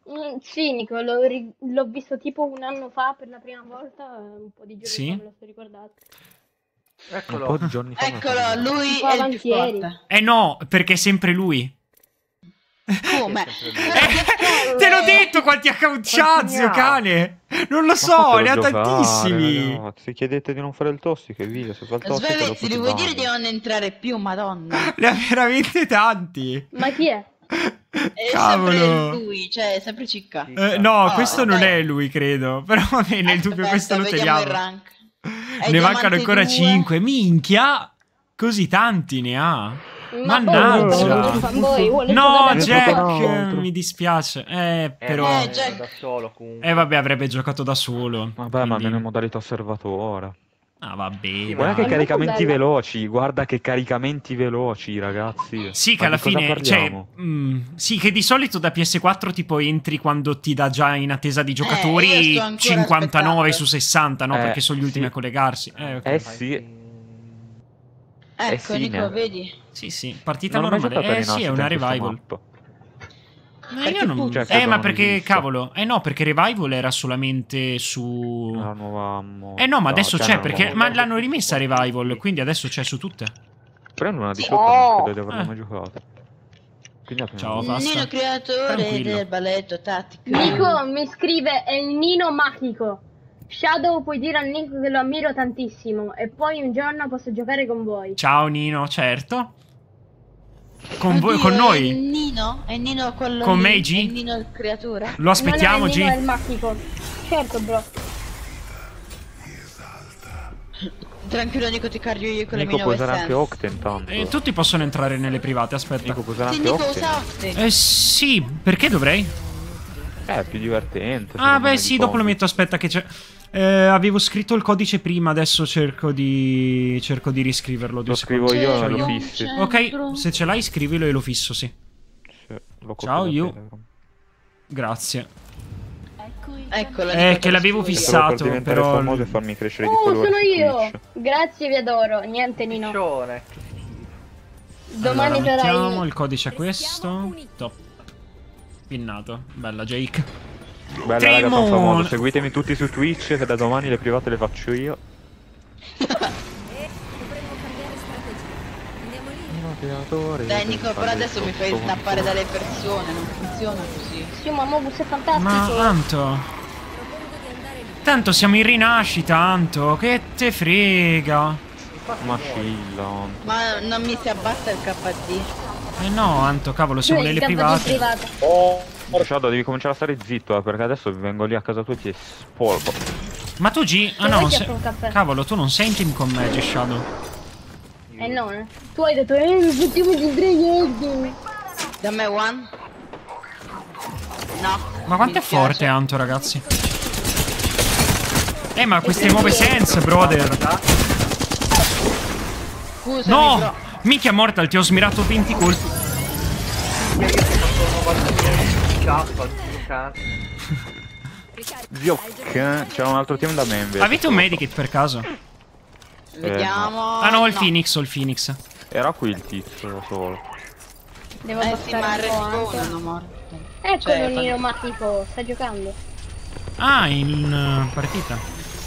Sì, Nico, l'ho visto tipo un anno fa per la prima volta, un po' di giorni fa Sì? me lo sto ricordando. Un po' di giorni fa me lo sono Eccolo, ricordato. lui Tipo è il più avanti ieri. forte. Eh no, perché è sempre lui. Come? Te l'ho detto quanti account c'ha, zio cane. Non lo so, ne ha tantissimi. Se chiedete di non fare il tossico e via, se fa il tossico lo Svevezzi, li vuoi dire di non entrare più, madonna? Ne ha veramente tanti. Ma chi è? È Cavolo. sempre lui, cioè è sempre cicca. No, questo non dai. è lui, credo. Però va bene, il dubbio questo lo Vediamo il teniamo. rank. È Ne mancano diamante ancora 2. 5. Minchia, così tanti ne ha. Ma Mannaggia. fanboy, vuole No, giocare a Jack, altro. mi dispiace. Però... Jack. da solo comunque. vabbè, avrebbe giocato da solo. Vabbè, ma quindi- almeno in modalità osservatore. Ah, vabbè. Guarda che molto caricamenti bella. veloci, guarda che caricamenti veloci, ragazzi. Sì, che Ma alla di cosa fine, cioè, parliamo? sì, che di solito da PS4 tipo entri quando ti dà già in attesa di io giocatori sto ancora 59 aspettando. su 60, no? Perché sono gli ultimi sì. a collegarsi. Ok. Sì. Ecco, sì, Nico, ne- vedi? Sì, partita Non ho mai normale. giocato a Sì, è Rinascita una in questa revival. mappa. Ma Perché io non... puzza? Cioè, credo ma non perché, esista. cavolo? No, perché Revival era solamente su... La nuova No, ma adesso cioè, c'è, la perché... nuova- Ma l'hanno rimessa Revival, quindi adesso c'è su tutte. Però in una 18 Oh. non credo di averla mai giocato. Quindi la prima Ciao, volta. basta. Nino creatore Tranquillo. del balletto tattico. Nico mi scrive, è il Nino magico. Shadow, puoi dire a Nico che lo ammiro tantissimo e poi un giorno posso giocare con voi. Ciao Nino, certo. Con voi, Oddio, con È il noi. Nino? È il Nino quello Con lì? me, È G? il Nino il creatore? Lo aspettiamo, No, no, il Nino è G. il magico. Certo, bro. Tranquillo Nico, ti cardio io con le Nico mie può nuove usare anche sense. Octen tanto. Tutti possono entrare nelle private, aspetta. Nico può usare Sì, anche Nico Octen. usa Octen. Sì, perché dovrei? È più divertente. Ah, secondo beh, me, sì, di dopo lo combi. metto, aspetta che c'è... avevo scritto il codice prima, adesso cerco di riscriverlo. Lo scrivo io e lo fissi. Ok, se ce l'hai scrivilo e lo fisso, sì. Sì, lo copio Ciao, da io. Telegram. Grazie. Eccola, Nico, che l'avevo te lo fissato. scrivo io. Solo per diventare però- famoso e farmi crescere di followers sono su io. Twitch. Grazie, vi adoro. Niente, Nino. Piccione. Domani Allora, mettiamo sarai... il codice a questo. Top. Pinnato. Bella, Jake. Bella raga, sono Tremor. famoso. Seguitemi tutti su Twitch che da domani le private le faccio io. Dai Nico, però adesso mi fai snappare dalle persone, non funziona così. Sì, ma Mobus è Ma fantastico. Anto. Tanto siamo in rinascita, Anto. Che te frega. Ma Scilla. Ma non mi si abbassa il KD. Eh no, Anto, cavolo, siamo Lui, nelle campo di private. privata. Shadow, devi cominciare a stare zitto, perché adesso vengo lì a casa tua e ti spolpo. Ma tu G... Ah Dove no, ti se... apro un caffè? Cavolo, tu non sei in team con me, G Shadow. No, eh. Tu hai detto, facciamo di ingredienti. Da me one? No. Ma quanto mi è forte dispiace. Anto, ragazzi? Ma queste nuove sense, brother. Scusami, No! bro. Minchia Mortal, ti ho smirato 20 colpi. Zio, che c'era un altro team da me invece. Avete un medikit per caso? Vediamo. Ah no, ho il Phoenix, ho il Phoenix. Era qui il tizio da solo. Devo Sì, ma passare il un po' respawn anche. hanno morto. Eccolo Cioè, Nino magico, sta giocando. Ah, in partita.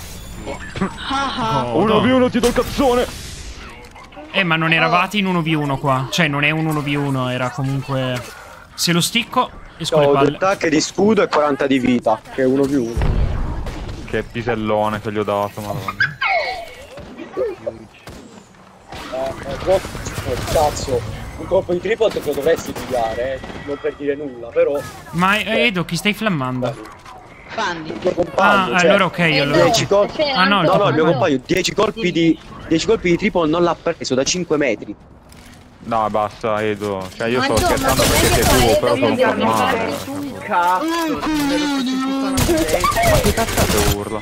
Ah, Oh, no. 1v1 ti do il cazzone! Ma non eravate in 1v1 qua. Cioè, non è un 1v1, era comunque... Se lo sticco, esco le Ho palle. 2 attacchi di scudo e 40 di vita, che è 1 più 1. Che pisellone che gli ho dato, madonna. Cazzo, un colpo di tripod che lo dovresti pigliare, non per dire nulla, però Ma Edo, chi stai flammando? Fandi. il tuo Ah, compagno, cioè, allora ok, allora. 10 colpi. Ah, no, No, no, il mio no. compagno 10 colpi di tripod non l'ha preso da 5 metri. No, basta, Edo. Cioè, io Ma sto insomma, scherzando non è perché che sei fare tu, però Edo sono un po' bisogna male. farsi Un cazzo, me lo sto sentito una vita. Ma che cazzate urla?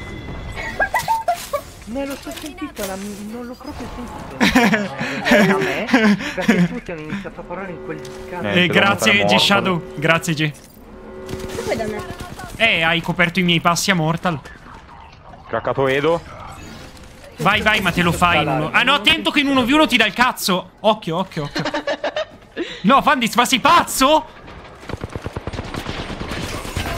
Me lo sto sentito, non l'ho proprio sentito. A me? Perché tutti hanno iniziato a parlare in quel cazzo. Te Grazie devo G fare Shadow, grazie G. Tu fai da me. Hai coperto i miei passi a Mortal. Craccato Edo. Vai, vai, ma te lo fai in uno... Ah no, attento che in 1v1 ti dà il cazzo. Occhio, occhio, occhio. No, Fandis, ma sei pazzo?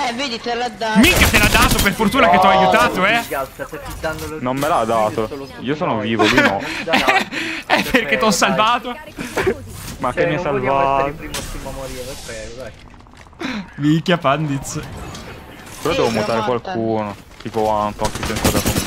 Vedi, te l'ha dato. Mica te l'ha dato, per fortuna che ti ho aiutato, Non me l'ha dato. Io sono vivo, lui no. È perché ti ho salvato. Ma che mi ha salvato? il primissimo a morire, prego, dai. Minchia Pandiz. Però devo mutare morta. qualcuno. Tipo Anton che senza da con me.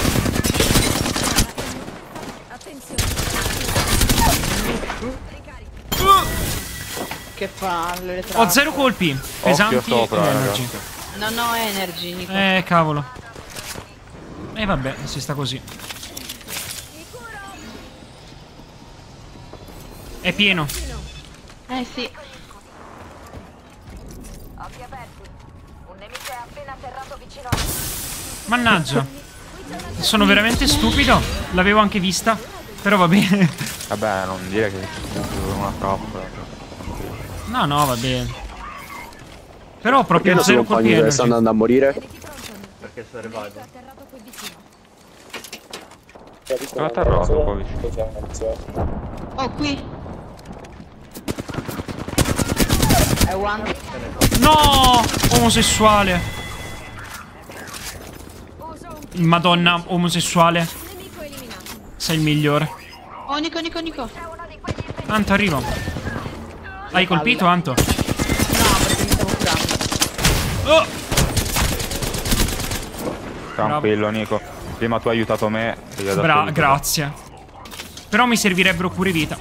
Che palle, le Ho 0 colpi. Pesanti sopra, e energy. Non ho energy, Nico. Cavolo. Vabbè, si sta così. È pieno. Sì. Occhi aperti. Un nemico è appena atterrato vicino a noi. Mannaggia. Sono veramente stupido. L'avevo anche vista. Però va bene. Vabbè, non dire che è una trappola. No, va bene. Però ho proprio Perché 0 colpi energy. sta andando a morire? Perché sono revival. L'ho atterrato qua vicino. Oh, qui. È one. No! Omosessuale. Madonna, omosessuale. Sei il migliore. Oh, Nico. Anto, arrivo. Hai colpito, Anto? No, perché mi stavo curando. Oh! Tranquillo, Nico. Prima tu hai aiutato me. E io adesso Grazie. Però mi servirebbero cure vita.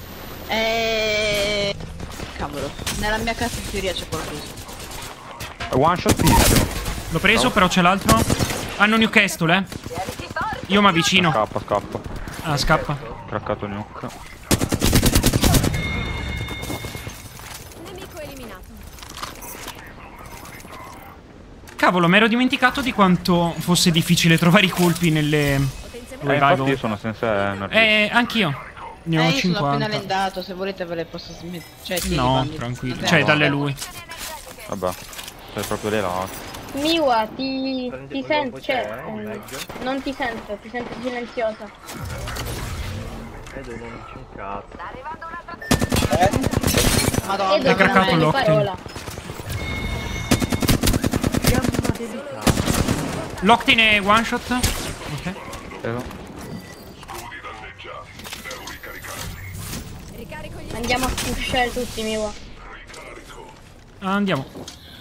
Cavolo. Nella mia casa in teoria c'è qualcosa. One shotissimo. L'ho preso, però c'è l'altro. Hanno Newcastle, Io mi avvicino. Scappa. Ah, scappa. Craccato nuke. Nemico eliminato. Cavolo, mi ero dimenticato di quanto fosse difficile trovare i colpi nelle Infatti io sono senza energy. Anch'io. Ne ho Io sono 50. appena lendato, se volete ve le posso smettere. Cioè, tieni, No, Bandit. tranquillo. Vabbè. Cioè, dalle lui. Vabbè. Sei proprio dei lati. Miwa, ti Prendi sento, quello cioè, che c'è, un meglio. non ti sento silenziosa. Dove non c'è un cazzo. Madonna, E Hai craccato di l'occhio. parola. L'Octin è one shot. Ok. Andiamo a pushare tutti, Miwa. Andiamo.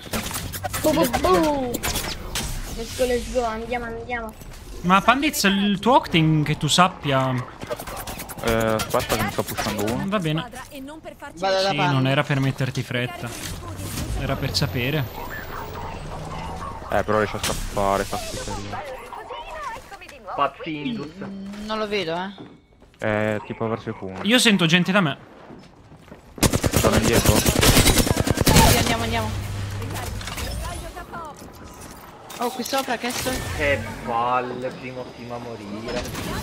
Let's go, andiamo. Ma Pandiz, il tuo Octin, che tu sappia. Aspetta che mi sta pushando uno. Va bene. E non per farci Vado da Sì, Bandit. non era per metterti fretta. Era per sapere. Però riesce a scappare, fastidioso. Pazzindus. Non lo vedo, Tipo verso il punto. Io sento gente da me. Sono indietro? Sì, andiamo. Oh, qui sopra, che sto... Che palle, primo team a morire.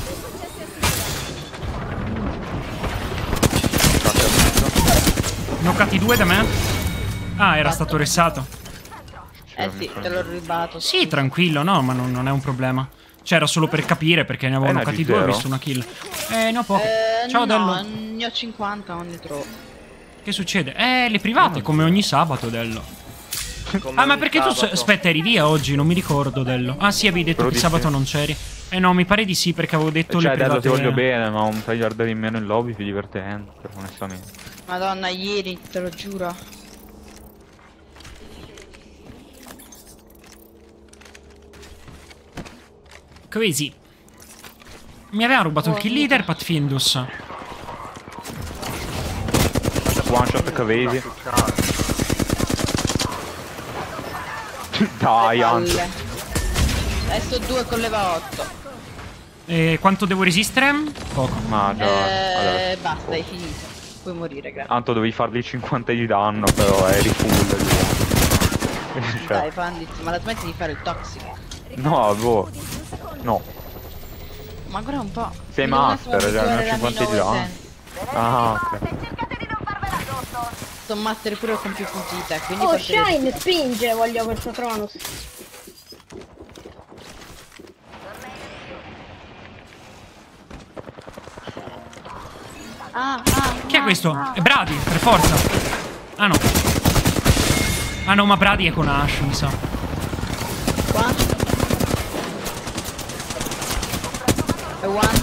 Knockati 2 da me. Ah, era stato ressato. sì, te l'ho rubato. Sì, tranquillo, no, ma non è un problema. Cioè, era solo per capire, perché ne avevo knockati 2 e ho zero? visto una kill. Ne ho poche. Ciao, no, Dello. ne ho 50, non ne trovo. Che succede? Le private, come ogni sabato, Dello. Come Ah, ma ogni perché tu... sabato. Aspetta, eri via oggi? Non mi ricordo, Dello. Ah, sì, avevi detto Però che di sabato sì. non c'eri. No, mi pare di sì, perché avevo detto Cioè, le Dello, private... ti voglio bene, ma un tryharder in meno in lobby è più divertente, onestamente. Madonna, ieri, te lo giuro. Crazy. Mi aveva rubato il kill leader, Pat Findus. One shot crazy. Dai, Ant. Palle. Adesso 2 con leva 8. Quanto devo resistere? Poco. Ma già, adesso. Basta, hai finito. Puoi morire, grazie. Tanto dovevi fargli 50 di danno, però eri full. Cioè, Dai, Pandit, ma la smetti di fare il toxic. no, boh. No. Ma guarda un po'. Sei Mi devo un master, attimo già, abituare ne ho alla 50 di minore danno. sense. Ah, ok. cercate di non farvela addosso. Sono master pure con più puntita, quindi Oh, forse- Shine, spinge, voglio questo Cronus. Ah, Chi è questo? È Brady, per forza. Ah, no. Ah no, ma Brady è con Ash, mi sa. Qua. E one.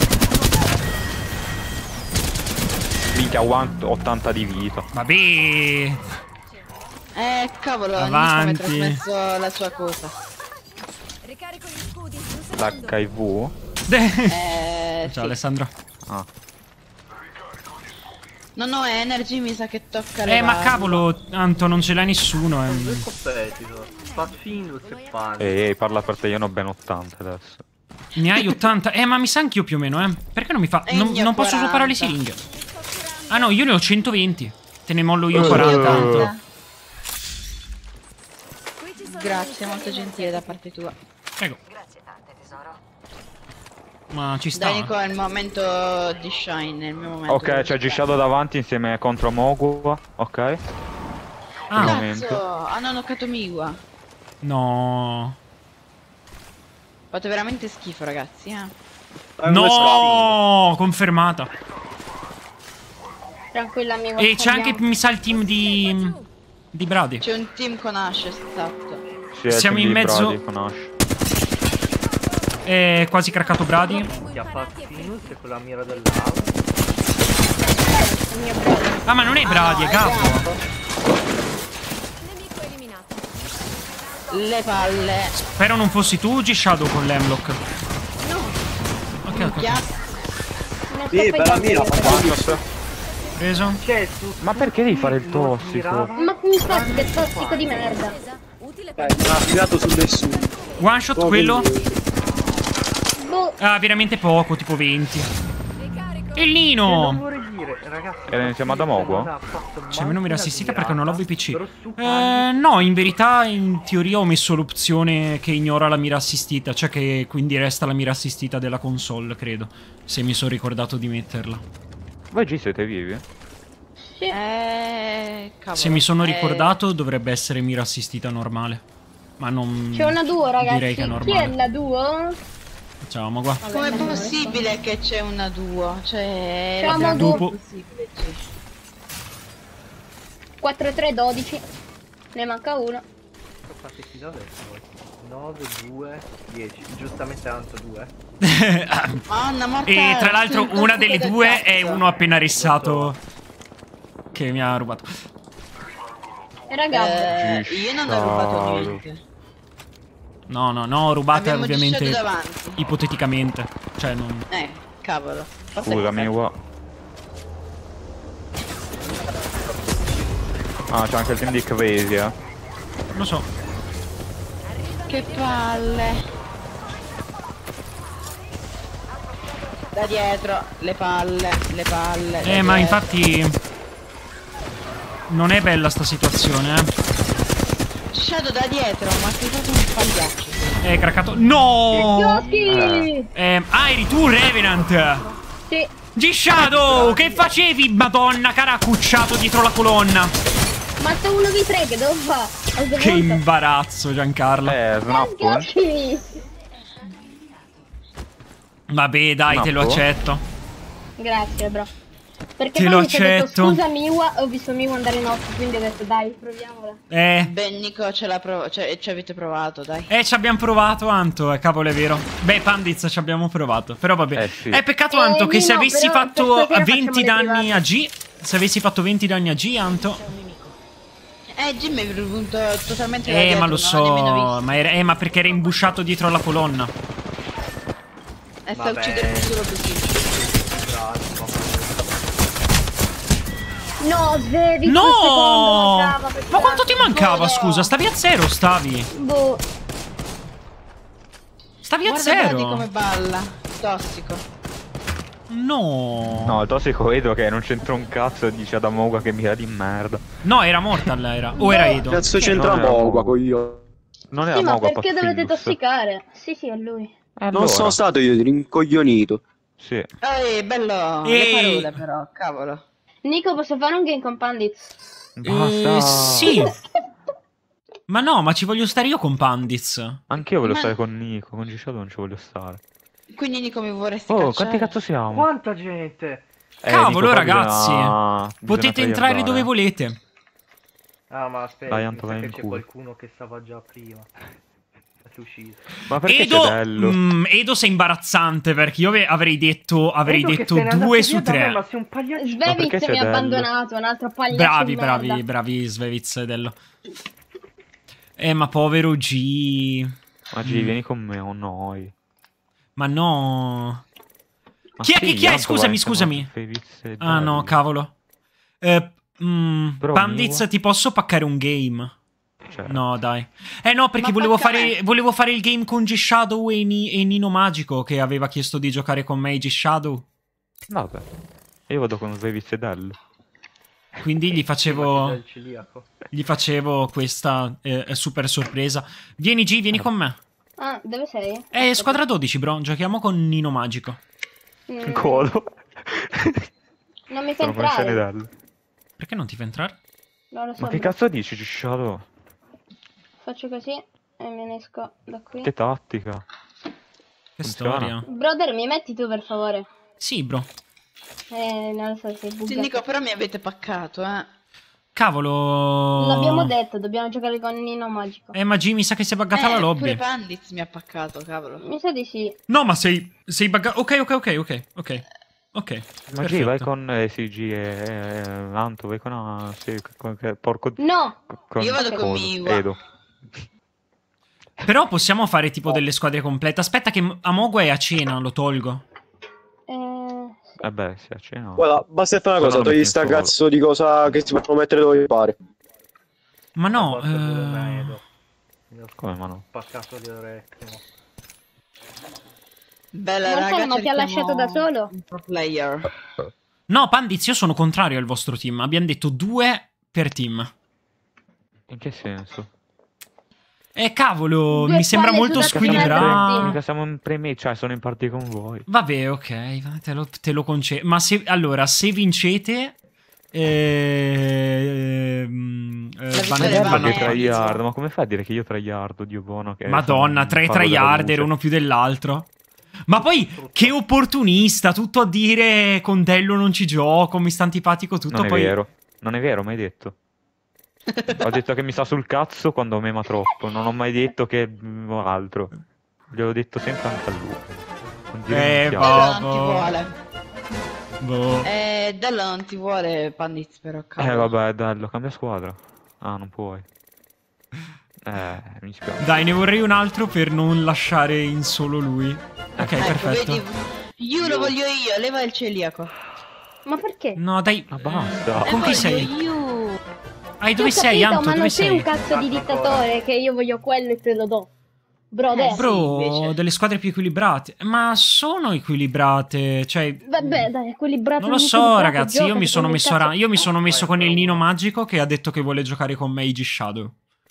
Minchia, 80 di vita. Vabbè. Cavolo, Nico mi Avanti. ha trasmesso la sua cosa. Ricarico gli scudi. Un secondo. L'HIV? Ciao Sì. Alessandro. Ah. No, no, Energy mi sa che tocca Ma cavolo, Anto, non ce l'ha nessuno. Due competitor. Spatfindus e Pan. Ehi, parla per te, io ne ho ben 80 adesso. Ne hai 80? Ma mi sa anch'io più o meno, Perché non mi fa... E Non, io non posso 40. swappare le siringhe. Ah no, io ne ho 120. Te ne mollo io 40, Anto. Qui ci sono Grazie, molto gentile da parte tua. Prego. Grazie tante, tesoro. Ma ci sta. Dai Nico, è il momento di Shine, è il mio momento. Ok, c'è G-Shadow davanti insieme contro Mogua. Ok. Ah, Cazzo, hanno knoccato Miwa. no. Fate veramente schifo, ragazzi, No, confermata. Tranquilla, amico. E c'è anche, mi sa, il team di Brady. C'è un team con Ash, esatto. Sì, Siamo in quindi mezzo. Brady con Ash. È quasi craccato Brady. Chi ha Spatfindus e con la mira dell'auto. Ah, ma non è Brady, è Gabbo. Nemico eliminato. Le palle. Spero non fossi tu, G-Shadow, con l'Hemlock. No. Ok, ok. Minchia. Non Sì, per la mira, Preso. C'è su. Ma perché devi fare il tossico? Ma infatti, che tossico di merda. Difesa. Utile non per ha affidato su nessuno. One shot quello. Boh, Ah, veramente poco, tipo 20. ricarico. Il Non Nino! vorrei dire, ragazzi. Insieme ad Amogua? Cioè, almeno mi era assistita perché non ho VPC. Però su Pan- No, in verità, in teoria ho messo l'opzione che ignora la mira assistita. Cioè che quindi resta la mira assistita della console, credo. Se mi sono ricordato di metterla. Voi G siete vivi? sì. Cavolo. Se mi sono ricordato, dovrebbe essere mira assistita normale. Ma non... C'è una duo, ragazzi. Direi che è Chi è normale. la duo? Ciao, ma qua. Com'è possibile che c'è una duo? Cioè, Ciao, è Mogu. Dopo. possibile, sì. 4 e 3, 12. Ne manca uno. Fate chi da adesso voi? 9, 2, 10. Giustamente tanto 2. Madonna, ma E tra l'altro il una delle del due è cazzo. uno appena rissato che mi ha rubato. E ragazzi, Io non ho rubato niente. No, rubate Abbiamo ovviamente G-Shadow davanti. ipoteticamente. Cioè non... Cavolo. Forse Scusami, qua. Ah, c'è anche il team di Crazy, Lo so. Che palle. Da dietro, le palle, le palle. da Ma dietro. infatti non è bella sta situazione, Shadow da dietro, ma sei proprio un pagliaccio. È craccato. No! Yoshi! Eri tu, Revenant! Sì. G-Shadow! Che facevi, madonna, caracucciato dietro la colonna? Ma sto 1v3 che devo fare? Che imbarazzo, Giancarlo. Snap. Yoshi! Vabbè, dai, te lo Snappo? accetto. Grazie, bro. Perché Te poi lo mi sono detto, accetto. scusa Miwa, ho visto Miwa andare in off, quindi ho detto dai, proviamola. Beh, Nico, ci avete provato, dai. Ci abbiamo provato, Anto, cavolo, è vero. Beh, Pandiz ci abbiamo provato. Però vabbè. Sì. È peccato, Anto, che se no, avessi però fatto per stasera 20 facciamo le danni private. a G. Se avessi fatto 20 danni a G, Anto. Jimmy è venuto totalmente da dietro, Ma lo non l'ho nemmeno so. visto. Ma perché era imbusciato dietro la colonna. E sta Vabbè. uccidendo solo così. No, svevi No! sul secondo, mancava, perché Ma quanto ti mancava, Godo. scusa? Stavi a zero, stavi? Boh. Stavi a Guarda Brady zero. come balla. Tossico. No. No, il tossico vedo che non c'entra un cazzo e dice ad Amogua che mira di merda. No, era Mortal, era. O era Edo. Cazzo c'entra non era Mogua Mogua. con io. Non era Sì, ma Amogua perché dovete Paffillus. tossicare? Sì, sì, è lui. Non sono stato io rincoglionito. Sì. Bello. Le Ehi. parole però, cavolo. Nico, posso fare un game con Pandits? Basta. Sì. Ma no, ma ci voglio stare io con Pandiz. Anch'io voglio Ma- stare con Nico, con G-Shadow non ci voglio stare. Quindi Nico mi vorresti Oh, cacciare? quanti cazzo siamo? Quanta gente! Cavolo, Nico, qua ragazzi. bisogna Potete fargli entrare andare. dove volete. Ah, ma aspetta, Dai, mi Anto, sa vai che in c'è culo. qualcuno che stava già prima. È uscito. Ma perché Edo, c'è Dello? Edo sei imbarazzante perché io avrei detto Vedo che te ne andate 2 via su da me, 3. ma sei un pagliaccio. Ma perché Svevitz c'è mi ha Dello? abbandonato, un altro pagliaccio di merda. Bravi Svevitz e Dello. Ma povero G. Ma G, vieni con me o noi? Ma no. Ma Chi è? sì, Chi è? Anto, Scusami, vai, siamo scusami. Svevitz e Ah no, Dello. cavolo. Però Panditz, Miwa? ti posso paccare un game? Certo. No, dai. No, perché Ma volevo pacca fare, me. volevo fare il game con G-Shadow e Nino Magico, che aveva chiesto di giocare con me G-Shadow. Vabbè. Io vado con Svevitz e Dello. Quindi gli Sì, ma c'è già facevo, il celiaco. questa super sorpresa. Vieni G, vieni con me. Ah, dove sei? Squadra 12, bro. Giochiamo con Nino Magico. Mm, Colo. Non mi fa Sono con Shane entrare. Dello. Perché non ti fa entrare? Non lo so. Ma che bro. cazzo dici, Shadow? Faccio così e me ne esco da qui. Che tattica? Che Funziona. storia. Brother, mi metti tu per favore? Sì, bro. Non lo so, sei Sì, buggato. Nico, però mi avete paccato, Cavolo. L'abbiamo detto, dobbiamo giocare con Nino Magico. Ma G, mi sa che si è buggata la lobby. Pure Panditz mi ha paccato, cavolo. Mi sa di sì. No, ma sei buggato. Ok. Ma G, Perfetto. vai con SG e Anto, vai con... sì, porco... No! con Io vado con coso, Miwa. Edo. Però possiamo fare tipo delle squadre complete. Aspetta che Amogua è a cena, lo tolgo. Beh, sì, a cena. Guarda, basta fare una Però cosa, lo metti togli in sta solo. cazzo di cosa che si può mettere dove pare. Ma no, Porca pure me, Edo. Mi ho Come, ma no? spaccato le orecchie. mo. Bella Mortal, raga, ma ti ha cerchiamo lasciato da solo? un pro player. no, Panditz, io sono contrario al vostro team. Abbiamo detto 2 per team. In che senso? Cavolo, Due mi sembra palle molto sulla squilibrato. Mica siamo in pre-match, cioè sono in party con voi. Vabbè, ok, te lo concedo. Ma se vincete... vittoria va a Ma che me. tryhard, ma come fai a dire che io tryhard, Dio buono? Che Madonna, sono 3 un pago della tryharder, luce. uno più dell'altro. Ma poi, che opportunista, tutto a dire con Dello non ci gioco, mi sta antipatico tutto, Non è poi... vero, non è vero, mai detto. Ho detto che mi sta sul cazzo quando mema troppo, non ho mai detto che altro. Gliel'ho detto sempre anche a lui. Non dire minchiate. va. Dello non ti vuole. Boh. Dello non ti vuole, Panditz, però, cavolo. Vabbè, Dello, cambia squadra. Ah, non puoi. Mi spiace. Dai, ne vorrei un altro per non lasciare in solo lui. Ok, Ecco, perfetto. vedi, io lo voglio io, leva il celiaco. Ma perché? No, dai. Ma basta. Con chi voglio sei? io. Dove Ho sei, capito, Anto? ma Dove non sei sei? un cazzo di dittatore che io voglio quello e te lo do. Brother. Sì, Bro, invece. delle squadre più equilibrate. Ma sono equilibrate, cioè... Vabbè, dai, equilibrato. Non lo non so, equilibrato, ragazzi, io gioca, mi sono secondo il messo, cazzo. io mi sono messo con il però- Nino Magico che ha detto che vuole giocare con me G-Shadow.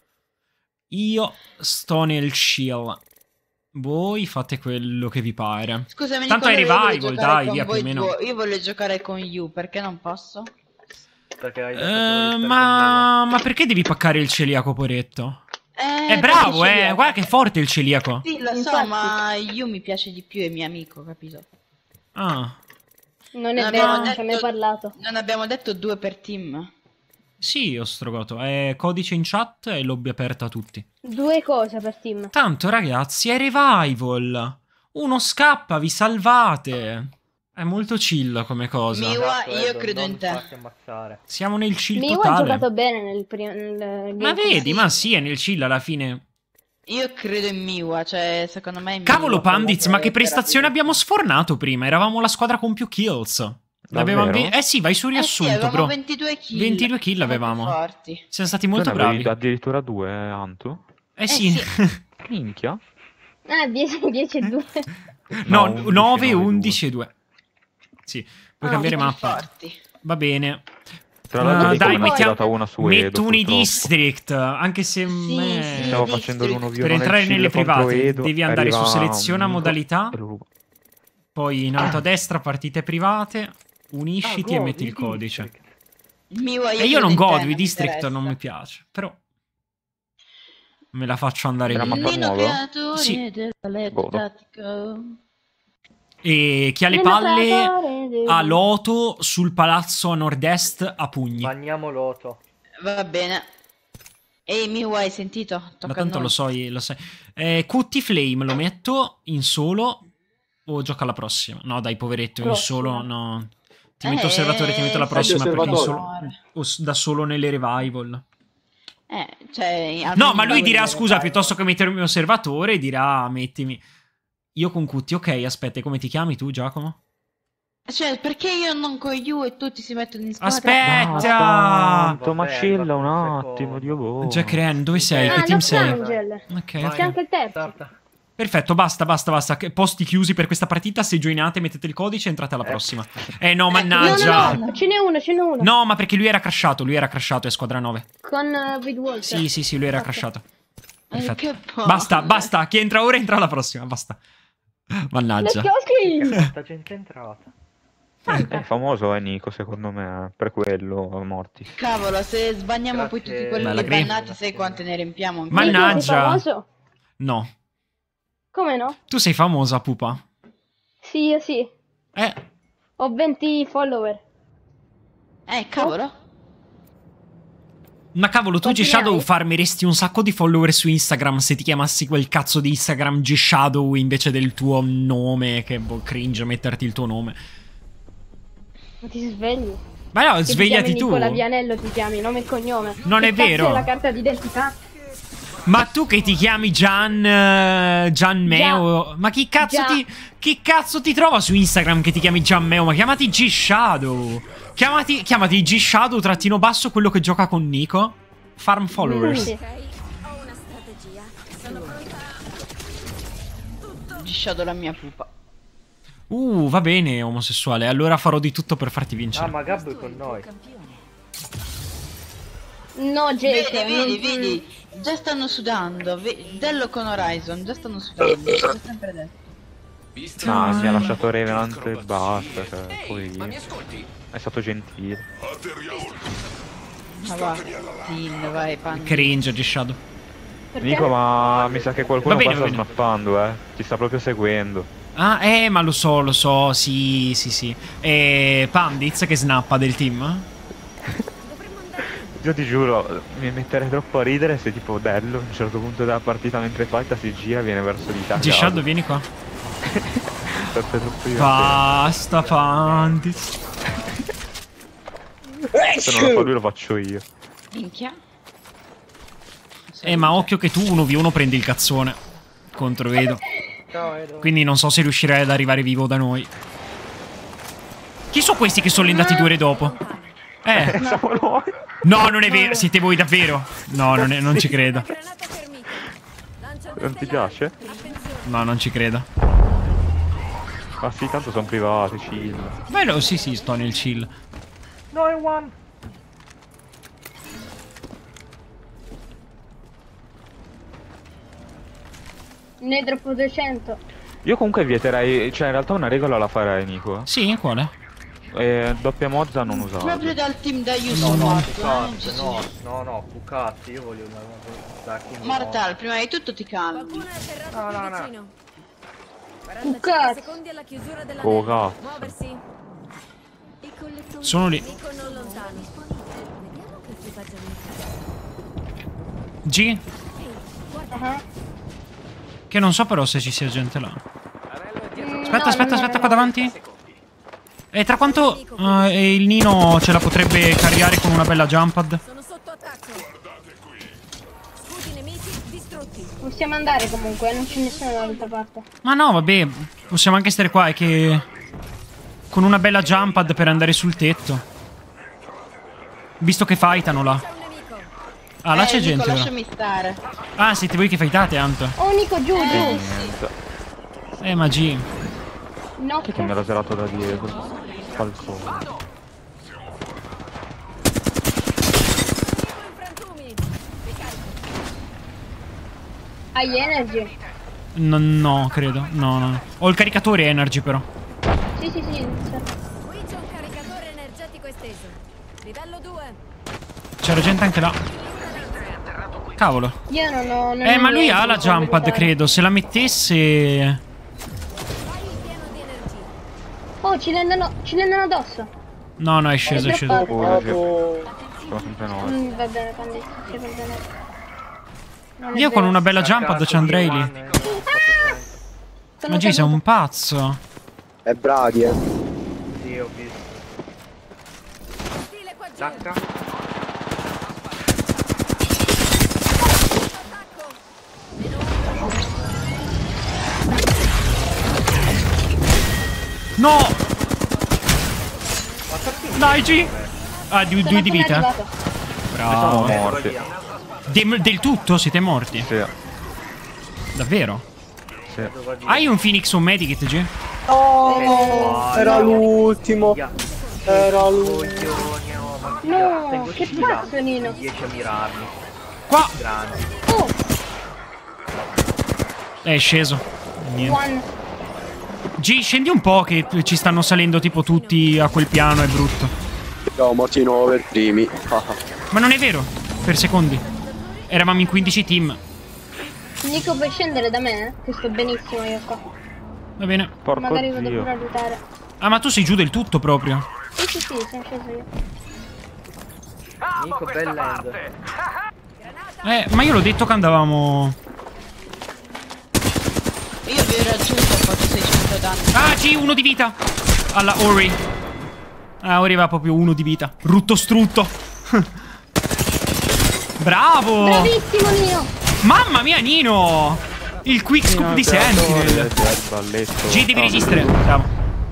Io sto nel chill. Voi fate quello che vi pare. Scusami, Tanto è Nicola, io voglio revival, giocare dai, con via, più o voi meno. due. Io voglio giocare con You, perché non posso? Perché hai detto che volevi stare con Ma perché devi paccare il celiaco, poretto? È bravo, perché celiaco. guarda che è forte il celiaco. Sì, lo so, Infatti. ma You mi piace di più, è mio amico, capito? Ah, Non Non è abbiamo vero, non ci detto- hai mai parlato. Non abbiamo detto 2 per team. sì, ho strogato. È codice in chat e lobby aperta a tutti. 2 cose per team. Tanto, ragazzi, è revival. Uno scappa, vi salvate. È molto chill come cosa. Miwa, Edo, io credo non in te. farti ammazzare. Siamo nel chill Miwa ha totale. giocato bene nel game Ma vedi, con- ma sì, è nel chill alla fine. Io credo in Miwa, cioè secondo me Cavolo, Miwa Panditz, ma che comunque prestazione abbiamo sfornato prima? Eravamo la squadra con più kills. L'avevamo Davvero? sì, vai su sì, riassunto, avevamo bro. 22 kill. 22 kill Siamo avevamo. più forti. Siamo stati Tu molto ne avevi bravi. addirittura 2, Anto? Sì. sì. Minchia. 10 e 2. No, 11, 9, 9, 11 e 2. Sì, puoi cambiare più mappa. forti. Va bene. Tra l'altro Ah, Nico dai, ne ha mettiamo, data una su Edo, mettono i purtroppo. district. Anche se me- sì, Stavo District. facendo l'uno via per entrare nelle private devi andare su seleziona modalità, poi in alto a destra partite private, unisciti e metti il codice. Miwa, E io non credo in te, godo, i district interessa. non mi piace, però me la faccio andare Era via. mappa Nino nuova? creatore Sì. del letto Godo. tattico. E chi ha le palle ha Loto sul palazzo a nord-est a pugni. Bagniamo Loto. Va bene. Ehi, Miu, hai sentito? Ma Tocca a tanto noi. lo sai. Cutie Flame lo metto in solo o gioca alla prossima? No, dai, poveretto, in Prossima. solo no. Ti metto osservatore, ti metto la prossima perché in solo, da solo nelle revival. Cioè, No, ma lui dirà, scusa, piuttosto che mettermi osservatore, dirà, mettimi. Io con Cutie, ok, aspetta, e come ti chiami tu, Giacomo? Cioè, perché io non con you e tutti si mettono in squadra? Aspetta! Tanto, ma Vabbè, scilla un arriva un attimo, secondo. Dio boh. Jack Ren, dove sei? Ah, Che team Lost sei? Angel. Ok, Vai. ok. C'è anche il terzo. Starta. Perfetto, basta. Posti chiusi per questa partita. Se joinate, mettete il codice e entrate alla prossima. No, mannaggia. No, ce n'è uno. No, ma perché lui era crashato, è squadra 9. Con Widwalker. Sì, lui era Ok. crashato. Perfetto. Che palle. Basta. Chi entra ora entra alla prossima, basta. Let's Mannaggia. go, Scream! Sta gente è entrata. È famoso, Nico, secondo me, per quello, morti. Cavolo, se sbagniamo poi Grazie. tutti quelli Bella lì Green. bannati, sai quante ne riempiamo? Mannaggia. Sei famoso? No. Come no? Tu sei famosa, pupa. Sì, io sì. Ho 20 follower. Cavolo. Ma cavolo, tu Quanti ne G-Shadow hai? farmeresti un sacco di follower su Instagram se ti chiamassi quel cazzo di Instagram G-Shadow invece del tuo nome, che boh, cringe metterti il tuo nome. Ma ti svegli? Ma no, Che svegliati ti chiami tu. Nicola Vianello, ti chiami, nome e cognome. Non Che è cazzo vero. è la carta d'identità? Ma tu che ti chiami Gian Meo, ma chi cazzo ti trova su Instagram che ti chiami Gian Meo? Ma chiamati G-Shadow. Chiamati G-Shadow trattino basso quello che gioca con Nico. Farm followers. Sì. Ho una strategia. Sono pronta. Shadow la mia pupa. Va bene, omosessuale. Allora farò di tutto per farti Ah, vincere. ma Gabbo è con noi. No, Jake. Vedi. Già stanno sudando. Dello con Horizon, già stanno sudando. L'ho sempre detto. No, si è lasciato Revenant e basta, cioè, poi è stato gentile. Ma va. Tin, vai, pan. Cringe G-Shadow. Perché? Nico, ma mi sa che qualcuno Va bene, qua va sta bene. snappando, ti sta proprio seguendo. Ah, ma lo so, sì. Pandits che snappa del team? Io ti giuro, mi metterei troppo a ridere se tipo Dello a un certo punto della partita mentre fighta si gira e viene verso di te. G-Shadow, vieni qua. Sarebbe troppo divertente. Basta, Pandits. Se non lo fa lui lo faccio io. Minchia. Ma occhio che tu 1v1 prendi il cazzone. Controvedo. Ciao, Edo. Quindi non so se riuscirai ad arrivare vivo da noi. Chi sono questi che sono andati 2 ore dopo? Siamo noi. No, non è vero. Siete voi davvero? No, non ci credo. Granata fermita. Lancia Non ti piace? No, non ci credo. Ma sì, tanto sono privati, chill. Ma no, sì, sto nel chill. No, è one. Ne troppo 200. Io comunque vieterei, cioè in realtà una regola la farei, Nico. Sì, quale? Doppia mozza non usarla. Proprio dal team da Yusuf. No, Pucazzi, io voglio una da King Mortal, prima di tutto ti calmi. qualcuno è atterrato qui No. vicino. 45 Cazzo. secondi alla chiusura della Oh, nave. cazzo. Muoversi. Sono lì. Nemico non lontano. Vediamo che equipaggiamento. G? Ah. Che non so però se ci sia gente là. Aspetta, qua davanti. E tra quanto il Nino ce la potrebbe carriare con una bella jump pad? Sono sotto attacco. Scudi nemici distrutti. Possiamo andare comunque, non c'è nessuno dall'altra parte. Ma no, vabbè, possiamo anche stare qua, è che con una bella jump pad per andare sul tetto. Visto che fightano là. C'è un nemico. Ah, là c'è Nico, gente. Là. lasciami stare. Ah, siete voi che fightate, Anto. Oh, Nico, giù. Niente. Ma G. No, Che mi era gelato da dietro. Falcone. In frantumi. hai energy. No, credo. No. Ho il caricatore energy però. Sì. Qui c'è un caricatore energetico esteso. Livello 2. C'era gente anche là. Cavolo. Io non ho... Ma lui ha la jump pad, credo. Se la mettesse... Vai il pieno di energia. Oh, ci lendono addosso. No, è sceso, è sceso. Sono sempre noi. Va bene, quando si va bene. Non è Io con vero. una bella jump ci andrei lì. Sono Ma G, sei caduto. un pazzo. È bravi, Sì, ho visto. Stile qua giù. Tacca. Attacco. No! Dai, G! Ah, due Sono di appena vita. arrivato. Bravo. Sono morti. Del tutto siete morti? Sì, Davvero? sì. Hai un Phoenix o un Medikit, G? Oh, era l'ultimo. Era l'ultimo. Coglione, oh, ma No, tengo che sfida. pazzo, Nino. 10 a mirarmi. Qua! Grandi. Oh, È sceso. Niente. one. G, scendi un po' che ci stanno salendo tipo tutti a quel piano, è brutto. Siamo morti 9 per primi. Ma non è vero, per secondi. Eravamo in 15 team. Nico, puoi scendere da me? Che sto benissimo io qua. Va bene. Porco Magari vado Dio. pure a aiutare. Ah, ma tu sei giù del tutto proprio. Sì, sì, sì, sono sceso io. Nico, bell'end. Ma io l'ho detto che andavamo... Io vi ho raggiunto, ho fatto 600 danni. Ah, G, uno di vita. Alla Ori. Ah, Ori aveva proprio uno di vita. Brutto strutto. Bravo. Bravissimo, Nino. Mamma mia, Nino. Il quick scoop di Sentinel. G, devi resistere. Bravo.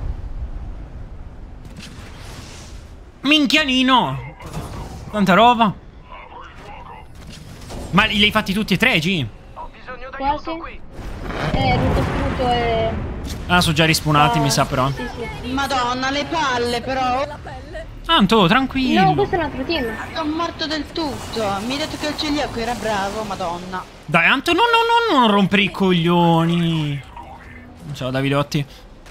Minchia, Nino. Tanta roba. Ma li hai fatti tutti e tre, G? Quasi. Rutto strutto e... Ah, sono già rispawnati, mi sa però. Sì, sì. Madonna, le palle però. Tanto, tranquillo. No, questo è un altro team. Sono morto del tutto. Mi hai detto che il celiaco era bravo, madonna. Dai, Anto, no, non rompere i coglioni. Ciao, Davidotti.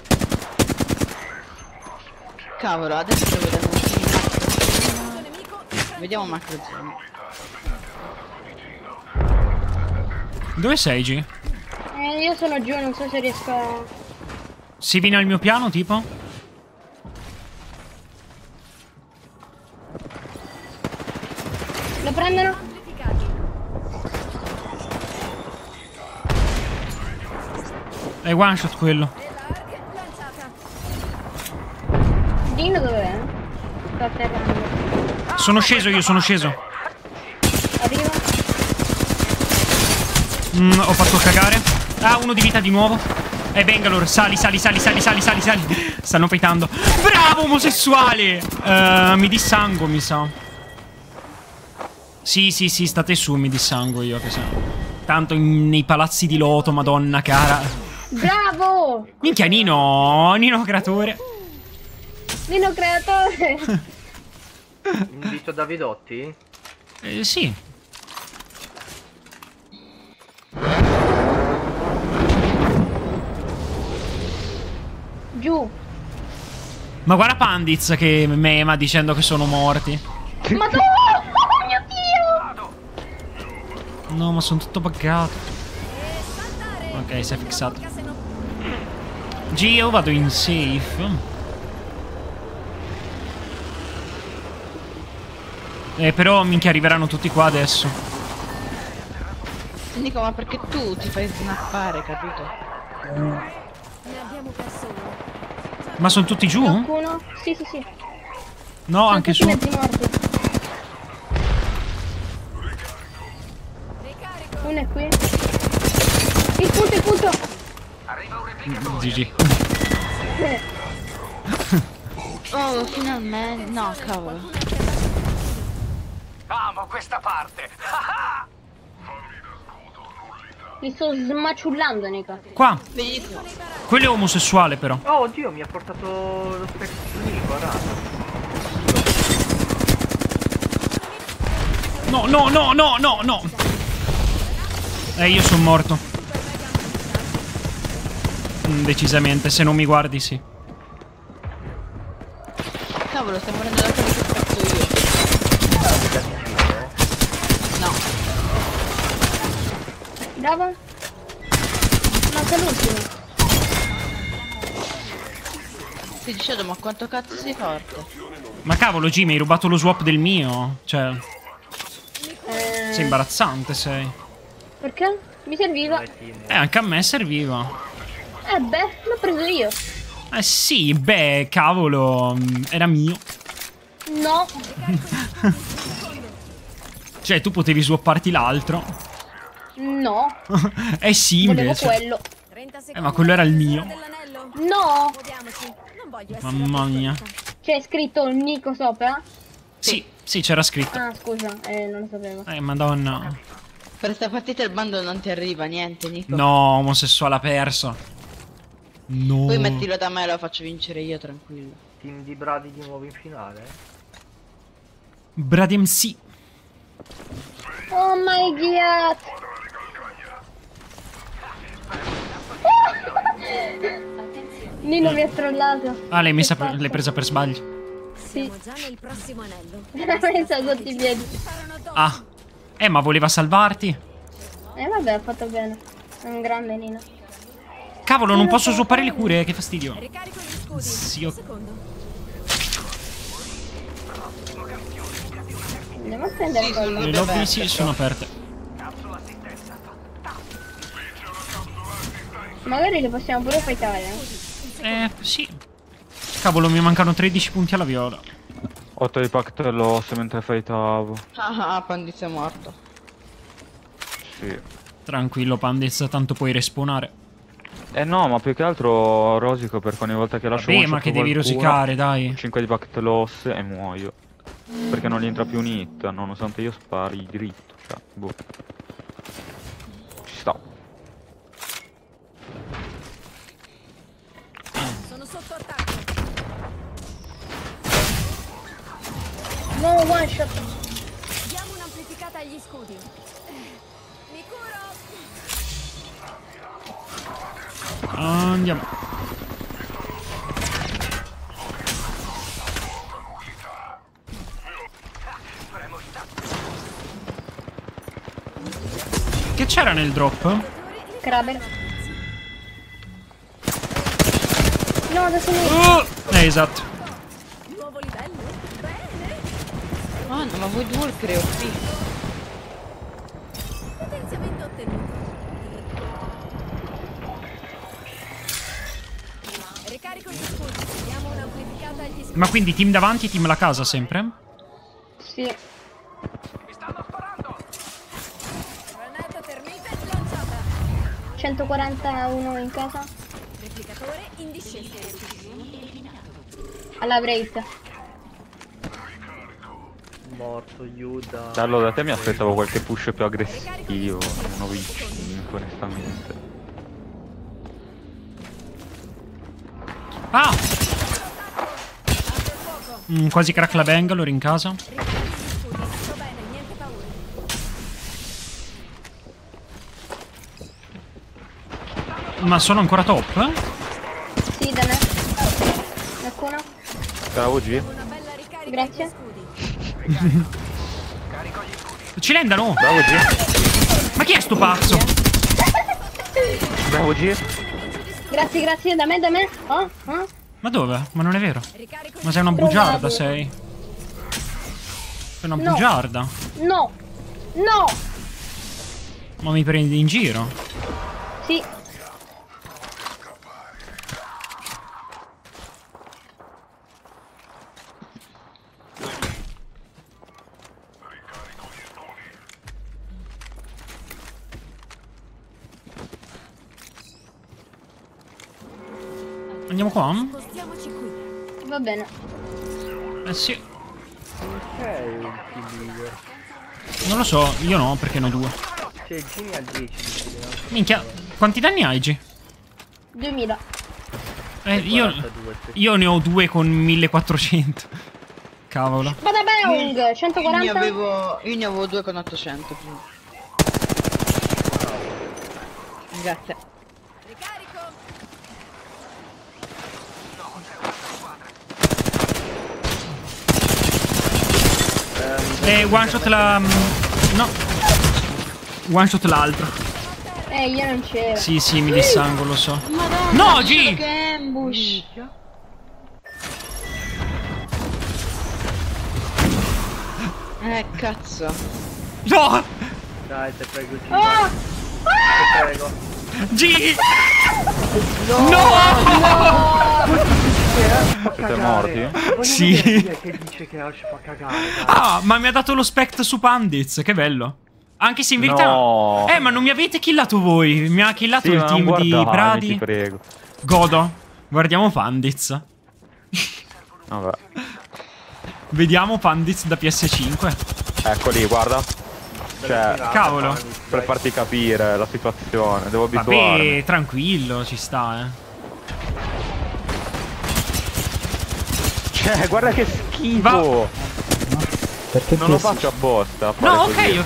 Cavolo, adesso devo vedere un macro. Vediamo macro zone. Dove sei, G? Io sono giù, non so se riesco a... Si viene al mio piano, tipo? Lo prendono? È one shot quello. Dino dov'è? Sto atterrando. Sono sceso io, sono sceso. Arriva. Ho fatto cagare. Ah, uno di vita di nuovo. Bangalore, sali. Stanno fightando. Bravo, omosessuale! Mi dissango, mi sa. Sì, state su, mi dissango io, che sa. Tanto nei palazzi di loto, madonna cara. Bravo! Minchia, Nino creatore. Nino creatore! Invito Davidotti? Sì. Giù. Ma guarda Pandits che mema dicendo che sono morti. Madonna! Oh mio Dio! No, ma sono tutto buggato. Ok, si è fissato. G, io vado in safe. Però minchia arriveranno tutti qua adesso. Nico, ma perché tu ti fai snappare, capito? Ne abbiamo perso uno. Ma sono tutti giù? Qualcuno? Sì. No, Sono anche tutti su. mezzi morti. Ricarico. Uno è qui. Il punto! GG. Oh, finalmente. No, cavolo. Amo questa parte. Mi sto smaciullando, Nico. Qua. Vedi tu. Quello è omosessuale però. Oh, oddio, mi ha portato lo specchio su Nico, raga. No. Io sono morto. Decisamente, se non mi guardi, sì. Cavolo, stiamo morendo da quello che faccio io. No. Bravo. Manca l'ultimo. Ti dicevo, ma quanto cazzo sei forte? Ma cavolo, G, mi hai rubato lo swap del mio. Cioè, sei imbarazzante, sei. Perché? Mi serviva. Vai, Timo. Anche a me serviva. Beh, l'ho preso io. Sì, beh, cavolo, era mio. No. Cioè, tu potevi swapparti l'altro. No. Sì, Volevo invece. quello. 30 secondi ma quello era il mio. dell'anello. No. Muoviamoci. Non voglio essere Mamma mia. C'è scritto il Nico sopra? Sì, c'era scritto. Ah, scusa, non lo sapevo. Madonna. Per sta partita il bando non ti arriva niente, Nico. No, omosessuale ha perso. No. Poi mettilo da me e lo faccio vincere io, tranquillo. Team di Brady di nuovo in finale? Bradem sì. Oh my god. Nino mi ha trollato. Ah, l'hai Che presa per sbaglio. Sì. Siamo già nel prossimo anello. Mi sta sotto i piedi. Saranno dopo. Ah. Ma voleva salvarti. Vabbè, ha fatto bene. È un grande Nino. Cavolo, non posso swappare le cure, che fastidio. Ricarico gli scudi. Sì, Un secondo. Andiamo a prendere quello. Le lobby sì, sono aperte. Magari le possiamo pure fightare. Sì. Cavolo, mi mancano 13 punti alla viola. 8 di pack loss mentre fightavo. Ah, Pandizio è morto. Sì. Tranquillo, Pandez, tanto puoi respawnare. No, ma più che altro rosico perché ogni volta che lascio Beh, ma che devi rosicare, dai. 5 di pack loss e muoio. Perché non gli entra più un hit, nonostante io spari dritto. Cioè, boh. Ci sta. Sono sotto attacco. No, one shot. Diamo un'amplificata agli scudi. Mi curo. Andiamo. Che c'era nel drop? Kraber. No, da sinistra. Esatto. Nuovo livello. Bene. Ah, no, ma voi due creo qui. Potenziamento ottenuto. Ricarico gli scudi. Diamo un'amplificata agli scudi. Ma quindi team davanti e team la casa sempre? Sì. Granata termite lanciata. 141 in casa. Replicatore in discesa. Alla break. Morto, Yuda. Allora da te mi aspettavo qualche push più aggressivo, uno vicino, onestamente. Ah! Quasi crack la Bangalore in casa. Ricarico gli scudi. Sto bene, niente paura. Ma sono ancora top? Sì, da me. Qualcuno? Bravo G. Una bella ricarica Grazie. agli scudi. Ci lendano! Bravo G. Ma chi è sto pazzo? Bravo G. Grazie, grazie, da me, da me. Oh, oh. Ma dove? Ma non è vero. Ricarico Ma sei una bugiarda, sei. Sei una No. bugiarda. No. No. Ma mi prendi in giro? Sì. Andiamo qua? Spostiamoci qui. Va bene. Sì. Non c'è il team leader. Non lo so, io no, perché ne ho due. C'è Gini a 10 di fila. Minchia, quanti danni hai, G? 2000. Io ne ho due con 1400. Cavolo. Bada bang. Io 140. ne avevo 2 con 800 prima. Grazie. Ricarico. One shot la... No. One shot l'altro. Io non c'ero. Sì, sì, mi dissango, lo so. Madonna, No, G! che ambush. No! Cazzo. Dai, te prego, G. Ah! Te prego. G! Siete morti? Sì. Che dice che Ash fa cagare, dai. Ah, ma mi ha dato lo spect su Pandits, che bello. Anche se in verità... No. Ma non mi avete killato voi. Mi ha killato Sì, il ma non team di guardarmi, Brady. ti prego. Godo. Guardiamo Pandits. Vabbè. Vediamo Pandits da PS5. Ecco lì, guarda. Cioè, Cavolo. per farti capire la situazione, devo abituarmi. Vabbè, tranquillo, ci sta, Cioè, guarda che schifo. Perché Non lo faccio apposta. a fare No, così. ok.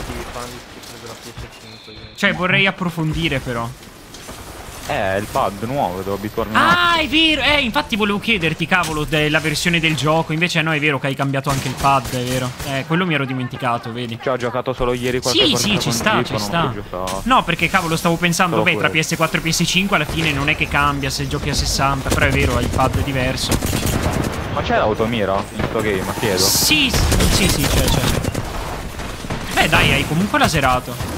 Cioè, vorrei approfondire però. Il pad nuovo, devo abituarmi. Ah, è vero. Infatti volevo chiederti, cavolo, della versione del gioco. Invece no, è vero che hai cambiato anche il pad, è vero. Quello mi ero dimenticato, vedi. Cioè, ho giocato solo ieri qualche Sì, partita ci con sta, Jeep, ci non sta. ho più giocato. No, perché cavolo, stavo pensando, Solo tra quello. PS4 e PS5 alla fine non è che cambia se giochi a 60. Però è vero, hai il pad diverso. Ma c'è l'automira in sto game, ma chiedo. Sì, c'è. Beh, dai, hai comunque laserato.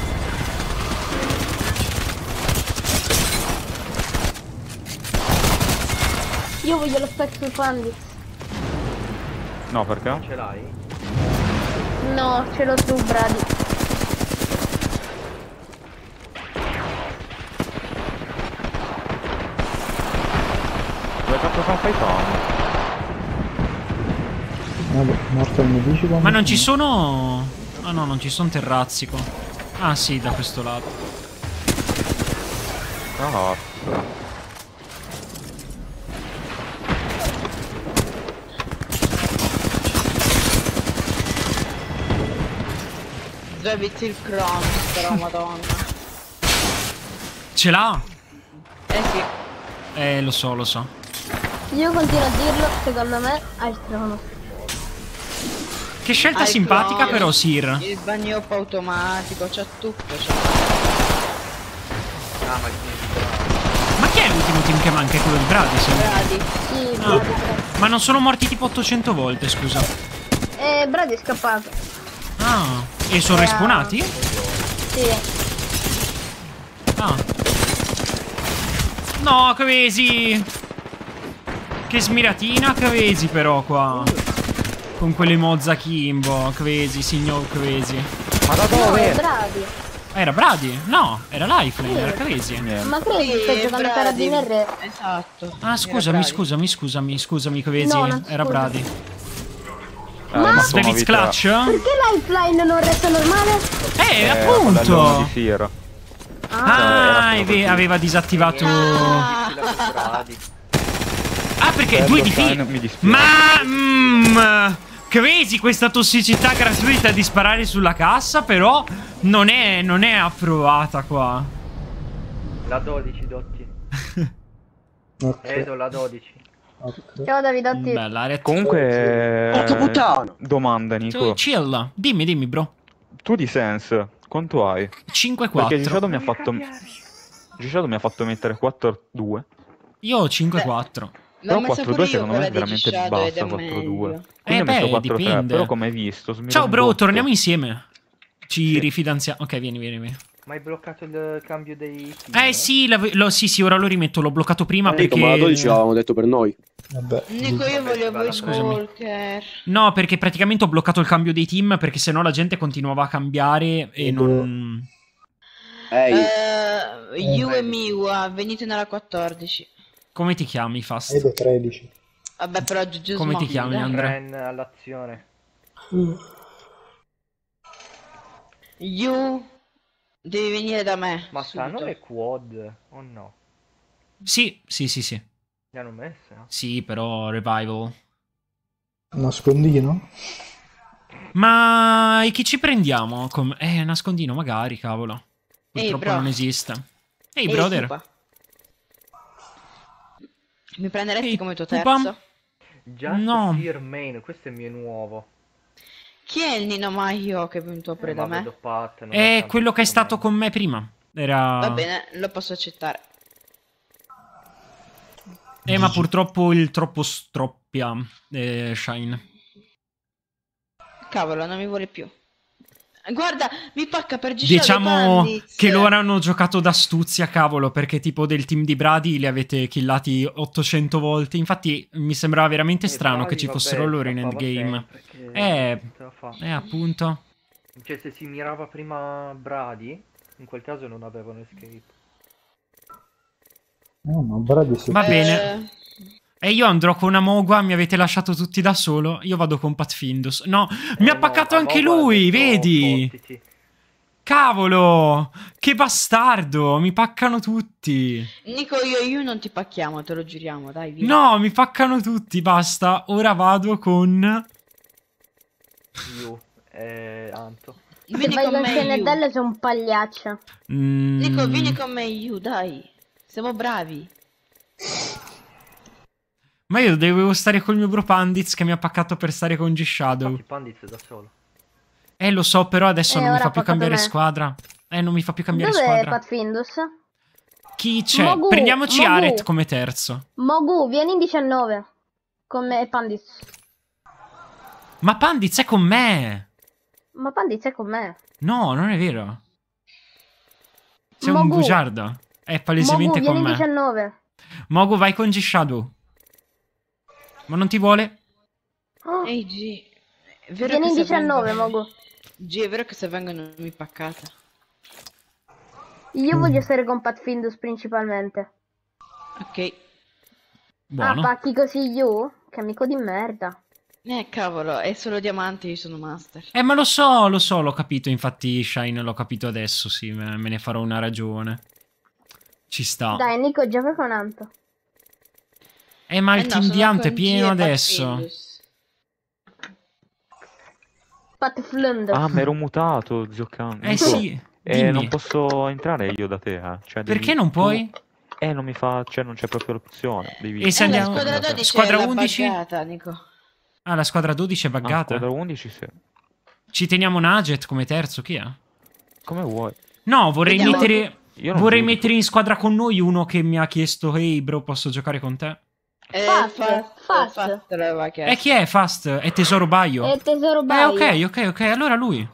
Io voglio lo spec su Pandits. No, perché? Ce l'hai? No, ce l'ho su Brady. Dove cazzo sono fightando? Vabbè, morto il mio dici quando... Ma non ci sono... Ah no, non ci sono terrazzi qua. Ah sì, da questo lato. No. Due bit il crono, però, madonna. Ce l'ha? Sì. Lo so. Io continuo a dirlo, secondo me hai il trono. Che scelta Ha il simpatica crono, però, Sir. Il bagno up automatico, c'ha tutto, Ah, ma il Ma chi è l'ultimo team che manca? È quello di Brady, sì. Brady. Sì, Ah. Brady. Ma non sono morti tipo 800 volte, scusa. Brady è scappato. Ah, e sono respawnati? Sì. Ah. No, Cavesi! Che smiratina, Cavesi, però, qua. Con quelle mozza Kimbo, Cavesi, signor Cavesi. Ma da No, è dove? Brady. Era Brady? No, era Lifeline, era Cavesi. Ma credi che stai giocando a carabiniere? Esatto. Ah, scusami, Cavesi. No, non Era scusa. Brady. Ma sono David's vita- Clutch? Perché Lifeline non resta normale? con l'allume Appunto! di Sir. Ah, era aveva disattivato... Brady. Ah, perché Per due lo di Shine fila. mi dispiace. Ma... Crazy questa tossicità gratuita di sparare sulla cassa, però non è approvata qua. La 12, Dotti. Ok, Edo, la 12. ok. Ciao Davidotti. Bella, Ret. Comunque... Porca puttana! Domanda, Nico. Chill. Dimmi, bro. Tu di Sense, quanto hai? 5-4. Perché G-Shadow mi ha fatto mettere 4-2. Io ho 5-4. Però L'ho messa 4-2 pure io secondo me quella è di veramente Shadow ed bassa è 4-2. meglio. Quindi ho messo 4-3, dipende. però come hai visto Ciao bro, botto. torniamo insieme. Ci Sì. rifidanziamo. Ok, vieni. Ma hai bloccato il cambio dei team? Sì, sì, ora lo rimetto. L'ho bloccato prima Enrico, perché... ma la 12 l'avevamo detto per noi. Vabbè. Nico, io volevo il Scusami. Walker. No, perché praticamente ho bloccato il cambio dei team perché sennò la gente continuava a cambiare e non... Ehi, You e Miwa, venite nella 14. Come ti chiami, Fast? Edo 13. Vabbè, però Giugiu Come ti chiami, Andrea? Ren all'azione. You devi venire da me. Ma stanno subito. le quad o no? Sì. Le hanno messe? No? Sì, però revival. Nascondino? Ma e chi ci prendiamo? Nascondino magari, cavolo. Purtroppo bro. non esiste. Ehi, Ehi, brother. Pupa. Mi prenderesti Ehi, come tuo Pupa? terzo? Just No. Fear Main, questo è il mio nuovo. Chi è il Nino Maio che è venuto pure da Ma me? vedo Pat, non È tanto quello che è questo stato main. con me prima. Era... Va bene, lo posso accettare. Ma purtroppo il troppo stroppia Shine. Cavolo, non mi vuole più. Guarda, mi pacca per G-Shadow Diciamo Pandits. che loro hanno giocato d'astuzia, cavolo, perché tipo del team di Brady li avete killati 800 volte. Infatti mi sembrava veramente strano che ci fossero loro in endgame. Appunto. Cioè, se si mirava prima Brady, in quel caso non avevano escape. No, ma Brady si... Va bene. E io andrò con Amogua, mi avete lasciato tutti da solo. Io vado con Pathfindus. No, mi ha paccato anche lui, vedi? Fottiti. Cavolo, che bastardo, mi paccano tutti. Nico, io e you non ti pacchiamo, te lo giuriamo, dai, via. No, mi paccano tutti, basta. Ora vado con... Io Anto. Se Vieni vai con con me, you. Scenedelle sei un pagliaccio. Nico, vieni con me, you, dai. Siamo bravi. Ma io dovevo stare col mio bro Pandits che mi ha paccato per stare con G-Shadow. Infatti Pandits è da solo. Lo so, però adesso non mi ora fa più ha paccato cambiare me. squadra. Non mi fa più cambiare Dov'è squadra. Pathfindus? Chi c'è? Mogu, Prendiamoci Mogu. Aret come terzo. Mogu, vieni in 19. Con me e Pandits. Ma Pandits è con me. Ma Pandits è con me. No, non è vero. Sei un Mogu. bugiardo. È palesemente Mogu, con vieni in me. 19. Mogu, vai con G-Shadow. Ma non ti vuole? Oh, Ehi, G. È vero vieni che in se 19, vengono... Mogu. G, è vero che se vengono mi paccata. Io voglio stare con Pathfindus principalmente. Ok. Buono. Ah, pacchi così you? Che amico di merda. Cavolo, è solo diamanti, io sono master. Ma lo so, l'ho capito. Infatti Shine l'ho capito adesso, sì, me ne farò una ragione. Ci sta. Dai, Nico, gioca con Anto. Ma il no, team sono di Ante è con G pieno e adesso. Pathfindus. Pathflund. Ah, mi ero mutato, zio Can. Nico, Sì, dimmi. non posso entrare io da te, Cioè, Perché non puoi? Non mi fa, cioè non c'è proprio l'opzione. Devi... E se La andiamo... squadra 12 Squadra è la 11? buggata, Nico. Ah, la squadra 12 è buggata. squadra 11 sì. Ci teniamo Naget come terzo, chi è? Come vuoi. No, vorrei Vediamo. mettere... Io non Vorrei giudico. mettere in squadra con noi uno che mi ha chiesto: ehi bro, posso giocare con te? Fast. l'aveva chiesto. Chi è Fast? È Tesoro Baio? E tesoro baio. Ok, allora lui.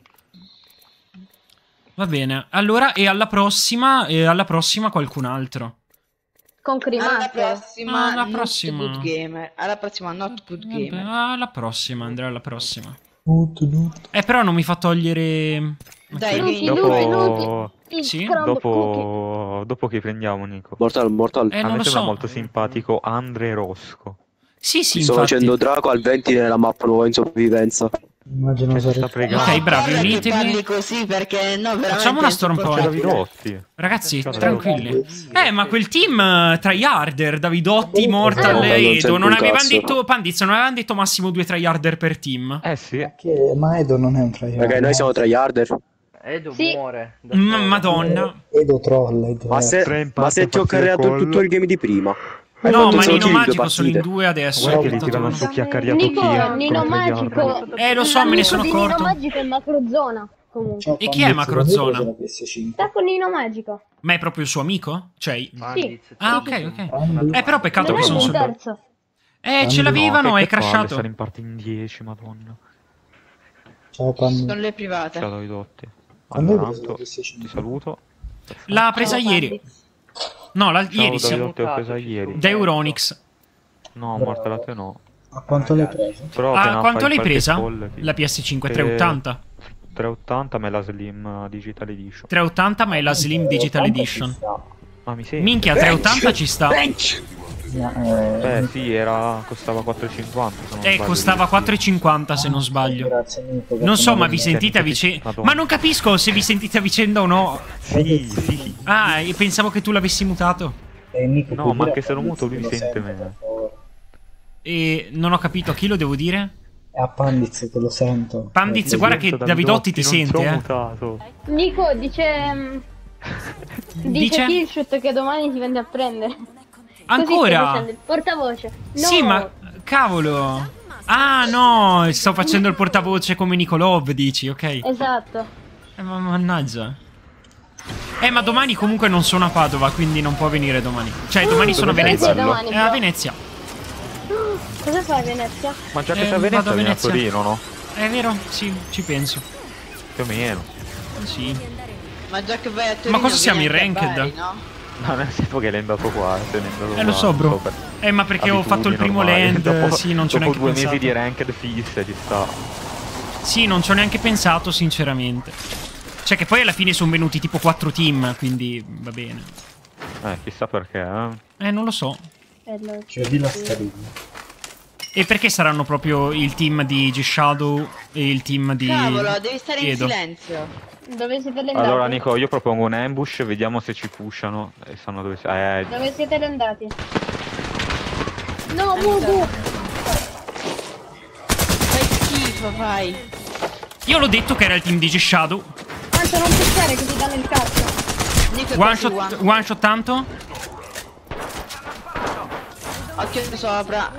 Va bene. Allora, e alla prossima qualcun altro. Con Alla Crimaster. prossima, Alla not prossima. good gamer. Alla prossima, not good Vabbè, gamer. alla prossima, andrà alla prossima. Tutto. Però non mi fa togliere... Dai, Luti, vieni. Dopo... Il Sì, crumb cookie. Dopo che prendiamo, Nico. Mortal. non A lo me sembra so. molto simpatico Andre Rosco. Sì, Sto infatti. facendo Draco al 20 nella mappa nuova in sopravvivenza. Immagino Che si sta sarebbe... pregando. Ok, bravi, Guarda che unitevi. parli così perché no, veramente Facciamo una storm C'è point. Davidotti. Ragazzi, C'è tranquilli. Ma quel team tryharder, Davidotti, Mortal non e c'è Edo, non un avevano cazzo. detto, Pandizz, non avevano detto massimo 2 tryharder per team? Sì. Ma Edo non è un tryhard. Perché noi siamo tryharder. Edo Sì. muore. da solo. Madonna. Edo troll, Edo. Ma se ti ho carriato tutto il game di prima. Hai No, fatto ma solo Nino kill, Magico sono in partite. 2 adesso. Guarda che è litigano buttato su chi ha carriato chi. Nico, Nino come Magico. lo so, me ne sono L'amico di Nino accorto. Magico è Macrozona. Comunque. Ciao, E chi è Pandizz, Macrozona? davvero c'è la PS5? Sta con Nino Magico. Ma è proprio il suo amico? Cioè... Pandits, Ah, sì, ok, ok. Pandizz. Però peccato Non che è sono un solo... terzo. Ce l'avevano, è Stare crashato. in parte in 10, madonna. Ciao Pandizz. Sono le private. Ciao Davidotti. Quando hai Allora, preso la Anto, PS5? ti saluto. L'ha presa Ciao, ieri. Pandizz. No, Ciao ieri sì. Davidotti, l'ho presa ieri. Da Euronix. No, morta la te no. A quanto l'hai preso? Però appena Quanto fai l'hai qualche presa? call, ti- La PS5 Eh, 380. 380 ma è la Slim Digital Edition. 380 ma è la Slim Digital Edition. Ah, mi sembra. Minchia, 380 ci sta. Beh, sì, costava 4,50. se non sbaglio. Costava 4,50 se non sbaglio. Grazie Nico. Non so, ma vi Cioè, sentite a non capisco- vicenda? Madonna. Ma non capisco se vi sentite a vicenda o no. Sì, sì. Ah, io pensavo che tu l'avessi mutato. Nico, No, puoi ma dire anche a se lo Pandizz muto lui che mi lo sente per me. favore? E non ho capito a chi lo devo dire. È a Pandizz che lo sento. Pandizz, guarda che Davidotti ti sente, Non sono mutato. Nico dice... Dice? Dice Killshot che domani ti viene a prendere. Così stai Ancora? facendo il portavoce. No. Sì, ma cavolo. Ah, no, sto facendo il portavoce come Nicolov, dici, ok. Esatto. Mannaggia. Ma domani comunque non sono a Padova, quindi non può venire domani. Cioè, domani sono a Dove Venezia. sei domani, A bro? Venezia. Cosa fai a Venezia? Ma già che Eh, sei a vado Venezia, a vieni a Venezia. Torino, no? È vero? Sì, ci penso. Più o meno. Sì. Ma già che vai a Torino, Ma cosa siamo in vieni anche a ranked? Bari, no? No, nel senso che l'hai andato qua. Lo so, bro. Ma perché ho fatto il primo land. Dopo, Sì, non ci ho dopo neanche 2 pensato. mesi di ranked fisse ci sta. Sì, non ci ho neanche pensato, sinceramente. Cioè, che poi alla fine sono venuti tipo 4 team, quindi va bene. Chissà perché, Non lo so. Chiudi la sterina. E perché saranno proprio il team di G-Shadow e il team di Cavolo, devi stare in Edo? silenzio. Dove siete andati? Allora, Nico, io propongo un ambush, vediamo se ci pushano e sanno dove siamo. Dove siete andati? No, Mugu! Fai schifo, fai. Io l'ho detto che era il team di G-Shadow. Tanto non pensare che ti danno il cazzo. Nico è One shot tanto? Occhio sopra.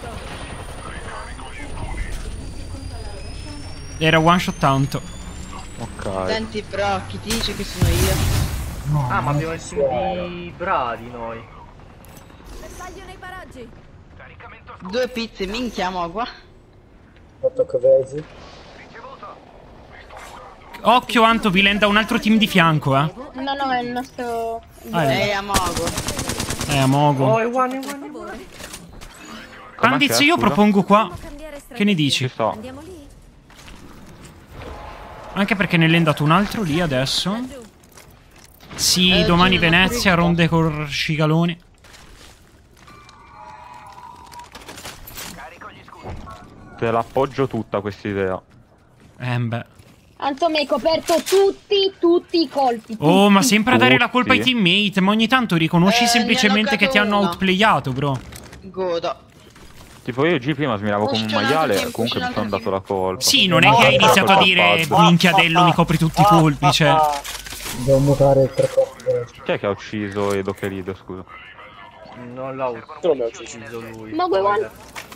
Era one shot tanto. Ok. Senti, bro, chi ti dice che sono io? No, Ah, ma non abbiamo il si team può. di Bradi noi. Bersaglio nei paraggi. 2 pizze, minchia, mogua. Fatto crazy. Occhio, Anto, vi lenda un altro team di fianco, eh. No, è il nostro... A mogo. Amogo. Oh, è one. Pandiz, c'è, io scusa? propongo qua. Cambiare Che ne dici? Ci sto. Andiamo lì? Anche perché ne è lendato un altro lì adesso. Sì, domani Gino, Venezia, ronde con Scicaloni. Te l'appoggio tutta quest'idea. Beh. Anto mi hai coperto tutti i colpi. Oh, ma tutti. sempre a dare la colpa ai Tutti. teammate. Ma ogni tanto riconosci ne semplicemente hanno che ti hanno uno. outplayato, bro. Godo. Tipo io G prima smiravo come un maiale, comunque mi sono dato la colpa. Sì, non è che hai iniziato a dire minchiadello mi copri tutti i colpi, cioè. Devo mutare il percorso. Chi è che ha ucciso Edo Kerido, scusa? Non l'ha Tu non mi hai ucciso. ucciso lui. Ma vuoi one?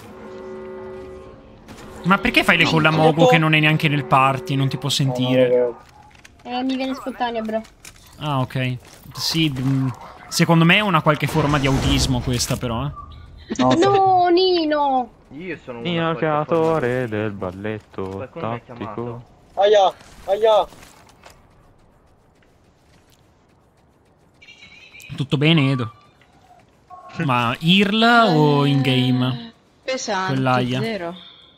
Ma perché fai le con la Mogo che non è neanche nel party, non ti può sentire? Mi viene spontanea, bro. Ah, ok. Sì, secondo me è una qualche forma di autismo questa però, eh. No, Nino! Io sono Nino, il creatore del balletto Qualcuno mi ha tattico. Aia, aia. Tutto bene, Edo? Ma IRL o in game? Pesante, Quell'aia. 0.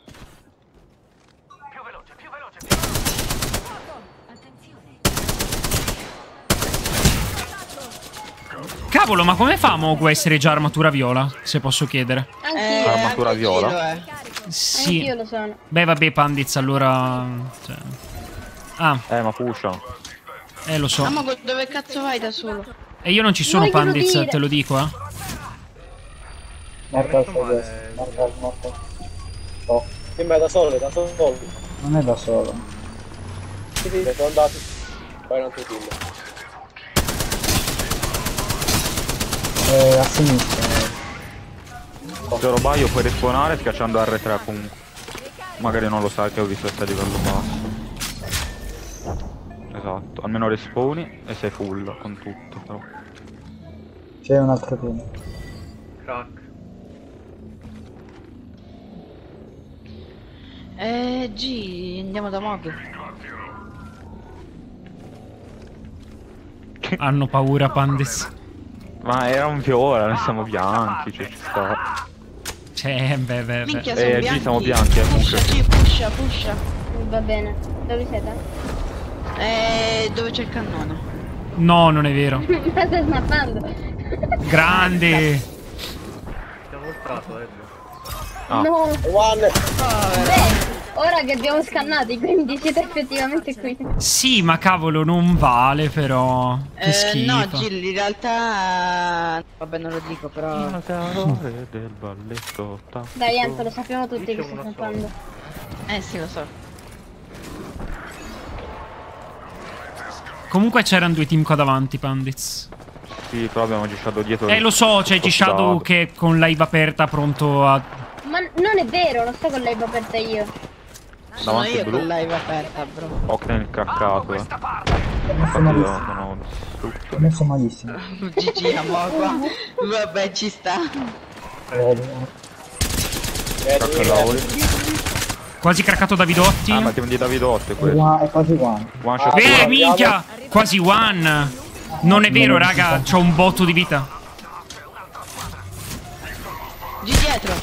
Cavolo, ma come fa Mogo a essere già armatura viola? Se posso chiedere. Anch'io, Armatura anche viola. Gilo, eh. Sì. anch'io lo sono. Beh, vabbè, Pandiz, allora... Cioè... Ah, Ma pusha. lo so. Ah, ma dove cazzo vai da solo? E io non ci sono, Voglio Pandiz, dire. te lo dico, eh. Marca il progresso. Marca il morto. Oh, Che vai da solo, da solo. non è da solo. Sì, sono andati. Vai un altro team. A sinistra. Se Robaio puoi respawnare schiacciando R3 comunque. Magari non lo sai che ho visto che a livello basso. Esatto, almeno respawni e sei full con tutto però. C'è un altro team. Crack. G, andiamo da Mog. Hanno paura, Pandiz. Ma era un viola, noi siamo bianchi, cioè ci sta. Cioè, beh. Minchia, G sono bianchi. siamo bianchi, Pusha, comunque. G, pusha. Va bene. Dove siete? Dove c'è il cannone? No, non è vero. Ma stai snappando? Grande. Siamo ultrato, Ah. No. One. Beh, ora che abbiamo scannati, quindi siete effettivamente qui. Sì, ma cavolo, non vale però. Che schifo. No, Gil, in realtà... Vabbè, non lo dico, però... Il creatore del balletto tattico. Dai, Anto, lo sappiamo tutti che Dice stai uno snappando. sì, lo so. Comunque c'erano 2 team qua davanti, Pandiz. Sì, però abbiamo G-Shadow dietro. Lo so, c'è G-Shadow che con live aperta pronto a... Ma non è vero, non sto con l'aiba aperta io. Sono Davanti io blu. con live aperta, bro. Octane craccato, Infatti sono distrutto. Ho messo malissimo. GG, Amogua. Vabbè, ci sta. Vedi. Crack lavori. Quasi craccato Davidotti. Ah, ma team di Davidotti questo. È quasi one. One shot. Minchia! Quasi one. Non è vero, raga, c'ho un botto di vita. Giù dietro.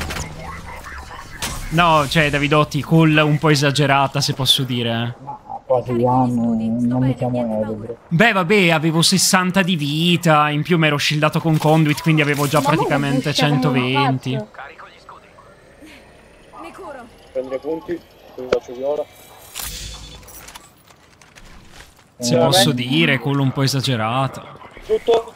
No, cioè, Davidotti, call un po' esagerata, se posso dire. Quasi one, non mi chiamo Edo, bro. Beh, vabbè, avevo 60 di vita, in più mi ero shieldato con Conduit, quindi avevo già praticamente 120. Mi curo. Prendere punti, quindi faccio di ora. Se posso dire, call un po' esagerata. Tutto.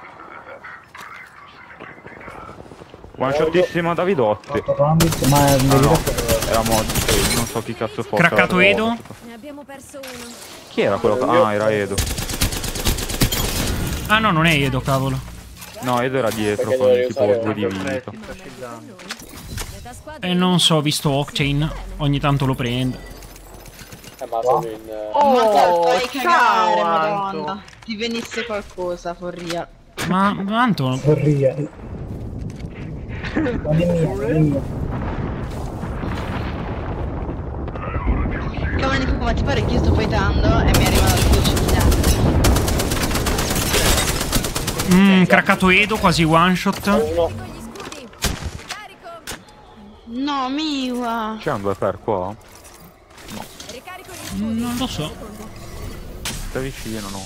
One shotissimo Davidotti. Ma è Era mod, non so chi cazzo fosse. Craccato Edo? Ne abbiamo perso uno. Chi era quello? Ah, era Edo. Ah no, non è Edo, cavolo. No, Edo era dietro Perché con dovevi tipo usare 2 di vita. Metà squadra. E non so, ho visto Octane, ogni tanto lo prendo. Ma sono in... Ma te fai cagare, ciao, madonna. Anto. Ti venisse qualcosa, forria. Ma Anto, sorria. Non è mia. Cavolo Nico, ma ti pare che io sto fightando e mi arrivano le velocità? craccato Edo, quasi one shot. Con gli scudi. Carico. No, Miwa. C'è un 2 per qua? Ricarico gli scudi. Non lo so. Stai vicino, no?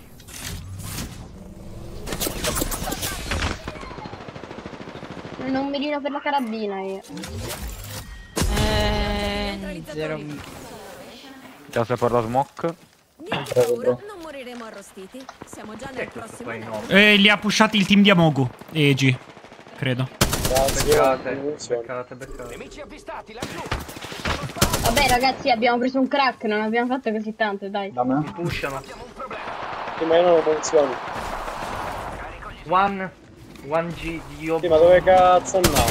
Non mi rino per la carabina io. Zero. Grazie per la smoke. Niente paura, non moriremo arrostiti. Siamo già nel prossimo livello. Li ha pushati il team di Amogu. Egi, credo. Beccate. Vabbè ragazzi, abbiamo preso un crack, non abbiamo fatto così tanto, dai. Da me? Mi pushano. Sì, ma io non funzioni. One G io. Sì, ma dove cazzo andiamo?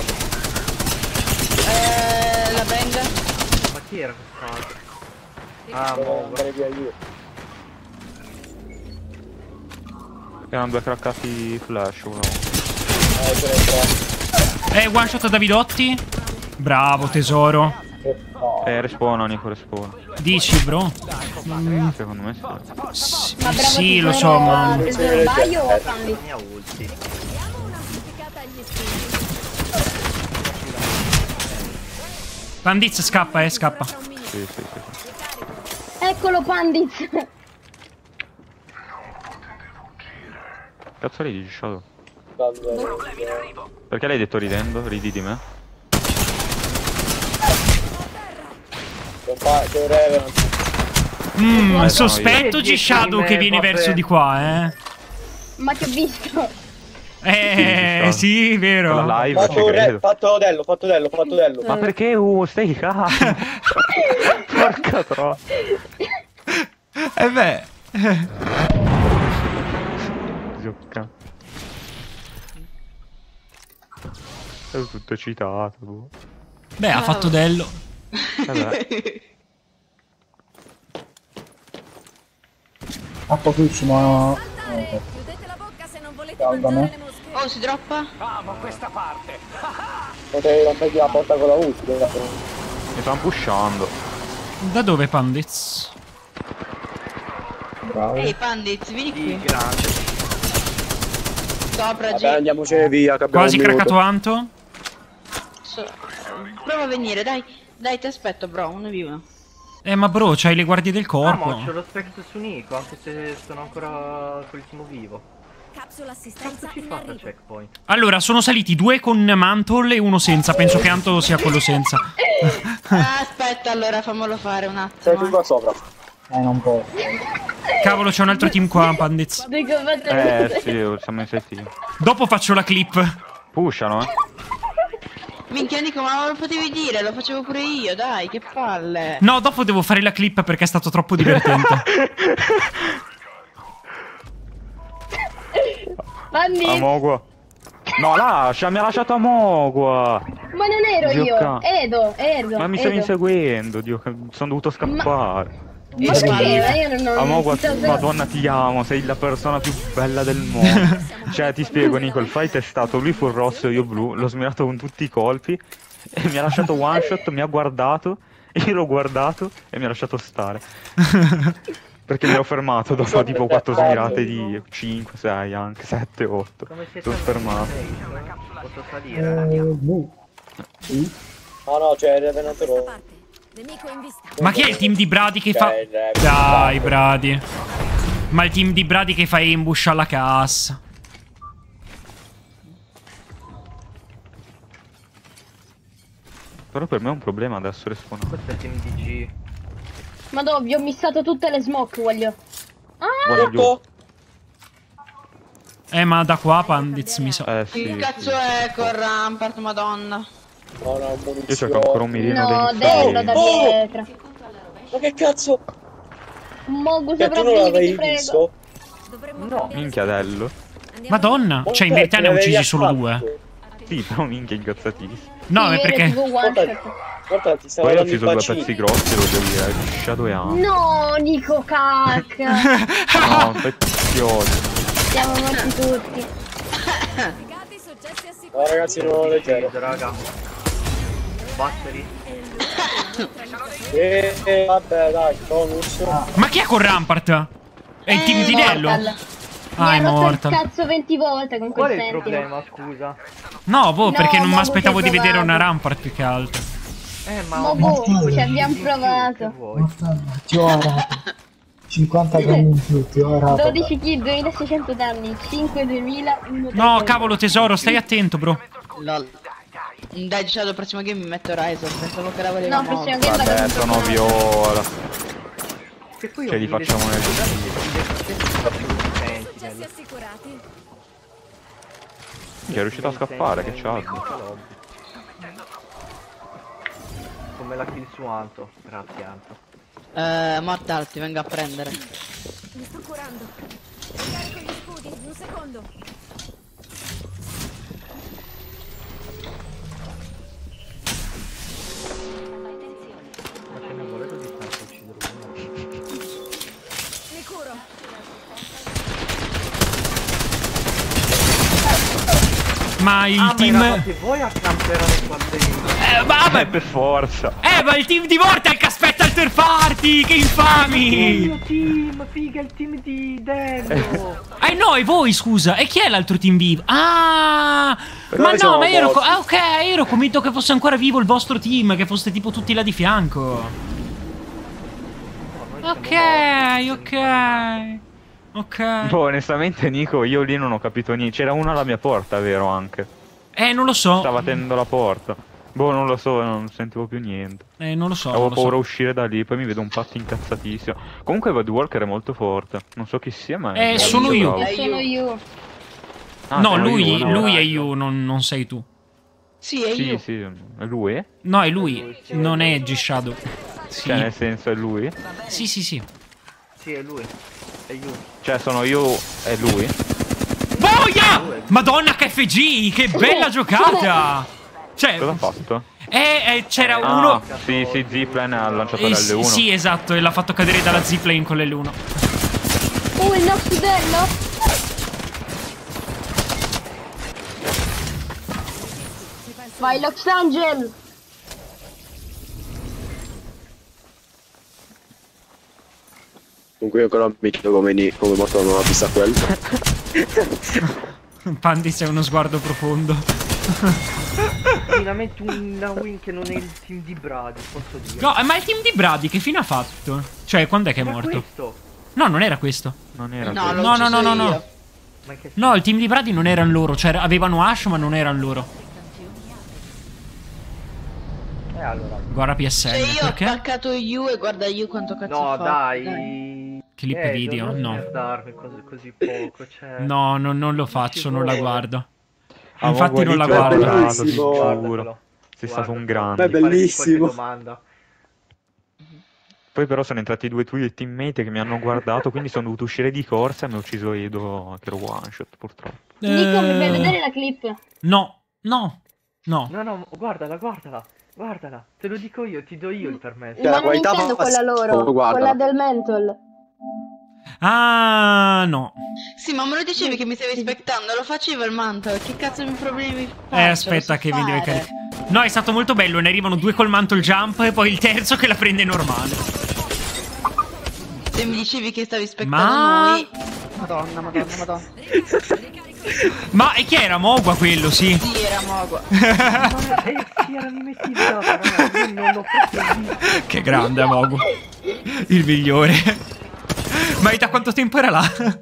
La benga. Ma chi era questo? Ah, Devo mo. andare via io. Erano 2 craccati flash, uno. Ce l'hai qua. One shot Davidotti. Bravo, tesoro. Respawna, Nico, respawna. Dici, bro? Secondo me sì. Ma bravo Sì, lo tesoro, so, ma... tesoro Baio o Candy? Mia ulti. Diamo un'amplificata agli scudi. Pandiz scappa, scappa. Fra un minuto. Sì. Eccolo Pandiz. Cazzo ridi, Shadow? Grande. Perché l'hai detto ridendo? Ridi di me? C'è Revenant. Sospetto G-Shadow che viene vabbè. verso di qua, Ma ti ho visto. Sì, vero. La live ci credo. Fatto dello. Ma perché? Stai calmo. Porca troia. Beh. Gioca. È tutto citato. Boh. Beh, ha fatto dello. Vabbè. A pochissimo. Chiudete la bocca se non volete Salvami. mangiare le mosche. Oh, si droppa? Potevi rompergli la porta con la ulti. Mi stanno pushando. Da dove Pandiz? Bravo. Ehi, Pandit, vieni Sì, qui. grazie. Sopra, G. Vabbè, andiamocene via. Che abbiamo Quasi un minuto. craccato Anto? Prova a venire, dai. Dai, ti aspetto, bro, 1v1. Ma bro, c'hai le guardie del Ah, corpo. ma c'ho lo specchio su Nico, anche se sono ancora l'ultimo vivo. Capsula assistenza Cazzo ci in fa da arrivo. checkpoint? Allora, sono saliti 2 con Mantle e 1 senza. Penso che Anto sia quello senza. Aspetta, allora fammelo fare un Sei attimo. tu qua sopra. Non posso. Cavolo, c'è un altro team qua, Pandiz. Sì, siamo in 6 team. Dopo faccio la clip. Pushano, Minchia Nico, ma lo potevi dire, lo facevo pure io, dai, che palle. No, dopo devo fare la clip perché è stato troppo divertente. Pandiz. Amogua. No, lascia, mi ha lasciato Amogua. Ma non ero Gioca. io. Edo. Ma mi stavi inseguendo, Dio, sono dovuto scappare. Ma perché? Io non Amogua, ti so- madonna ti amo, sei la persona più bella del mondo. Cioè, ti spiego, Nico, il fight è stato lui fu rosso e io blu, l'ho smirato con tutti i colpi E mi ha lasciato one shot, mi ha guardato, io l'ho guardato e mi ha lasciato stare. Perché mi ero fermato dopo tipo 4 smirate di 5, 6, anche 7, 8. Come siete Sono fermato. Posso salire? Sì. Ah no, c'è il Revenantero. Parte. Nemico in vista. Ma chi è il team di Brady che fa... Dai, Brady. Ma il team di Brady che fa ambush alla cassa. Però per me è un problema adesso respawnare. Questo è il team DG. Madonna, vi ho missato tutte le smoke, voglio. Guarda giù. Ma da qua Pandits mi sa... Sì. Che cazzo è col Rampart, madonna? No, no, Io cerco ancora un mirino No, dei dello da Oh! dietro. Ma che cazzo? Mogu Cioè, tu non sopravvivi, l'avevi ti prego. visto? Dovremmo No, cambiare Minchia Dello. Andiamo Madonna. Cioè in verità ne ha uccisi solo 2. Sì, però minchia incazzatissimo. No, è perché... Guarda, ti stavo Poi ho dando i ucciso 2 bacini. pezzi grossi, lo devo dire. Shadow e Am. No, Nico, cacca. No, infettioso. Siamo morti tutti. Verificati, successi assicurati. No, ragazzi, non lo leggero. raga. Battery. Vabbè, dai, bonus. Ma chi è con Rampart? È il team di Dello? Ah, è Mi ha rotto il Mortal. cazzo 20 volte con Qual quel è il Sentinel. problema, scusa? No, boh, No, perché non mi Mogu aspettavo ci ha di vedere una provato. Rampart più che altro. Ma Mogu, ci abbiamo Che provato. vuoi? Mortal, ti ho arato. 50 danni in più, ti ho arato. 12 kill, 2600 danni, 5 2000, 1 No, cavolo tesoro, stai attento, bro. Lol. Dai, Shadow, prossimo game mi metto Horizon, pensavo che eravamo No, prossimo game Vabbè, la sono viola. Che poi Ce li facciamo nel... Successi assicurati. È riuscito a scappare, che c'ha. Come la kill su Anto. Grazie Anto. Mortal, ti vengo a prendere. Mi sto curando. Carico gli scudi, un secondo. Ma ce ne volevo di tanto uccidere uno. Mi curo. Ma il Ma team... eravate voi a camperare qua dentro. Vabbè, Per forza. ma il team di Mortal che aspetta il third party! Che Il infami! mio team, figa, il team di Dello. No, è voi, scusa. E chi è l'altro team vivo? Ah! Però Ma noi no, siamo ma io ero... morti. ok, io ero convinto che fosse ancora vivo il vostro team, che foste tipo tutti là di fianco. Ok. Boh, onestamente, Nico, io lì non ho capito niente. C'era uno alla mia porta, vero, anche. Non lo so. Stava tenendo la porta. Boh, non lo so, non sentivo più niente. Non lo so. Avevo non lo so. paura a uscire da lì, poi mi vedo un patto incazzatissimo. Comunque Woodwalker è molto forte. Non so chi sia, ma è sono molto io. bravo. Sono io. Ah, No, sono lui, io, no. lui è io, non sei tu. Sì, è io. Sì, è lui? No, è lui, non è G-Shadow. Sì. Cioè, nel senso, è lui? Sì. Sì, è lui. È io. Cioè, sono io e lui? Boia! Madonna che FG, che bella giocata! Cioè, Cosa ha fatto? c'era Ah, uno... sì, Zipline ha lanciato l'L1. Sì, esatto, e l'ha fatto cadere dalla zipline con l'L1. Il Nox bello. Vai, Lox Angel. Comunque io ancora mi chiedo come Mortal non ha visto quello. Pandis è uno sguardo profondo. Finalmente una win che non è il team di Brady, posso dire. No, ma il team di Brady che fine ha fatto? Cioè, quando è che è Ma morto? questo? No, non era questo. Non era No, quello. l'ho ucciso io. Ma che No, il team di Brady non erano loro. Cioè, avevano Ash, ma non erano loro. allora. Guarda PSN, Cioè io ho perché? attaccato You e guarda You quanto cazzo No, fa. dai. Clip video? non No. merdarmi così poco, cioè. No, non lo faccio, non la guardo. Ah, Infatti non la guarito, guardo. guardato, ti Bellissimo. giuro. Sei stato un grande. Beh, bellissimo. Domanda. Poi però sono entrati due tuoi teammate che mi hanno guardato, quindi sono dovuto uscire di corsa e mi ho ucciso Edo, che ero one shot purtroppo. Nico, mi fai vedere la clip? No. No, guardala. Te lo dico io, ti do io il permesso. Ma non qualità intendo quella bassa, loro, guardala. quella del Mental. Ah, no. Sì, ma me lo dicevi che mi stavi aspettando, lo facevo il manto, che cazzo mi problemi faccio? Aspetta lo so che video è fare. caricato. No, è stato molto bello. Ne arrivano 2 col mantle jump e poi il terzo che la prende normale. Se mi dicevi che stavi aspettando noi... Madonna. Ma e chi era? Mogua quello, sì. Sì, era Mogua. Sì, era mimetizzato, ragazzi, io non l'ho proprio visto. Che grande Mogua. Il migliore. Ma da quanto tempo era là?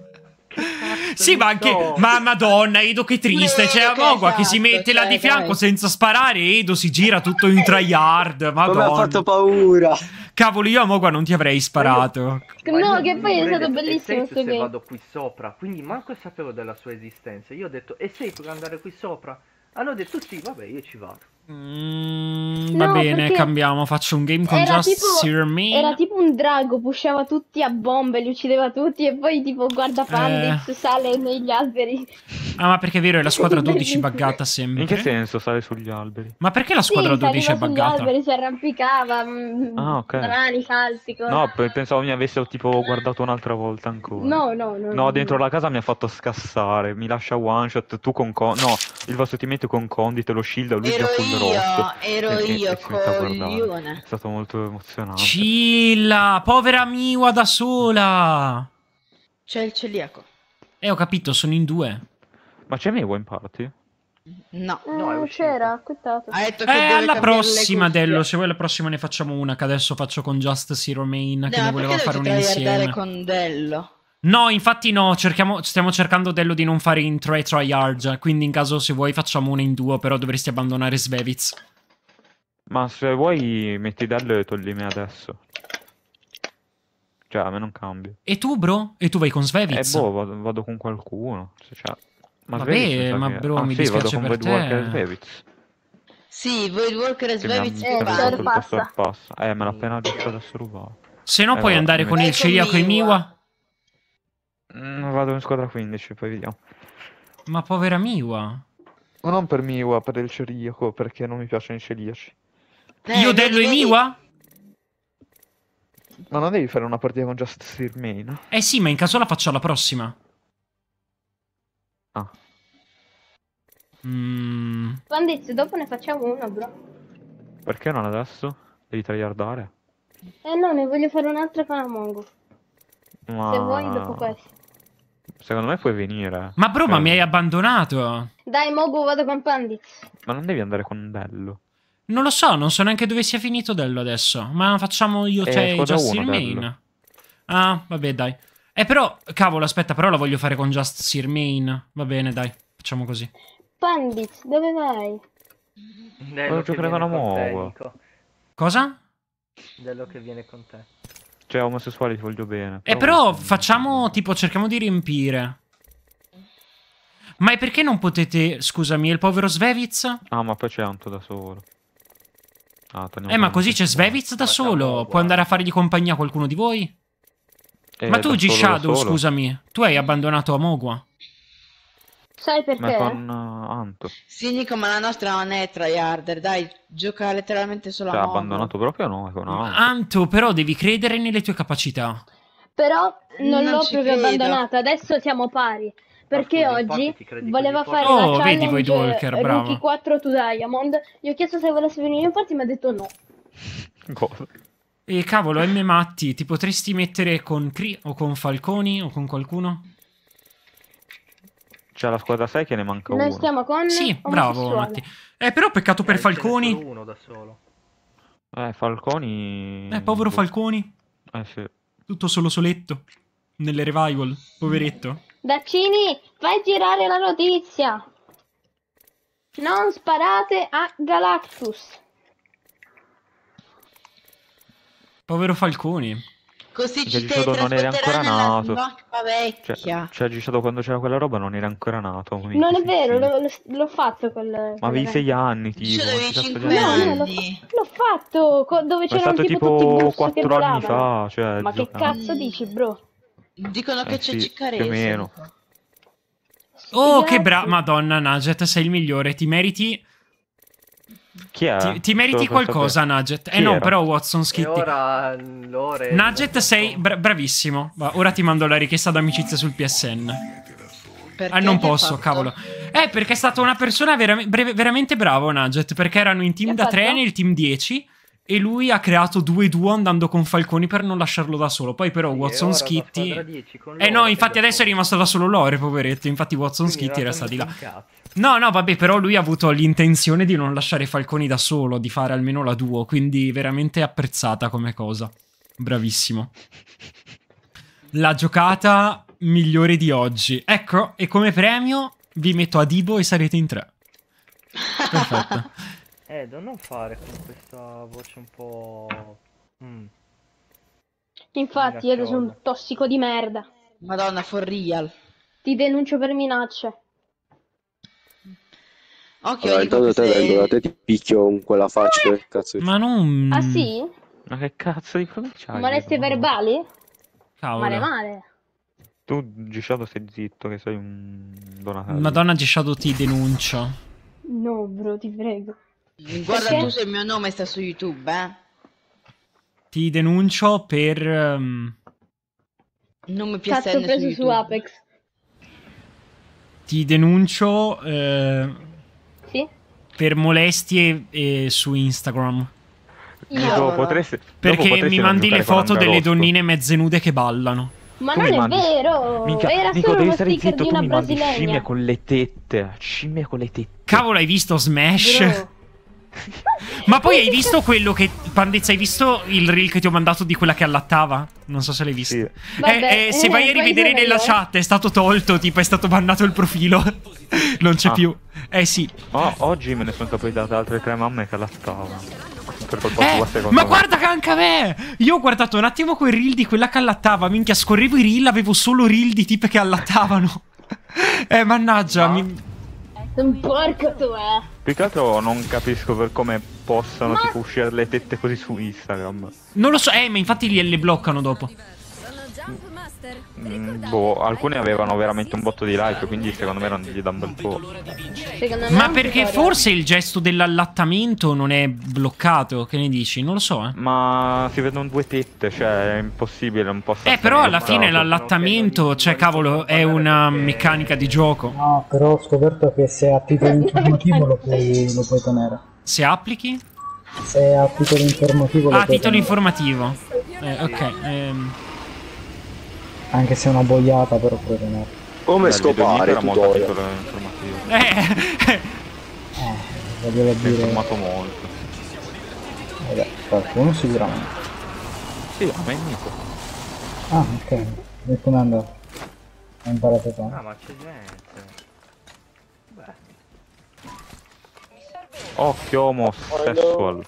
Sì, ma anche... Ma madonna, Edo che triste. C'è Mogua che si mette là di fianco senza sparare. Edo si gira tutto in tryhard. Madonna. Come ha fatto paura. Cavolo, io a Mogua non ti avrei sparato. No, che poi è stato bellissimo se sto game. vado qui sopra, quindi manco sapevo della sua esistenza. Io ho detto, e sei per andare qui sopra? Allora ho detto, sì, vabbè, io ci vado. Va bene, perché cambiamo. Faccio un game con era Just tipo- Sear Me. Era tipo un drago, pushava tutti a bombe, li uccideva tutti e poi tipo guarda Pandix, sale negli alberi. Ah, ma perché è vero, è la squadra 12 Bellissimo. buggata sempre. In che senso sale sugli alberi? Ma perché la squadra Sì, 12 è saliva sugli buggata? alberi, si arrampicava, Ah, ok. rani, salti, cose. No, pensavo mi avesse tipo guardato un'altra volta ancora. No, No, dentro la casa mi ha fatto scassare. Mi lascia one shot. Tu con no, il vostro teammate con Condit, lo shield, lui già full rosso. Ero E io, si mette a guardare. coglione. È stato molto emozionante. Cilla, povera Miwa da sola. C'è il celiaco. Ho capito, sono in 2. Ma c'è Mewa in party? No. No, è uscito. c'era, acquittato. Ha detto che deve Alla cambiare le prossima, cuffie. Dello. Se vuoi la prossima ne facciamo una, che adesso faccio con Just Zero Main, che No, ne ma voleva perché fare una dovete tryhardare insieme. con Dello? No, infatti no, stiamo cercando Dello di non fare in tryhard, quindi in caso se vuoi facciamo una in duo, però dovresti abbandonare Svevitz. Ma se vuoi metti Dello e togli me adesso. Cioè, a me non cambia. E tu, bro? E tu vai con Svevitz? Boh, vado con qualcuno. Cioè, ma Vabbè, Svevitz mi sa ma che- bro, ah, mi sì, dispiace vado per con Voidwalker e te. Svevitz. Sì, Voidwalker e Che mi ha Svevitz preso Store tutto il passa. Store Pass. Me l'ha appena giusto adesso rubato. Se no puoi guarda, andare mi con metto- il celiaco e Miwa. Vado in squadra 15, poi vediamo. Ma povera Miwa. Ma non per Miwa, per il celiaco, perché non mi piacciono i celiaci. Io, Dello e Miwa? Ma non devi fare una partita con Just Sear Main? Eh sì, ma in caso la faccio alla prossima. Ah. Pandix, dopo ne facciamo una, bro. Perché non adesso? Devi tryhardare? No, ne voglio fare un'altra con Among. Ma... Se vuoi, dopo questo. Secondo me puoi venire. Ma bro, ma mi hai abbandonato. Dai, Mogu, vado con Pandix. Ma non devi andare con Dello. Non lo so, non so neanche dove sia finito Dello adesso. Ma facciamo io, te e squadra Just uno, Sear Main. Dello. Ah, vabbè, dai. Però, cavolo, aspetta, però la voglio fare con Just Sear Main. Va bene, dai, facciamo così. Pandix, dove vai? Dello che giocare viene con con te, Among. Nico. Cosa? Dello che viene con te. Cioè, omosessuali ti voglio bene. Però facciamo, tipo, cerchiamo di riempire. Ma è perché non potete... Scusami, il povero Svevitz? Ah, ma poi c'è Anto da solo. Ah, Ma così c'è Svevitz da solo. Può andare a fargli compagnia a qualcuno di voi? Ma tu, G-Shadow, scusami. Tu hai abbandonato Amogua. Sai perché? Ma con Anto. Sì, Nico, ma la nostra non è tryharder, dai, gioca letteralmente solo Cioè, a ha Mogo. abbandonato proprio no, con Anto. Anto, però devi credere nelle tue capacità. Però non Non l'ho ci proprio credo. abbandonata, adesso siamo pari. Perché scusa, infatti oggi ti credi voleva così fare forte? una Oh, vedi challenge Voidwalker, bravo. Rookie 4 to Diamond. Gli ho chiesto se volesse venire in party, mi ha detto no. Cosa? E cavolo, M. Matti, ti potresti mettere con Cri o con Falconi o con qualcuno? C'è la squadra 6 che ne manca Noi uno. stiamo con Sì, bravo, omosessuale. Matti. Però peccato per Ce n'è Falconi. solo uno da solo. Falconi... Povero Falconi. Sì. Tutto solo soletto. Nelle revival, poveretto. Daccini, fai girare la notizia. Non sparate a Galactus. Povero Falconi. Così Perché ci Giuseppe non era ancora teletrasporteranno nato. nella mappa vecchia. Cioè Giuseppe quando c'era quella roba non era ancora nato. Non è vero, l'ho fatto quel... Ma avevi 6 anni, tipo. Ci avevi che cazzo 5 di No, anni? no, anni. l'ho fatto dove Ma è c'erano stato tipo tutti i tipo bus che 4 anni volavano. fa. Cioè, Ma che giocando. cazzo dici, bro? Dicono che c'è sì, Ciccarese. più o meno. Oh, Sì, che grazie. Madonna, Naget, sei il migliore. Ti meriti... Chi è? Ti meriti Solo per qualcosa, sapere. Naget. Chi no, era? però Watson E Skitty. ora l'ore... Naget, sei bravissimo. Va, ora ti mando la richiesta d'amicizia sul PSN. Perché Non che ha posso, fatto? cavolo. Perché è stata una persona veramente brava, Nugget, perché erano in team Che da ha 3 fatto? nel team 10 e lui ha creato 2 duo andando con Falconi per non lasciarlo da solo. Poi però Sì, e Watson ora da Skitty... squadra 10 con no, Lore infatti che da adesso è solo. rimasto da solo Lore, poveretto. Infatti Watson Quindi Skitty non resta di là. un cazzo. No, vabbè, però lui ha avuto l'intenzione di non lasciare Falconi da solo, di fare almeno la duo, quindi veramente apprezzata come cosa. Bravissimo. La giocata migliore di oggi. Ecco, e come premio vi metto Adibo e sarete in 3. Perfetto. Non fare con questa voce un po'... Infatti, io sono un tossico di merda. Madonna, for real. Ti denuncio per minacce. Occhio, Allora, dico intanto te che vengo da te, ti picchio con quella faccia. Che cazzo Ma non... Ah sì? Ma che cazzo di problemi c'hai? Molestie No. verbali? Cavolo. Male. Tu, Gisciato, stai zitto, che sei un Donatello. Madonna, G-Shadow ti denuncio. No, bro, ti prego. guarda Perché? tu se il mio nome sta su YouTube, Ti denuncio per... Nome PSN Cazzo su preso su YouTube. Apex. Ti denuncio Sì? per molestie su Instagram. Dopo potresti, Perché mi mandi le foto delle donnine donnine mezze nude che ballano. Ma Tu non mi è mandi- vero! Minchia, Era Nico, solo devi uno stare sticker zitto, di tu una mi mandi scimmie brasilegna. con le tette. Scimmie con le tette. Cavolo, hai visto Smash? Bro. Ma poi hai visto quello che... Pandezza, hai visto il reel che ti ho mandato di quella che allattava? Non so se l'hai visto. Sì. Vabbè, Se vai a poi rivedere sono nella io. chat, è stato tolto, tipo è stato bannato il profilo. Non c'è Ah. più. Sì. Ma oggi me ne sono capitate altre 3 mamme che allattavano. Per colpa tua, secondo Ma me. guarda che anche a me! Io ho guardato un attimo quel reel di quella che allattava. Minchia, scorrevo i reel, avevo solo reel di tipe che allattavano. Mannaggia, Un porco tu, Più che altro non capisco per come possano tipo uscire le tette così su Instagram. Non lo so, ma infatti le bloccano dopo. Sono Jump Master. Alcune avevano veramente un botto di like, quindi secondo me non gli dà un bel po'. Secondo me Ma è un perché tutorial. forse il gesto dell'allattamento non è bloccato? Che ne dici? Non lo so, Ma si vedono 2 tette, cioè è impossibile, non posso. però alla fine l'allattamento, cioè cavolo, è una meccanica di gioco. No, però ho scoperto che se a titolo informativo lo puoi tenere. Se applichi? Se a titolo informativo lo Ah, puoi titolo tenere. informativo. Ok. Anche se è una boiata, però puoi tenere. Come scopare era molto tutorial? titolo informativo. Voglio Mi ha dire... informato molto. Vabbè, qualcuno sicuramente. Sì, a me Nico. Ah, ok. E come è andato? Hai imparato Ah, tanto. ma c'è gente. Beh. Occhio omosessual.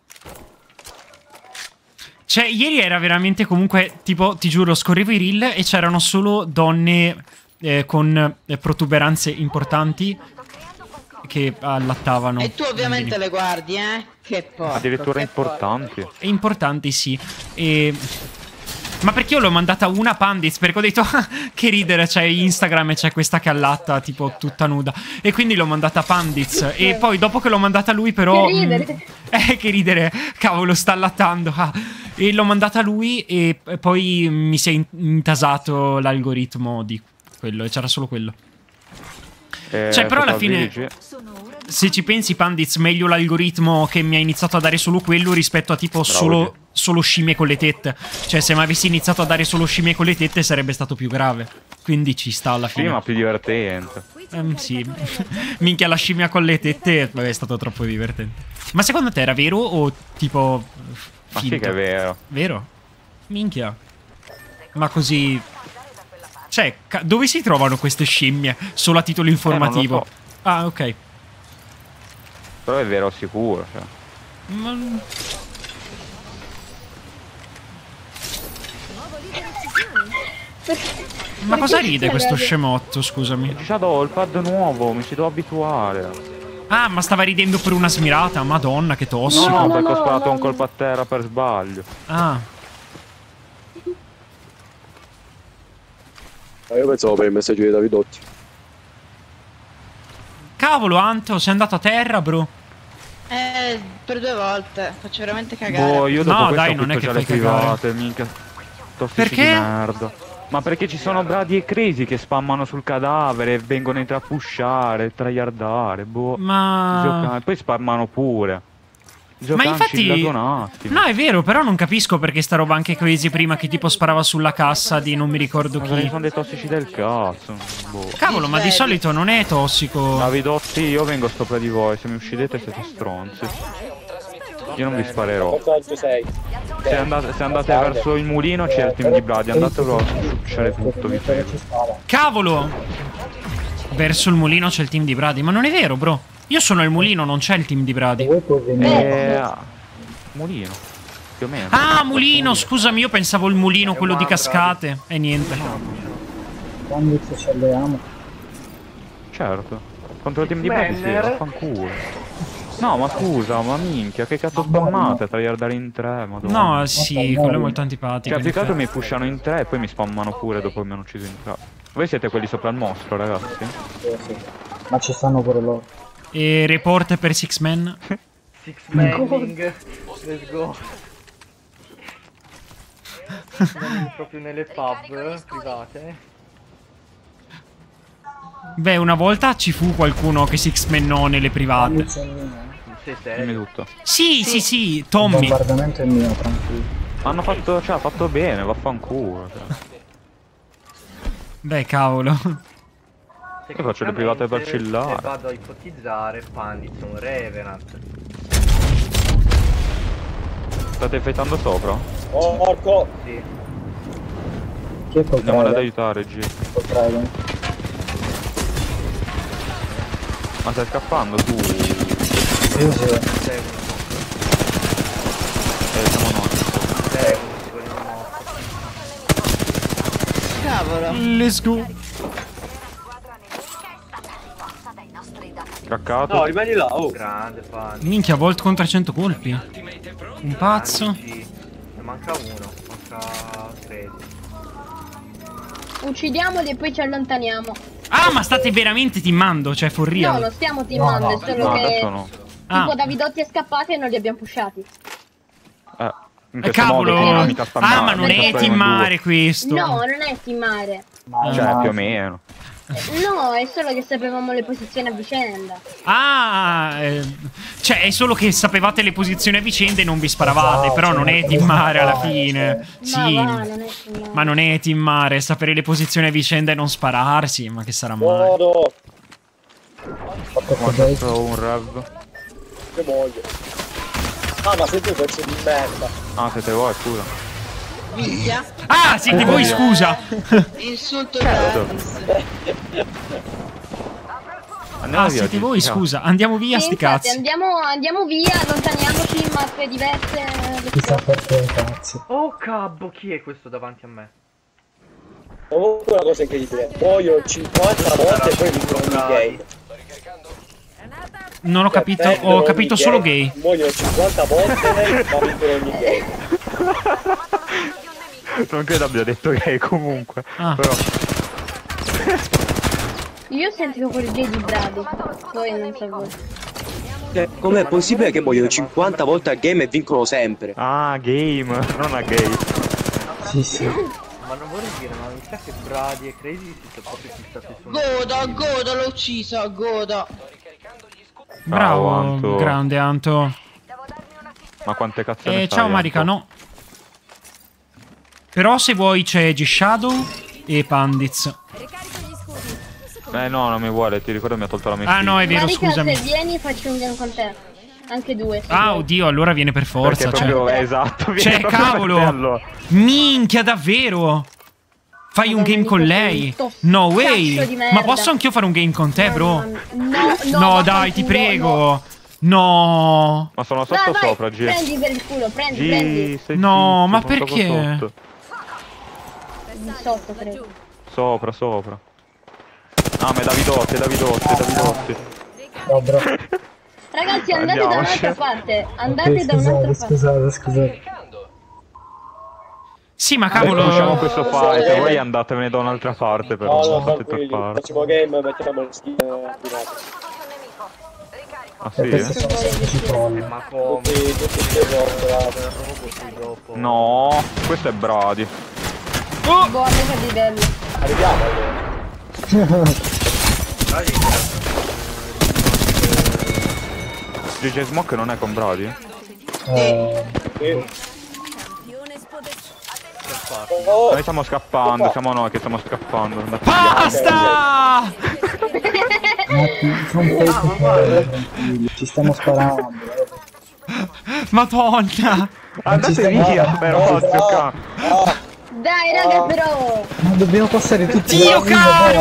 Cioè, ieri era veramente comunque, tipo, ti giuro, scorrevo i reel e c'erano solo donne con protuberanze importanti che allattavano. E tu ovviamente le guardi, Che porco. Addirittura che porco. importanti. È importante, sì. Ma perché io l'ho mandata una Pandits? Perché ho detto, che ridere, c'è Instagram e c'è questa che allatta, tipo, tutta nuda. E quindi l'ho mandata a Pandits. E poi, dopo che l'ho mandata a lui, però... Che ridere. Che ridere, cavolo, sta allattando. E l'ho mandata a lui e poi mi si è intasato l'algoritmo di quello. E c'era solo quello. Cioè, però alla fine... Se ci pensi, Pandits, meglio l'algoritmo che mi ha iniziato a dare solo quello rispetto a tipo solo scimmie con le tette. Cioè, se mi avessi iniziato a dare solo scimmie con le tette sarebbe stato più grave. Quindi ci sta alla fine. Sì, ma più divertente. Sì. Minchia, la scimmia con le tette è stato troppo divertente. Ma secondo te era vero o tipo Ma finto? sì che è vero. Vero? Minchia. Ma così... Cioè, dove si trovano queste scimmie? Solo a titolo informativo. Non lo so. Ah, ok. Però è vero sicuro, cioè. Ma cosa ride questo scemotto, scusami? Shadow, ho il pad nuovo, mi ci devo abituare. Ah, ma stava ridendo per una smirata? Madonna, che tossico. No, perché ho sparato un colpo a terra per sbaglio. Ah. Io pensavo per il messaggio di Davidotti. Cavolo, Anto, sei andato a terra, bro? Per 2 volte. Faccio veramente cagare. Boh, io dopo No, questo dai, ho non è quitto che già fai le cagare. private, minchia. Tossici Perché? di merda. Ma perché ci sono Brady e Crazy che spammano sul cadavere, vengono a pushare, traiardare, boh. Ma... Poi spammano pure. Ma infatti... un attimo. No, è vero, però non capisco perché sta roba anche Crazy prima che tipo sparava sulla cassa di non mi ricordo chi. Sono dei tossici del cazzo. Boh. Cavolo, ma di solito non è tossico. Davidotti, io vengo sopra di voi, se mi uccidete siete stronzi. Io non vi sparerò. Se andate verso il mulino c'è il team di Brady, andatelo a succedere tutto, vi prego. Cavolo! Verso il mulino c'è il team di Brady, ma non è vero, bro. Io sono il mulino, non c'è il team di Brady. Mulino, più o meno. Ah, mulino, scusami, io pensavo il mulino, quello di cascate. E niente. Quando ci alleiamo? Certo. Contro il team di Brady sì, vaffanculo. No, ma scusa, ma minchia, che cazzo spammate a tagliardare in 3, madonna. No, sì, quello è molto antipatico. Cioè, più che altro mi pushano in 3 e poi mi spammano pure dopo che mi hanno ucciso in 3. Voi siete quelli sopra il mostro, ragazzi? Sì. Ma ci stanno pure loro. E report per Six Man? Six Manning, let's go. Siamo proprio nelle pub private. Beh, una volta ci fu qualcuno che Six Man no nelle private. Dimmi tutto. Sì, Tommy. Il bombardamento è mio, tranquillo. Hanno fatto, cioè, ha fatto bene, vaffanculo. Cioè. Beh, cavolo. Io faccio le private per chillare. Vado a ipotizzare Pandit un Revenant. State fightando sopra? Oh, porco! Sì. Chi è col Andiamo ad trailer? aiutare, G. Col trailer. Ma stai scappando tu? Io sì. Siamo noi. Cavolo. Let's go. Craccato. No, rimani là, oh. Grande Pandit. Minchia, Volt con 300 colpi. Un pazzo. Sì. Ne manca uno, manca 3. Uccidiamoli e poi ci allontaniamo. Ah, ma state veramente teamando? Cioè, for real? No, non stiamo teamando, è solo che... adesso no. Tipo Davidotti è scappato e non li abbiamo pushati. In questo Cavolo. modo, mica spammare, Ma non mica è stare in teammare questo. No, non è teamare. due. Cioè, più o meno. No, è solo che sapevamo le posizioni a vicenda. Cioè, è solo che sapevate le posizioni a vicenda e non vi sparavate. Però non è teamare alla fine. Sì. Ma va, non è teamare. Ma non è teamare, sapere le posizioni a vicenda e non spararsi. Ma che sarà mai? Modo! Ho fatto un rev. Che voglio. Ah, ma siete pezzi di merda. Ah, siete voi, scusa. Minchia. Ah, siete voi, scusa. Insulto Certo. gratis. Andiamo via, siete G. voi, scusa. Andiamo via, Sì, sti infatti, cazzi. andiamo via, allontaniamoci in mappe diverse. Chissà perché i cazzi. Oh cabbo, chi è questo davanti a me? Comunque una cosa incredibile. Muoio 50 volte e poi vinco ogni game. Non ho capito, ho capito solo gay. Muoio 50 volte ma vinco ogni game. Non credo abbia detto gay comunque. Però. Io sentivo quel gay di Brady, poi non so voi. Com'è possibile che muoiono 50 volte a game e vincono sempre? Ah, game, non a gay. Sì. Ma non vorrei dire, ma mi sa che Brady e Crazy si sono proprio fissati su Godo, l'ho ucciso, godo. Bravo, Anto. grande Anto. Ma quante cazzo ne sai, Ciao Marica, Anto? no. Però se vuoi c'è G-Shadow e Pandits. No, non mi vuole, ti ricordo mi ha tolto la mia Ah no, è vero, Marica, scusami. se vieni faccio un game con te. Anche due. se Ah, vuoi. oddio, allora viene per forza. Perché proprio, esatto, viene Cioè, proprio per te, cavolo. allora. Minchia, davvero. Fai un game con lei? No way. Cazzo di merda. Ma posso anch'io fare un game con te, bro? No, Dai, ti vaffanculo, prego. No. Ma sono sotto Vai, o vai, sopra, G? prendi per il culo, prendi. G, sei No, zitto, ma sono proprio perché? sotto. Di sotto, credo. Sopra. Ah, ma è Davidotti. No, bro. Ragazzi, andate da Andiamoci. un'altra parte. Andate da un'altra parte. Scusate. Sì, ma Cavolo, cavolo. facciamo questo fight, voi andatevene da un'altra parte però, No, non fate tranquilli. toppare. Facciamo game, mettiamo le skin abbinate. Ah Perché sì? sono semplici troll. Ma come? Tutti i Robo dopo. No, questo è Brady. Buono che livello. Arriviamo allora. DJ Smoke non è con Brady? Noi stiamo scappando, siamo noi che stiamo scappando. Basta! Ci stiamo sparando. Madonna! Andate via, però, Dai, raga, però. Ma dobbiamo passare tutti. Dio caro!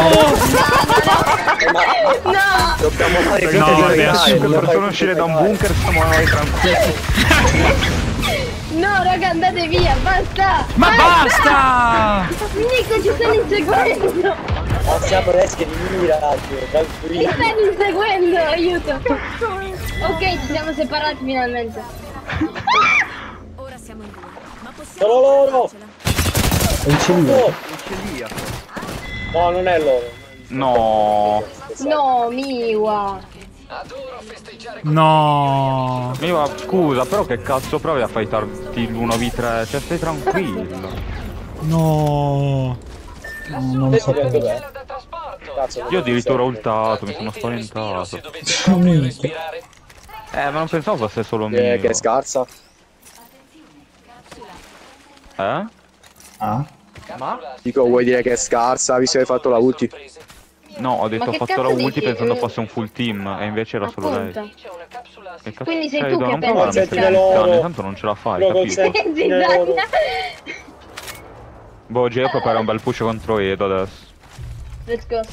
No! Dobbiamo fare No, finta di è assurdo. Per solo uscire da un bunker siamo noi tranquilli. No, raga, andate via, basta! Ma basta! Nico, ci stanno inseguendo! Ma siamo reschi di mira, Ci tranquilli. stanno inseguendo, aiuto! Ok, ci siamo separati finalmente. Ora siamo in due, ma possiamo Sono loro! È in cellula. Celia. No, non è loro. No. No, Miwa! No. Miwa, scusa, però che cazzo provi a fightarti l'1v3? Cioè, stai tranquillo. No. Non so perché. Dov'è? Cazzo, Io addirittura ho ultato, mi sono spaventato. Ma non pensavo fosse solo mio. che è scarsa. Eh? Ah? Ma? Dico, vuoi dire che è scarsa, visto che hai fatto la ulti? No, ho detto Ma ho che fatto la cazzo ulti dici? pensando fosse un full team e invece era solo lei. Appunto. Che cazzo Quindi sei stai, tu non che provare a pensi mettere che in loro- zittane, tanto non ce la fai, Loro capito? Zizzania! Boh, io preparare un bel push contro Edo adesso. Let's go.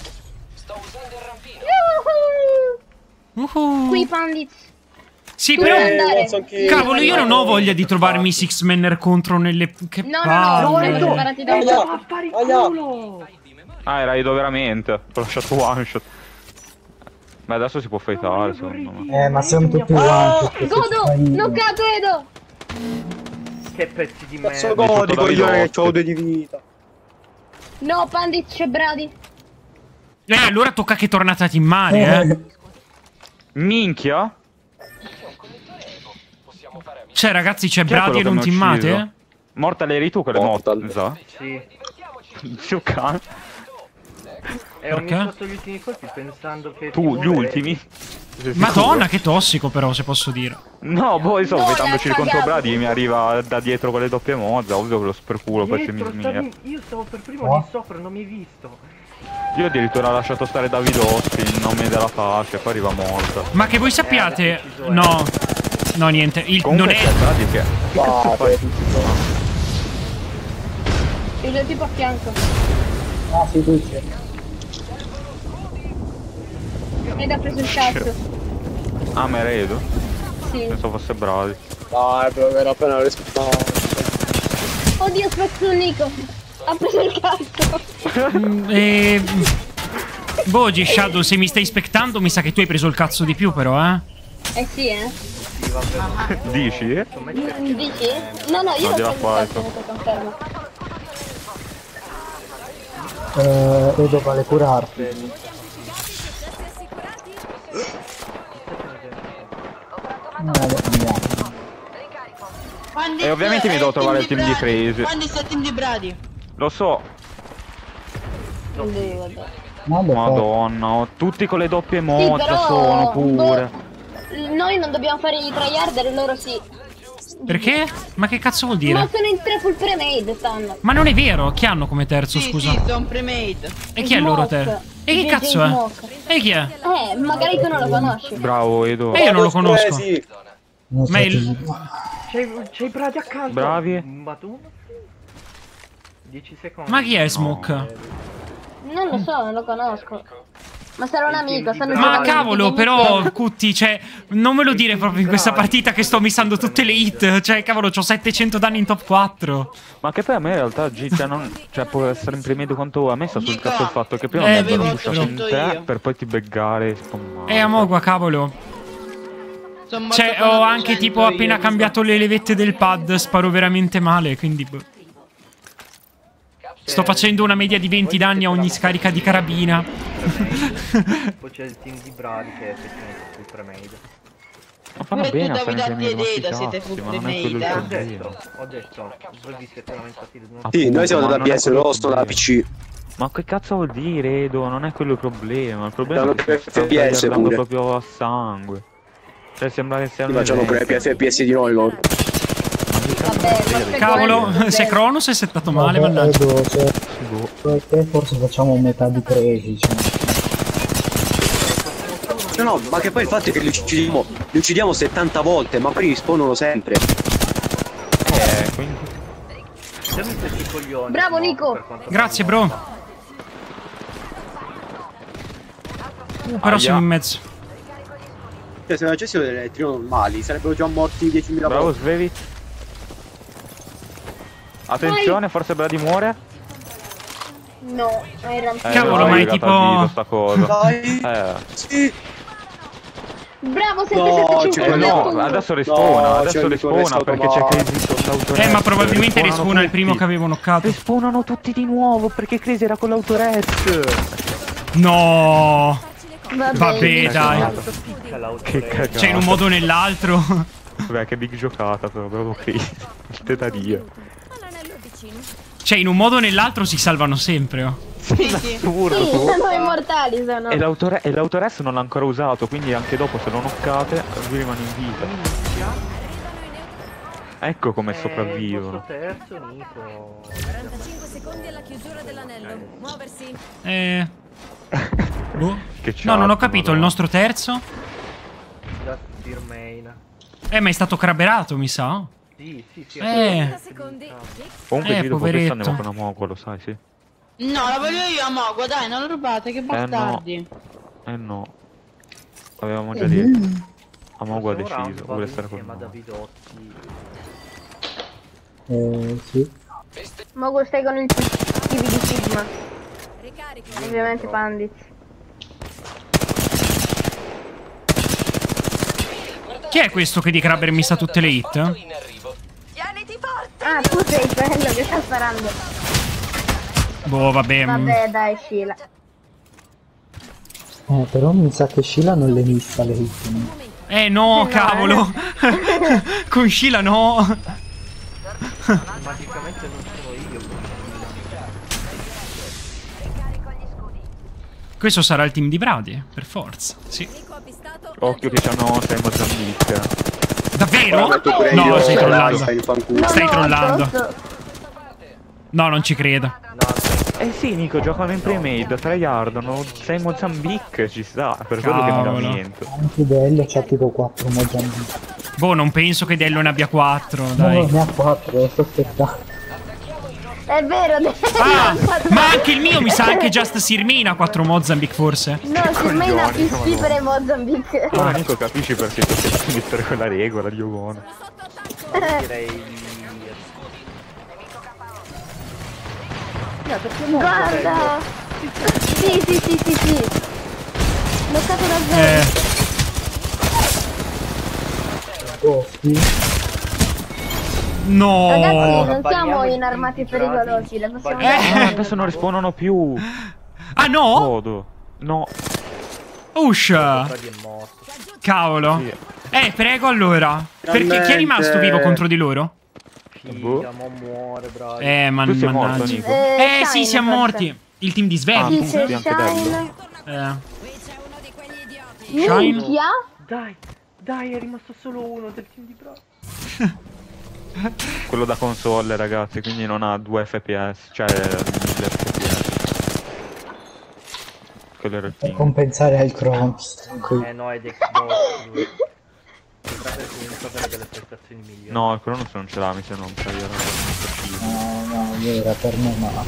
Qui Pandits. Sì, Tu però... devi andare. non so chi- Cavolo, io non ho voglia di trovarmi Six Manner contro nelle... Che No, no, no, palle. siamo separati da Aia, Ma spari aia. culo! Ah, era Edo veramente. Ho lasciato one shot. Ma adesso si può fightare, secondo me. Ma siamo tutti uguali. Godo! Knoccato Edo! Che pezzi di Cazzo merda. godi, sotto coglione, David che c'ho 2 di vita. No, Pandits c'è Brady. Allora tocca che tornate a teammare, Minchia? Cioè, ragazzi, c'è Chi è Brady e quello non che mi ha teammate? ucciso? Mortal eri tu che l'hai Mortal. morto? Sì. Zio cane. E ho Perché? iniziato gli ultimi colpi pensando che... Tu, ti gli muovevi. ultimi? Sei Madonna, sicuro? che tossico però, se posso dire. No, boh, sto No, fightandoci l'ha contro cagato. Brady e mi arriva da dietro con le doppie mozze, ovvio che lo sperculo poi se mi Dietro, smia. io stavo per primo di sopra, non mi hai visto. Io addirittura ho lasciato stare Davidoschi, il nome della fascia, poi arriva morta. Ma che voi sappiate... No. No, niente. Comunque Non c'è è... Brady che cazzo fai? Il tipo a fianco. Ah, sì, tu c'è. Ed ha preso il cazzo. Ah, ma era Edo? Sì. Pensavo fosse Brady. Dai, però era appena respirato. Oddio, spezzo Nico. Ha preso il cazzo. Boh, G-Shadow, se mi stai spectando, mi sa che tu hai preso il cazzo di più, però, eh? Eh sì, eh. Sì, vabbè. Dici? Dici? No, no, io No, l'ho gliela preso fai, il cazzo, non confermo. Edo vale curarti. Andiamo. Quando E ovviamente mi devo trovare il team di Crazy. Quando sei il team di Brady? Lo so. Vabbè. Madonna, tutti con le doppie Sì, mozze però... sono pure. boh, noi non dobbiamo fare i tryharder, loro sì. Perché? Ma che cazzo vuol dire? Ma sono in 3 full pre-made stanno. Ma non è vero, chi hanno come terzo, Sì, scusa? sì, sono pre-made. E chi è il loro Smoke. terzo? E che JJ cazzo è? Smoke. E chi è? Magari tu non lo conosci. Bravo Edo. E io non lo conosco. Sì. Non so Ma chi- il... C'hai Brady accanto. Bravi. Ma tu? 10 secondi. Ma chi è Smoke? Non lo so, non lo conosco. Ma sarà un amico, stanno Ma giocando cavolo, tutti però, Cutti, cioè, non me lo dire proprio in questa partita che sto missando tutte le hit. Cioè, cavolo, c'ho 700 danni in top 4. Ma che poi a me in realtà cioè, può essere in primo quanto a me sta sul cazzo il fatto che prima Eh, mi avevo hanno pushato in 800 te io. per poi ti beggare. Amogua, cavolo. Sono morto Cioè, con ho 800 anche tipo io, appena mi cambiato le levette del pad, sparo veramente male, quindi... boh. Sto facendo una media di 20 danni a ogni scarica di carabina. Poi c'è il team di Brady che è effettivamente sul pre-made. Ma fanno Voi bene a tu fare Davide i nostri Deda siete cazzi, ma full non è quello il Deda. problema. Ho detto, voi vi siete lamentati di una... Sì, noi siamo ma da non è PS, quello il loro sono da problema. PC. Ma che cazzo vuol dire, Edo? Non è quello il problema. Il problema Danno è che si sta FPS tagliando pure. proprio a sangue. Cioè sembra che sia Sì, ma c'hanno pure FPS di noi loro. Vabbè, forse Cavolo, quello- se Cronos è settato male, Vabbè, mannaggia. Edo, cioè, perché forse facciamo metà di presi, cioè. No, ma che poi il fatto è che li uccidiamo 70 volte, ma poi rispondono sempre. Quindi... Siamo questi coglioni. Bravo, no, Nico. per quanto Grazie, fanno. bro. Però siamo in mezzo. Cioè, se non facessimo delle elettriche normali, sarebbero già morti 10.000 Bravo, volte. Svevit. Attenzione, forse Brady muore. No, in realtà. Cavolo, ma è tipo... sta cosa. Dai. Sì. Bravo, No, 775 cioè, No, adesso respawna, No, adesso c'è il respawna resto perché c'è automatico. Crazy sotto l'autorest. ma probabilmente Respawnano respawna il primo tutti. che avevo knoccato. Respawnano tutti di nuovo perché Crazy era con l'autorest. No. Vabbè, dai. Quanto picca l'auto. Che cagata. Cioè, in un modo o nell'altro. Vabbè, che big giocata però, bravo Crazy. Il tetaria. All'anello vicino. Cioè, in un modo o nell'altro si salvano sempre, oh. Sì, sono immortali, sono. E l'autorest non l'ha ancora usato, quindi anche dopo se lo knoccate lui rimane in vita. Ecco come sopravvivono. Il terzo, Nico. 45 secondi alla chiusura dell'anello. Muoversi. Boh. Che No, non ho chat, capito. Il madonna. nostro terzo? Just remain. Ma è stato craberato, mi sa. Sì, sì, sì. 30 secondi. Comunque sì, dopo questo poveretto. andiamo con Amogo, lo sai, sì. No, la voglio io a Mogo, dai, non lo rubate, che bastardi. No. Avevamo già detto. Amogo ha deciso, vuole stare con Ma noi. Davidotti. Sì. Mogo stai con il TV di Sigma. Ricarico. Ovviamente Pandit. Chi è questo che di Crabber mi sa tutte le hit? Tieniti forte. Ah, tu sei quello che sta sparando. Boh, vabbè. Vabbè, dai, Sheila. Però mi sa che Sheila non le missa le hit. No, cavolo. Con Sheila no. Magicamente non sono io. Questo sarà il team di Brady, per forza. Sì. Nico avvistato. Occhio che c'hanno 6 Mozambique. Davvero? Metto pure No, io, stai trollando. stai in fanculo. Stai trollando. No, non ci credo. Eh sì, Nico, giocano in pre-made, tryhardano 6 Mozambique, ci sta, per quello che mi Cavolo. lamento. Anche Dello c'ha tipo 4 Mozambique. Boh, non penso che Dello ne abbia 4, No, dai. ne ha 4, lo sto aspettando. È vero, Ah, ma anche il mio mi sa anche Just Sirmina 4 Mozambique forse. No, Sirmena ha più schifere Mozambique. Ora Nico capisci perché ti devi mettere quella regola, Dio buono. Direi... Guarda. Sì. Bloccato da zero. Oh, sì. No. Ragazzi, non siamo Parliamo in di armati gradi. pericolosi, le possiamo Adesso non respawnano più. Ah no? Godo. No. Uscia. Brady è morto. Cavolo. Sì. Prego allora. Perché chi è rimasto vivo contro di loro? Figa, mo muore, Brady. Tu sei morto, Mannaggia. Nico? Sì, Shine, siamo forse. morti. Il team di Sì, Svevi. c'è tutti, anche Dello. Shine. Qui c'è uno di quegli idioti. Shine. Minchia. Dai, è rimasto solo uno del team di Brady. Quello da console, ragazzi, quindi non ha 2 fps, cioè 1000 fps. Quello era il Per ping. compensare al Cronos. No, è di Xbox lui. Potrebbe comunque avere delle prestazioni migliori. No, il Cronos non ce l'ha, mi sembra un player. No, era per me ma...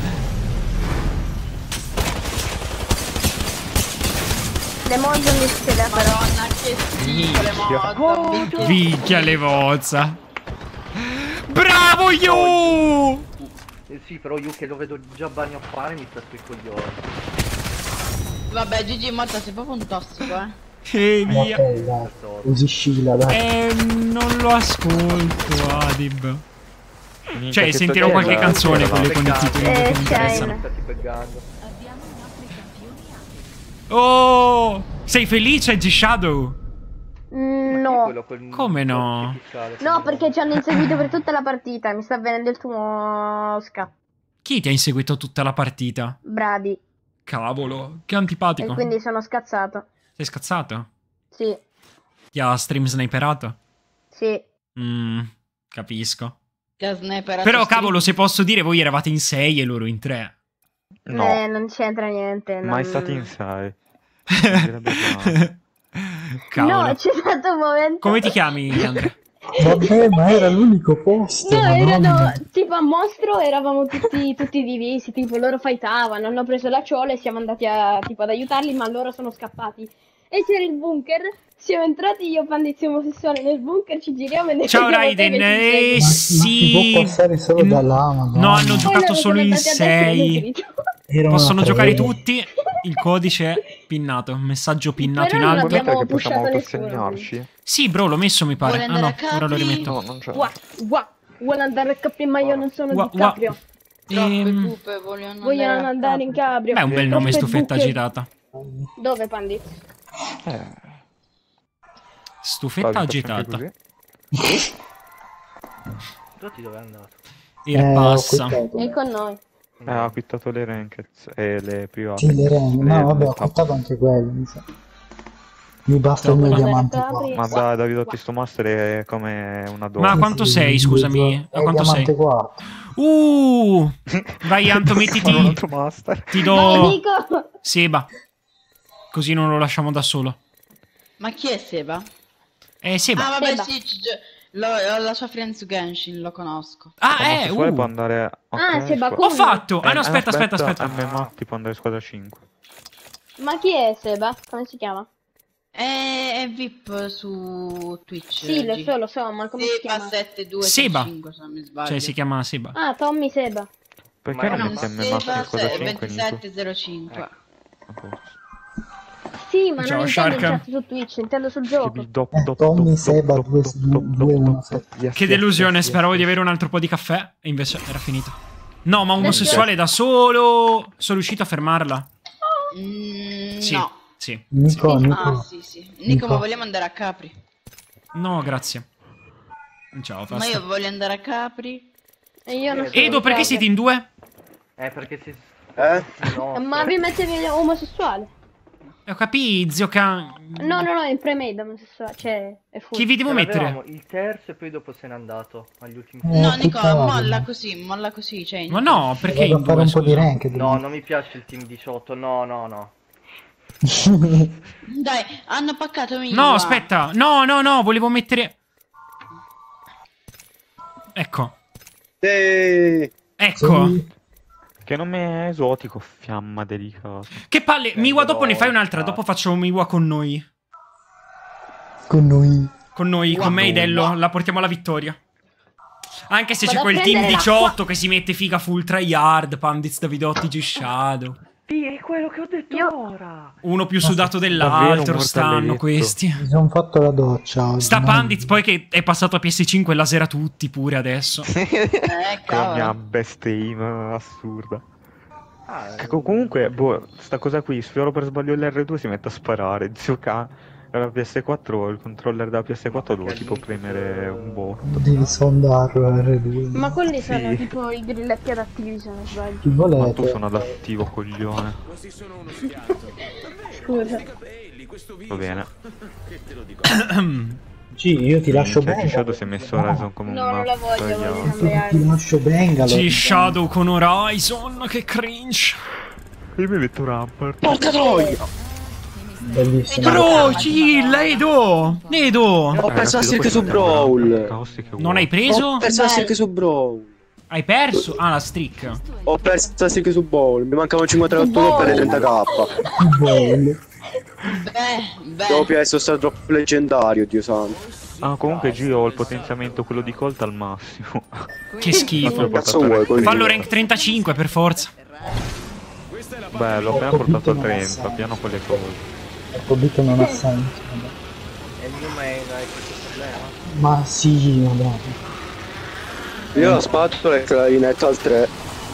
Le Mozambique ce l'ha però. Madonna, che schifo le Mozambique. Vicchia le vozza. Bravo you! Sì, però io che lo vedo già bagno a fare mi sta sui coglioni. Vabbè, Gigi Motta sei proprio un tossico, E via. Ok, dai. Usi Sheila, dai. Non lo ascolto, Adib. Minchia, Cioè, che sentirò sto qualche giocando. canzone, quelle con i titoli che mi interessano. Shine. Stati beggando. Oh! Sei felice, G-Shadow? No, No. quello col Come no? artificiale. No, perché ci hanno inseguito per tutta la partita. Mi sta venendo il tuo Mosca. Chi ti ha inseguito tutta la partita? Bradi. Cavolo, che E antipatico. quindi sono scazzato. Sei scazzato? Sì, Ti ha stream sniperato? sì. Capisco. Che ha sniperato Però Street. cavolo, se posso dire, voi eravate in 6 e loro in 3. No, Non c'entra niente. mai non- stati in 6. Cavolo. No, c'è stato un momento. Come ti chiami, Andrea? Vabbè, ma era l'unico posto. No, madonna. erano tipo a mostro, eravamo tutti divisi, tipo loro fightavano, hanno preso la ciola e siamo andati tipo ad aiutarli, ma loro sono scappati. E c'era il bunker, siamo entrati io pandizio omosessuale nel bunker, ci giriamo e ne Ciao vediamo te Raiden, che ci segui. Ma si può passare solo da là, madonna. No, hanno Poi giocato loro solo sono in andati a destra e hanno 6. grito. Era una Possono preda. giocare tutti. Il codice è pinnato. Messaggio pinnato Però in non alto. abbiamo Perché possiamo pushato nessuno, autosegnarci? Sì, bro, l'ho messo mi pare. Vuole Ah no, andare a ora lo Capri? rimetto. No, non c'è. Vuole andare a Capri, ma io non sono Gua- di gua- Caprio. Troppe Ehm, pupe Vogliono andare in Caprio. Beh, è un bel nome, Troppe stufetta buche. agitata. Dove, Pandi? Stufetta Fabio, fa sempre agitata. così. Tutti dove è andato? Il Ho passa. acquittato. È con noi. Ha acquittato le ranked e le private. Sì, le rende. No, vabbè, ho top. acquittato anche quello, mi sa. Mi basta il mio Top. diamante Capri. qua. Ma dai, Davidotti, sto master è come una donna. Ma a quanto sei, scusami? A quanto sei? Diamante 4. Vai Anto, Un mettiti. altro master. Ti Vai, do Nico! Seba. Così non lo lasciamo da solo. Ma chi è Seba? Seba. Ah, vabbè, Seba. sì, ho la sua friend su Genshin, lo conosco. Ah, Omosessuale può andare. Ah, ok, Seba, squadra- Ho fatto. Ah no, aspetta. MMA ti può andare squadra 5. Ma chi è Seba? Come si chiama? È VIP su Twitch. Sì, G. lo so, ma come si chiama? 7265, se non mi sbaglio. Cioè, si chiama Seba. Ah, Tommy Seba. Perché Ma non no, metti MMA Seba squadra 5 Nico? 2705. Sì, ma Ciao, non intendo in Shark. chat su Twitch, intendo sul gioco. Tommy Seba 217. Che delusione, speravo di avere un altro po' di caffè e invece era finito. No, ma omosessuale da solo. Sono riuscito a fermarla. Sì. No. Sì. Nico, sì. Nico. Ah, sì. Nico, ma vogliamo andare a Capri? No, grazie. Ciao, Ma basta. io voglio andare a Capri. E io non so. Edo, perché siete in due? Perché si... No. Ma vi mettevi omosessuale? Ho capito, zio Can. No, è in pre-made omosessuale, cioè è full. Chi vi devo mettere? Il terzo e poi dopo se n'è andato agli ultimi. No, Nico, tutta la- molla così, cioè. Ma no, perché Vado in a fare due? un po' di Scusa? rank. No, non mi piace il team 18. No. Dai, hanno paccato Miwa. No, aspetta. No, volevo mettere. Ecco. Ecco. Sì. Che nome esotico, fiamma delicata. Che palle. Miwa, dopo ne fai un'altra. Dopo facciamo Miwa con noi. Con noi. Con noi, con me e Dello. La portiamo alla vittoria. Anche se c'è Vado a quel team prendere 18 che si mette figa full tryhard. Pandits, Davidotti, G-Shadow. Sì, è quello che ho detto ora. Uno più sudato davvero dell'altro un stanno mortaletto. questi. Mi sono fatto la doccia oggi. Sta no? Pandits poi che è passato a PS5 e lasera tutti pure adesso. Con la Cavolo. mia best aim assurda. Che comunque, boh, sta cosa qui, sfioro per sbaglio l'R2 si mette a sparare. Zio K, la PS4, il controller della PS4 devo tipo premere un botto. Devi sondarlo R2. Ma quelli sono Sì. tipo i grilletti adattivi, se non sbaglio. Chi Ma volete? tu sono adattivo, coglione. Scusa. Va bene. Sì, io ti lascio Cioè, Bengal. Shadow si è messo Horizon come un No, non la voglio, tagliato. voglio cambiare. Ti lascio Bengal. G-Shadow con Horizon, che cringe. Io mi metto Rampart. Porca troia! Bellissimo. Bro, chill, Edo. Ho perso la Silk su Brawl. Non hai preso? Ho perso la Silk su Brawl. Hai perso? Ah, la streak. Ho perso la Silk su Brawl. Mi mancavano 53 per le 30k. Bello. Dopo adesso sta troppo leggendario, Dio santo. Ah, comunque Gio ho il potenziamento quello di Colt al massimo. Che schifo. Cazzo vuoi, coglione? Fallo rank 35 per forza. Beh, l'ho appena portato a 30, piano con le cose. Il Cobito non ha senso. vabbè. E il new main hai questo problema? Ma sì, vabbè. Io la spatola e clarinetto al 3.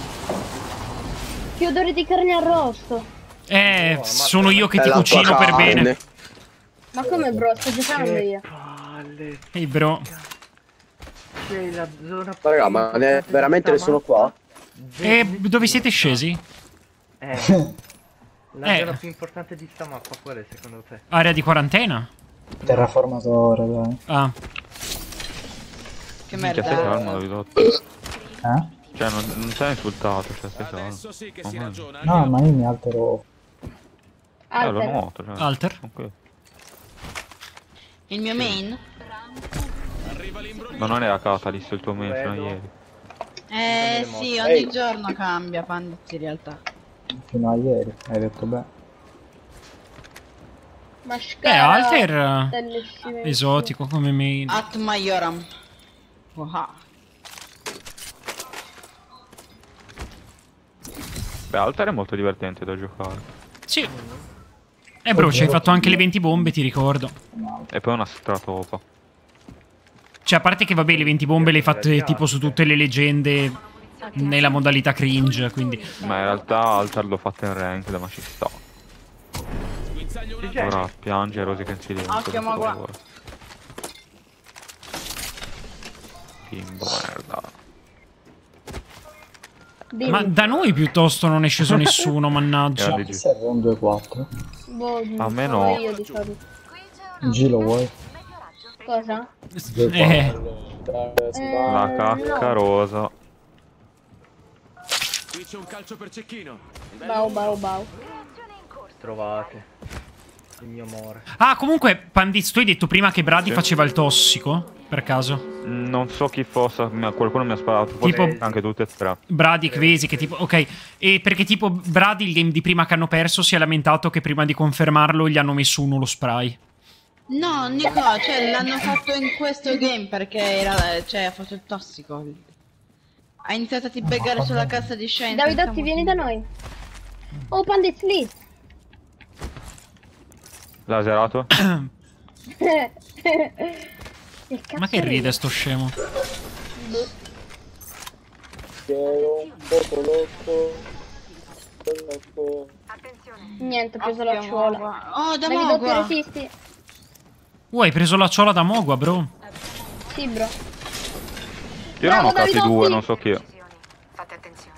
Che odore di carne arrosto. Sono io che È ti la tua cucino per carne. bene. Ma come bro, sto giocando io. Ehi bro. C'è la zona... Ma raga, ma ne veramente nessuno qua? E dove siete scesi? La zona più importante di sta mappa qual è secondo te? Area di quarantena? Terraformatore, dai. Ah. Che Minchia, sei merda. calmo, Davidotto. Cioè, non sei insultato, cioè, sei calmo. No, ma io mi altero. Lo nuoto, cioè. Alter? Ok. Il mio main? Ma non era Catalyst il tuo main fino a ieri. Sì, ogni giorno cambia Pandit in realtà. Fino a ieri, hai detto bene. Alter esotico come main. At Majoram. Wow. Beh, Alter è molto divertente da giocare. Sì. Bro, ci hai fatto anche le 20 bombe, ti ricordo. E poi una stratopa. Cioè, a parte che vabbè, le 20 bombe le hai fatte tipo su tutte le leggende nella modalità cringe, quindi... Ma in realtà Alter l'ho fatto in ranked, ma ci sta. Ora piange Rosica in silenzio. Occhio, ma qua. Timbo, merda. Ma da noi piuttosto non è sceso nessuno, mannaggia. Mi serve un 2-4. A me no. G lo vuoi? Cosa? La cacca rosa. Qui c'è un calcio per cecchino. Bau. Trovate il mio amore. Ah, comunque, Panditz, tu hai detto prima che Brady faceva il tossico, per caso? Non so chi fosse, qualcuno mi ha sparato. Tipo anche tutte e tre. Brady e Kvesi, che tipo... Ok, e perché tipo Brady, il game di prima che hanno perso, si è lamentato che prima di confermarlo gli hanno messo uno lo spray. No, Nico, cioè l'hanno fatto in questo game perché era, cioè, ha fatto il tossico. Ha iniziato a tibeggare sulla cassa di scienza. Davidotti, vieni da noi. Oh, Pandit lì. Laserato? Ma che ride sto scemo? Un poco lotto. Niente, ho preso la ciola. Oh, da Davidotti, Mogua. resisti. Hai preso la ciola da Mogua, bro? Sì, bro. Io non ho capito due, non so chi è. Fate attenzione.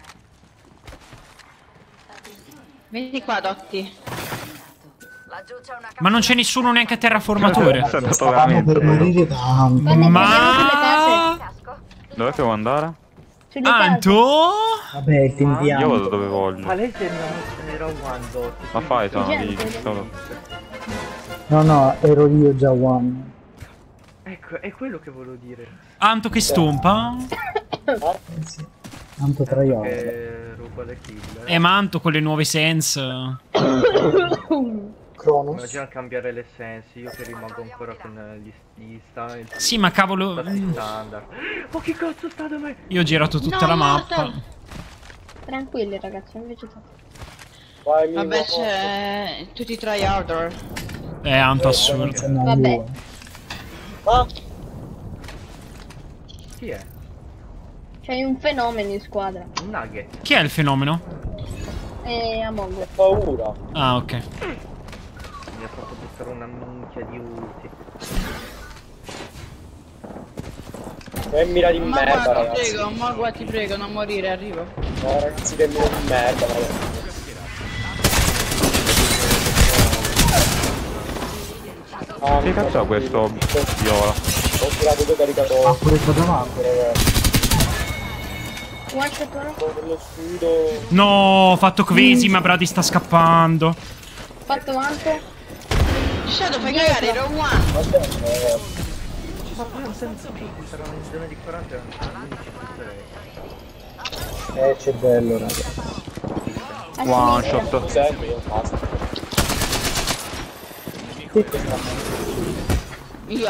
Vieni qua, Dotti. Ma non c'è nessuno neanche a terraformatore. Stavamo per morire da Anto. Ma... Dov'è che devo andare? Anto? Vabbè, il team di Io Anto. vado dove voglio. Palese non ero one dot. Ma fai, sono lì, solo. No, ero io già one. Ecco, è quello che volevo dire. Anto che stompa? Sì. Anto tryhard. Ruba le kill. Ma Anto con le nuove sense. Cronos. Immagina cambiare le sensi, io che rimango ancora con gli style. Sì, ma cavolo. Standard. Oh, che cazzo sta da me? Io ho girato tutta la mappa. Tranquilli, ragazzi, invece Vabbè, c'è tutti i tryharder. Anto assurdo. Vabbè. Chi è? C'hai un fenomeno in squadra. Un nugget. Chi è il fenomeno? Among Us. Paura. Ah, ok. Mi ha fatto buttare una minchia di ulti. È mira di merda, ragazzi. Ti prego, non morire, arrivo. No, ragazzi, che mira di merda, ragazzi. Che cazzo è questo viola? Ho tirato due caricatori. Ha pure davanti, ragazzi. One shot ora. Con lo scudo. No, ho fatto Kvesi, ma Brady sta scappando. Fatto Anto. Shadow, fai cagare, ero one. Va bene, ragazzi. Ma poi un senso picchi, saranno in zona di 40 e non ci passerei. C'è bello, ragazzi. One shot. Sempre io basta. Io.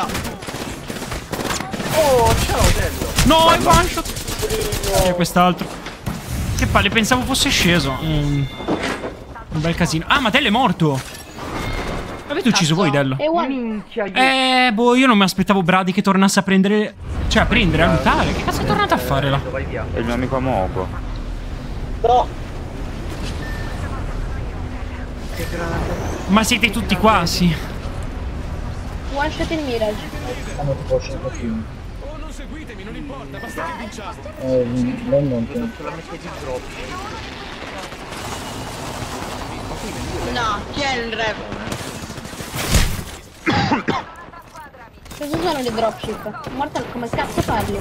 Oh, ciao bello. No, è one shot. E quest'altro. Che palle, pensavo fosse sceso. Un bel casino. Ah, ma Dello è morto. Avete ucciso voi, Dello? Minchia, boh, io non mi aspettavo Brady che tornasse a prendere. Cioè, a prendere, a lottare. Che cazzo è tornato a fare là? Vai via. È il mio amico Amogo. No! Ma siete tutti qua, sì. One shot il Mirage. Hanno tipo 5 film. Oh, non seguitemi, non importa, basta che vinciamo. Non solamente di drop. No, chi è il re? Cosa sono le dropship? Mortal, come cazzo parli?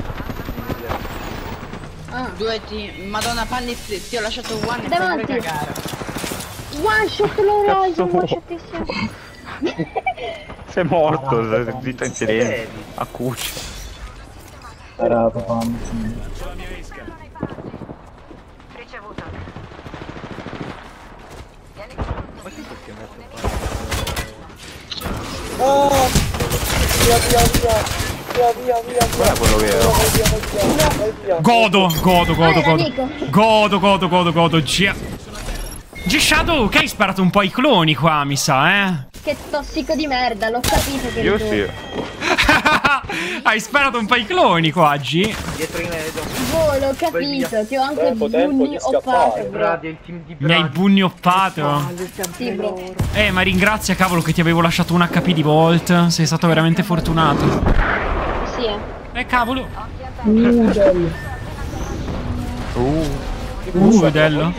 Ah. Due team. Madonna Pandit, ti ho lasciato one e Davanti. per cagare. One shot l'Horizon, one shotissimo. Sei morto, sei zitto in silenzio. A cuccia. Era papà. Ricevuto. Ah! Via, via, via. Via, via, via. Qual è quello vero? Godo. Amico. Godo. G-Shadow, che hai sparato un po' ai cloni qua, mi sa, Che tossico di merda, l'ho capito che Io tu. sì. Hai sparato un po' ai cloni qua, G. Dietro in mezzo. Boh, l'ho capito, ti ho anche Tempo di bugni scappare. oppato, bro. Bradi, il team di Mi hai bugnoppato. Sì, bro. Ma ringrazia, cavolo, che ti avevo lasciato un HP di Volt. Sei stato veramente fortunato. Sì, Cavolo. Udel. Udello.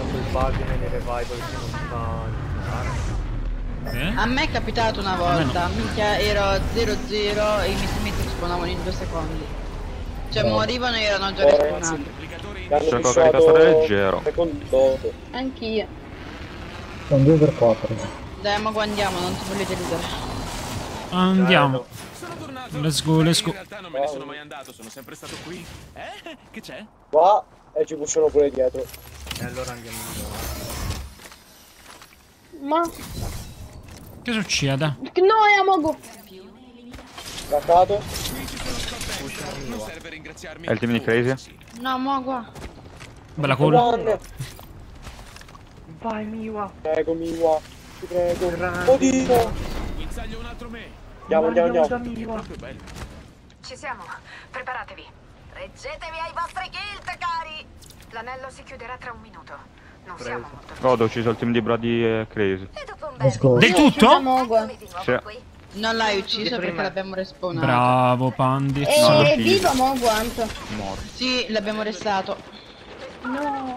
A me è capitato una volta, minchia, ero 0-0 e i miei teammates spawnavano in 2 secondi. Cioè morivano e erano già respawnati. Cerco caricatore leggero. anch'io. Sono 2x4. Dai, ma andiamo, non ti voglio deludere. Andiamo. Let's go. In realtà non me ne sono mai andato, sono sempre stato qui. Che c'è? Qua e ci pushano pure dietro. E allora andiamo Ma Che succede? no, è Amogo. Raccato. Non serve ringraziarmi. È il team di Crazy? No, mo qua. Bella culo. One. Vai Miwa. Prego, Miwa. Ti prego. Oddio. Guinzaglio un altro me. Andiamo. Proprio bello. Ci siamo. Preparatevi. Reggetevi ai vostri kilt, cari. L'anello si chiuderà tra un minuto. Non siamo molto. Godo, ho ucciso il team di Brady e Crazy. E dopo un Let's go. Del tutto? Amogo. Sì. Non l'hai ucciso perché l'abbiamo respawnato. Bravo, Pandit. E vivo Amogo, Anto. Morto. Sì, l'abbiamo restato. No.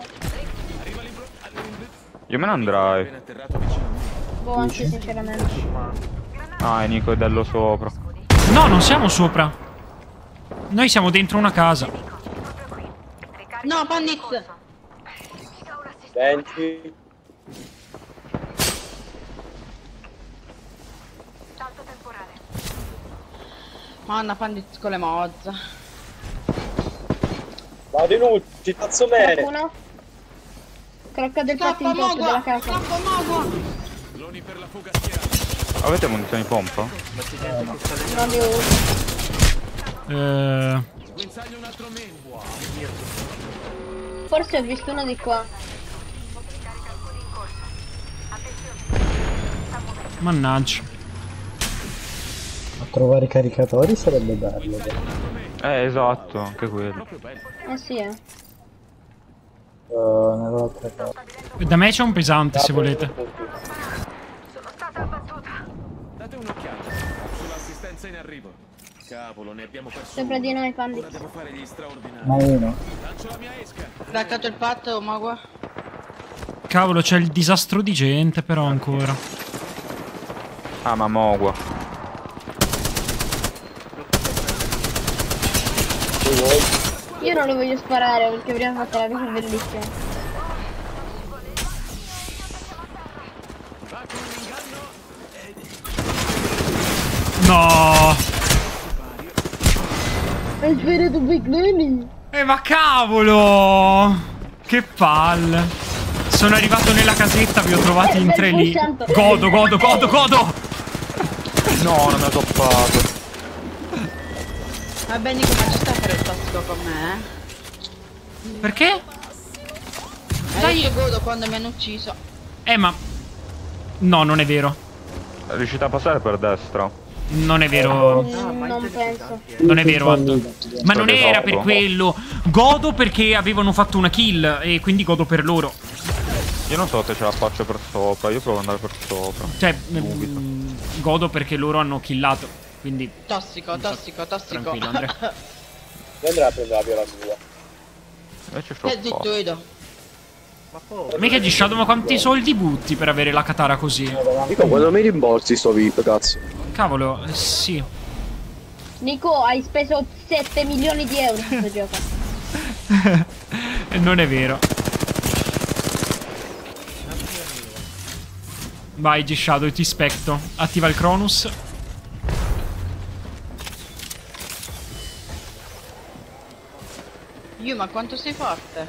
Io me ne andrai. Boh, anche sinceramente. Ah, e Nico è dello sopra. No, non siamo sopra. Noi siamo dentro una casa. No, Pandit. 20. Salto temporale. Manna Pandit con le mozza. Vado in ulti, cazzo bene. Qualcuno? Crocca del Scappa, patto in tetto Mogua. della casa. Scappa, Mogua. Cloni per la fuga schierata. Avete munizioni pompa? Non li uso. Guinzaglio un altro me. Forse ho visto uno di qua. Mannaggia. A trovare i caricatori sarebbe bello. Esatto, anche quello. Sì, Nell'altra casa. Da me c'è un pesante, se volete. Sono stata abbattuta. Date un'occhiata. Sull'assistenza in arrivo. Cavolo, ne abbiamo perso. sopra di noi, Pandit. Ora devo fare gli straordinari. Ma uno. Lancio la mia esca. Raccato il patto, Mogua. Cavolo, c'è il disastro di gente, però ancora. Ah, ma Mogua. Io non lo voglio sparare perché prima ho fatto la cosa bellissima. No! Hai sparato Big Nanny? Ma cavolo! Che palle! Sono arrivato nella casetta, vi ho trovati in tre lì. Godo! No, non mi ha toppato. Vabbè, Nico, ma ci sta a fare il tossico con me, Perché? Hai detto godo quando mi hanno ucciso. Ma... No, non è vero. È riuscita a passare per destra. Non è vero. Non penso. Non è vero, Aldo. Ma non era per troppo. quello. Godo perché avevano fatto una kill e quindi godo per loro. Io non so se ce la faccio per sopra, io provo ad andare per sopra. Cioè, Subito. godo perché loro hanno killato. Quindi Tossico. tranquillo, Andrea. Andrà a prendere la viola sua. Zitto, Edo. Ma poi... Mica di Shadow, ma quanti soldi butti per avere la katana così? Dico, quando mi rimborsi sto VIP, cazzo. Cavolo, sì. Nico, hai speso 7 milioni di euro in questo gioco. Non è vero. Vai G-Shadow, ti specto. Attiva il Cronus. Io, ma quanto sei forte?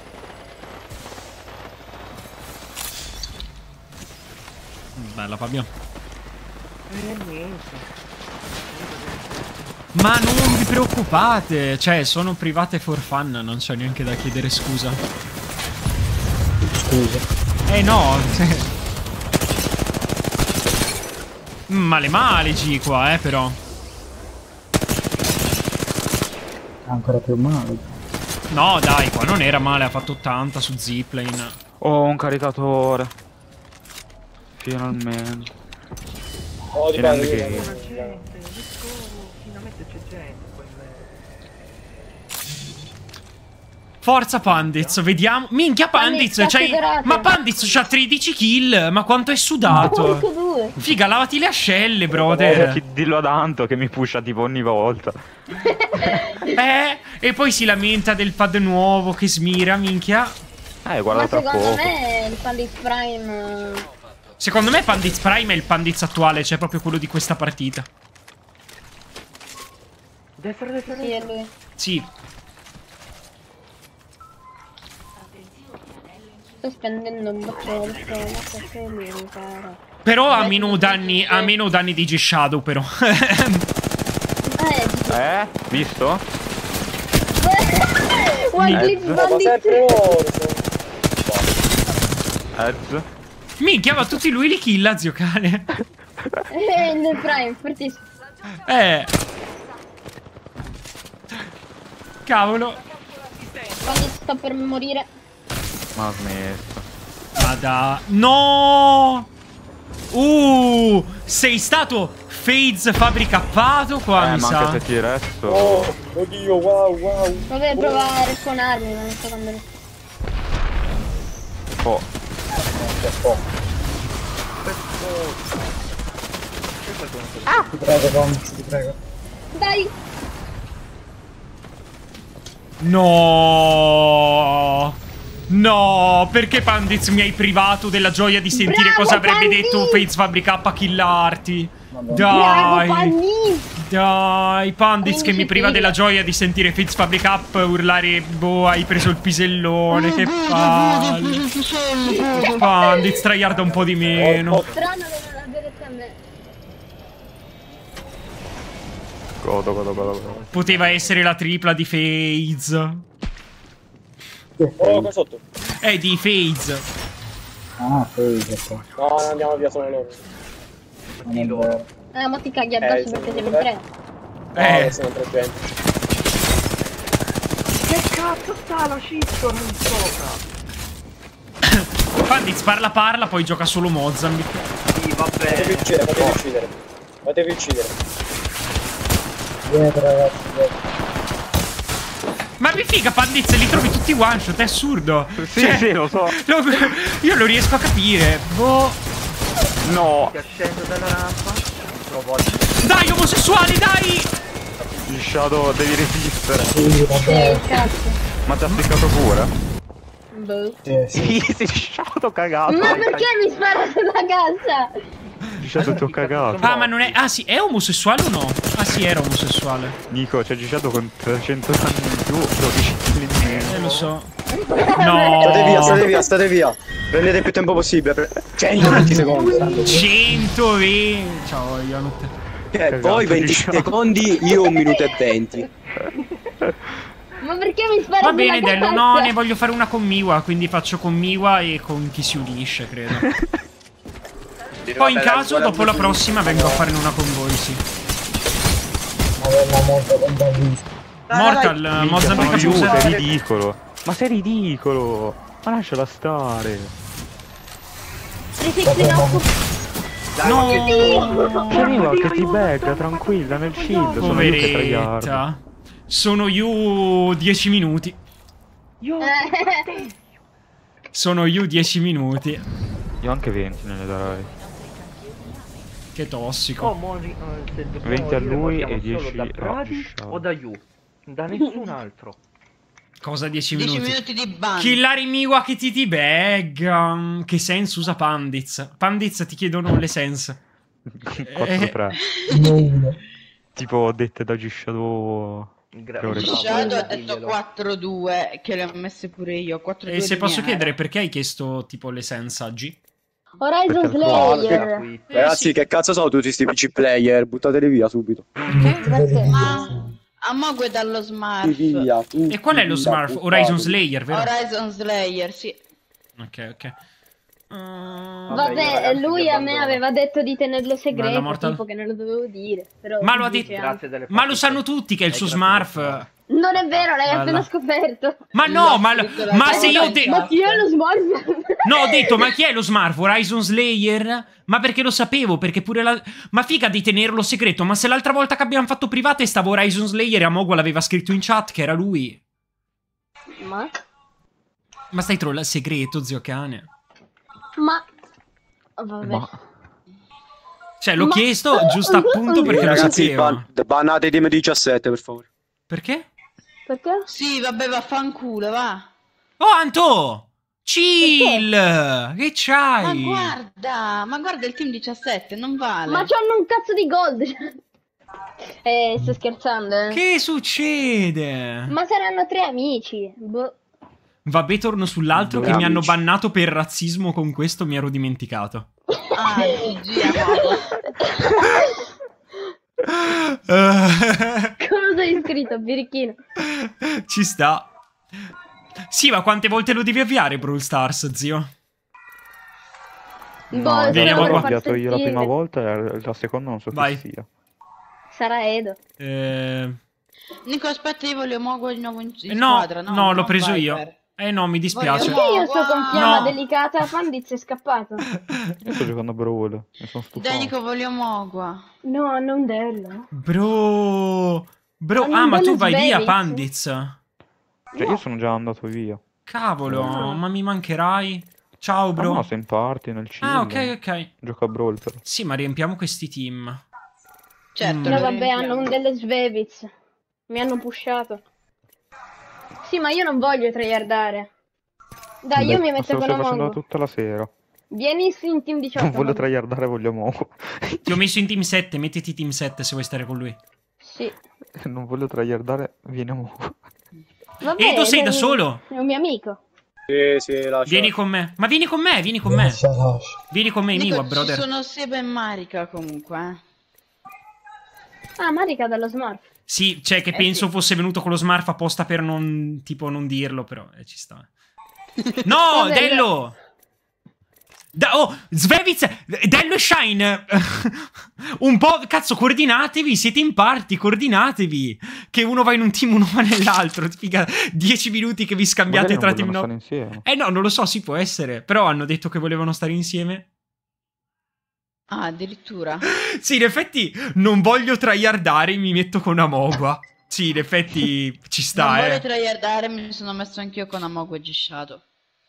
Bella Fabio. Niente. Ma non vi preoccupate. Cioè, sono private for fun. Non c'è neanche da chiedere scusa. Scusa. No. Male G qua, però. Ancora più male. No, dai, qua non era male. Ha fatto 80 su Zipline. Oh, un caricatore. Finalmente. Oh, di Finalmente base, che... Finalmente c'è gente. Forza Panditz, vediamo. Minchia Panditz, ma Panditz c'ha 13 kill. Ma quanto è sudato. Figa, lavati le ascelle, brother. Dillo ad Anto che mi pusha tipo ogni volta. E poi si lamenta del pad nuovo che smira, minchia. Guarda tra poco. Secondo me il Panditz Prime... Secondo me Panditz Prime è il Panditz attuale, cioè proprio quello di questa partita. Destra. Sì, è lui. Sì. Sto spendendo un botto di perché mi ripara. Però ha meno danni di G-Shadow, però. Visto? One click Bandit. Minchia, ma tutti lui li killa, zio cane. Il Prime, fortissimo. Cavolo. Quando sto per morire. Ma ha smesso. Ma da... No! Sei stato Fades fabbricappato qua, mi ma sa. anche se ti resto... Oh, oddio, wow. Vabbè, prova a respawnarmi, ma non so quando... Oh. Ti prego, Tom, ti prego. Dai! No, perché Panditz mi hai privato della gioia di sentire cosa avrebbe detto Fades Fabrica a killarti? Dai, Panditz che mi priva della gioia di sentire Fades Fabric Up urlare boh, hai preso il pisellone, che palle. Panditz, tryhard un po' di meno. Strano che non l'abbia detto a me. Godo. Poteva essere la tripla di Fades. Oh, qua sotto. Di Fades. Ah, Fades. No, andiamo via solo loro. Ma ti caghi addosso perché siamo in tre. Sono 300. Che cazzo sta la shitstorm in sopra? Panditz parla, poi gioca solo Mozambique. Sì, vabbè. Fatevi uccidere. Dietro, ragazzi, dietro. Ma mi figa, Panditz, li trovi tutti one shot, è assurdo. Sì, lo so. Io lo riesco a capire. Boh. No. Che scendo dalla rampa. Dai, omosessuali, dai! Il Shadow devi resistere. Sì, vabbè. Cazzo. Ma ti ha spiccato pure? Boh. Sì, Shadow cagato. Ma perché mi spara sulla cassa? Shadow ti ho cagato. Ah, ma non è... Ah, sì, è omosessuale o no? Ah, sì, era omosessuale. Nico, c'è Shadow con 300 anni in più, 12 kg in meno. Lo so. No. State via. Prendete più tempo possibile. 120 secondi. 120. Ciao, Ionut. Poi 20 secondi, io 1 minuto e 20. Ma perché mi spara Va sulla bene, cassa? Dello, no, ne voglio fare una con Miwa, quindi faccio con Miwa e con chi si unisce, credo. Poi in caso, dopo la prossima, vengo a fare una con voi, sì. Madonna, molto condanista. Mortal, Mozambique su Sei ridicolo. Ma sei ridicolo. Ma lasciala stare. No! C'è Miwa che ti becca, tranquilla, nel shield. Sono io che tryhard. Poveretta. Sono io 10 minuti. Sono io 10 minuti. Io anche 20 ne darei. Che tossico. 20 a lui e 10 da Brady o da Yu? Da nessun altro. Cosa 10 10 minuti? minuti di ban. Killare Miwa che ti bag. Che sense usa Pandiz? Pandiz ti chiedono le sense. 4-3. Tipo dette da G-Shadow. Shadow ha detto 4-2 che le ho messe pure io. 4-2 E se posso chiedere perché hai chiesto tipo le sense oggi? Horizon Slayer. Ragazzi, che cazzo sono tutti sti PC player? Buttateli via subito. A Mogu è dallo Smurf. E qual è lo Smurf? Horizon Slayer, vero? Horizon Slayer, sì. Ok. Vabbè, lui a me aveva detto di tenerlo segreto, tipo che non lo dovevo dire. Però ma lo ha detto. Ma lo sanno tutti che è il suo Smurf. Non è vero, l'hai appena scoperto. Ma no, ma se io ma chi è lo Smurf? No, ho detto, ma chi è lo Smurf? Horizon Slayer? Ma perché lo sapevo, perché pure la... Ma figa di tenerlo segreto, ma se l'altra volta che abbiamo fatto private stavo Horizon Slayer e Amogo l'aveva scritto in chat che era lui. Ma stai trollando segreto, zio cane. Vabbè. Cioè, l'ho chiesto giusto appunto perché lo sapevo. Bannate Team 17, per favore. Perché? Perché? Sì, vabbè, vaffanculo, va. Oh, Anto! Chill! Che c'hai? Ma guarda il team 17, non vale. Ma c'hanno un cazzo di gold. Sto scherzando, Che succede? Ma saranno 3 amici. Boh. Vabbè, torno sull'altro che mi hanno bannato per razzismo con questo, mi ero dimenticato. Cosa hai scritto, birichino? Ci sta. Sì, ma quante volte lo devi avviare Brawl Stars, zio? No, l'ho avviato io la prima volta e la seconda non so chi sia. Sarà Edo. Nico, aspetta, io voglio Mogo di nuovo in squadra. No, l'ho preso io. No, mi dispiace. Perché io sto con fiamma delicata, Pandiz è scappato. Io sto giocando a Brawl, mi sono stufato. Dai Nico, voglio Mogua. No, non dello. Bro, ma tu vai via, Pandiz. Cioè, io sono già andato via. Cavolo, ma mi mancherai. Ciao, bro. No, sei in party, nel chill. Ah, ok. Gioca a Brawl, però. Sì, ma riempiamo questi team. Certo. No, vabbè, hanno un delle Sveviz. Mi hanno pushato. Sì, ma io non voglio tryhardare. Dai, io mi metto con Amogo. Lo stai facendo tutta la sera. Vieni in team 18. Non voglio tryhardare, voglio Amogo. Ti ho messo in team 7, mettiti team 7 se vuoi stare con lui. Sì. Non voglio tryhardare, vieni Amogo. Vabbè, Edo, sei da solo? È un mio amico. Sì, lascia. Vieni con me. Ma vieni con me, vieni con me. Vieni con me, Miwa, brother. Ci sono Seba e Marika comunque, Ah, Marika dallo Smurf. Sì, cioè che penso fosse venuto con lo Smurf apposta per non dirlo, però ci sta. No, Dello! Sveviz, Dello e Shine. Un po', cazzo, coordinatevi, siete in party, coordinatevi. Che uno va in un team, uno va nell'altro. 10 minuti che vi scambiate tra team. No, non lo so, si può essere. Però hanno detto che volevano stare insieme. Ah, addirittura. Sì, in effetti non voglio tryhardare, mi metto con Amogua. Sì, in effetti ci sta, Non voglio tryhardare, mi sono messo anch'io con Amogo e G-Shadow.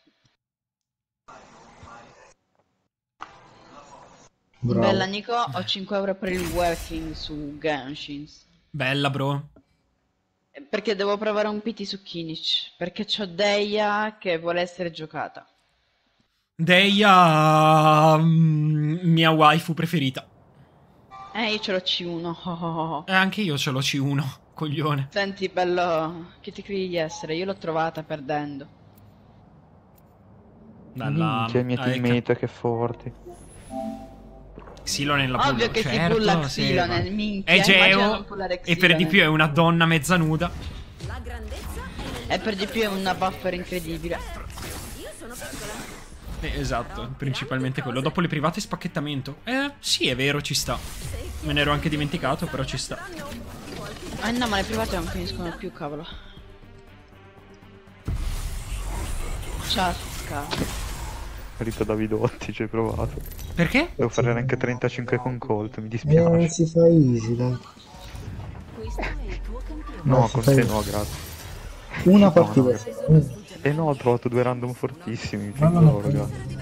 Bella Nico, ho 5 euro per il working su Genshin. Bella, bro. Perché devo provare un PT su Kinich. Perché c'ho Deia che vuole essere giocata. Deia, mia waifu preferita. Io ce l'ho C1. Anche io ce l'ho C1, coglione. Senti, bello, che ti credi di essere? Io l'ho trovata perdendo. Minchia, i miei teammate che forti. Xilon nella Ovvio che si pulla Xilon, minchia. È Geo, e per di più è una donna mezza nuda. E per di più è una buffer incredibile. Esatto, principalmente quello. Dopo le private spacchettamento. Sì, è vero, ci sta. Me ne ero anche dimenticato, però ci sta. No, ma le private non finiscono più, cavolo. Ciasca. Rito Davidotti, ci hai provato. Perché? Devo fare anche 35 con Colt, mi dispiace. Si fa easy, dai. No, con te no, grazie. Una partita. E no, ho trovato 2 random fortissimi. No. Grazie.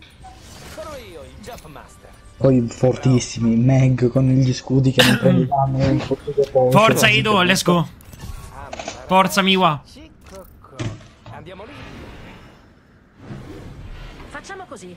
Poi fortissimi, Meg con gli scudi che non prendiamo. Forza Edo, let's go. Forza Miwa. Andiamo lì. Facciamo così.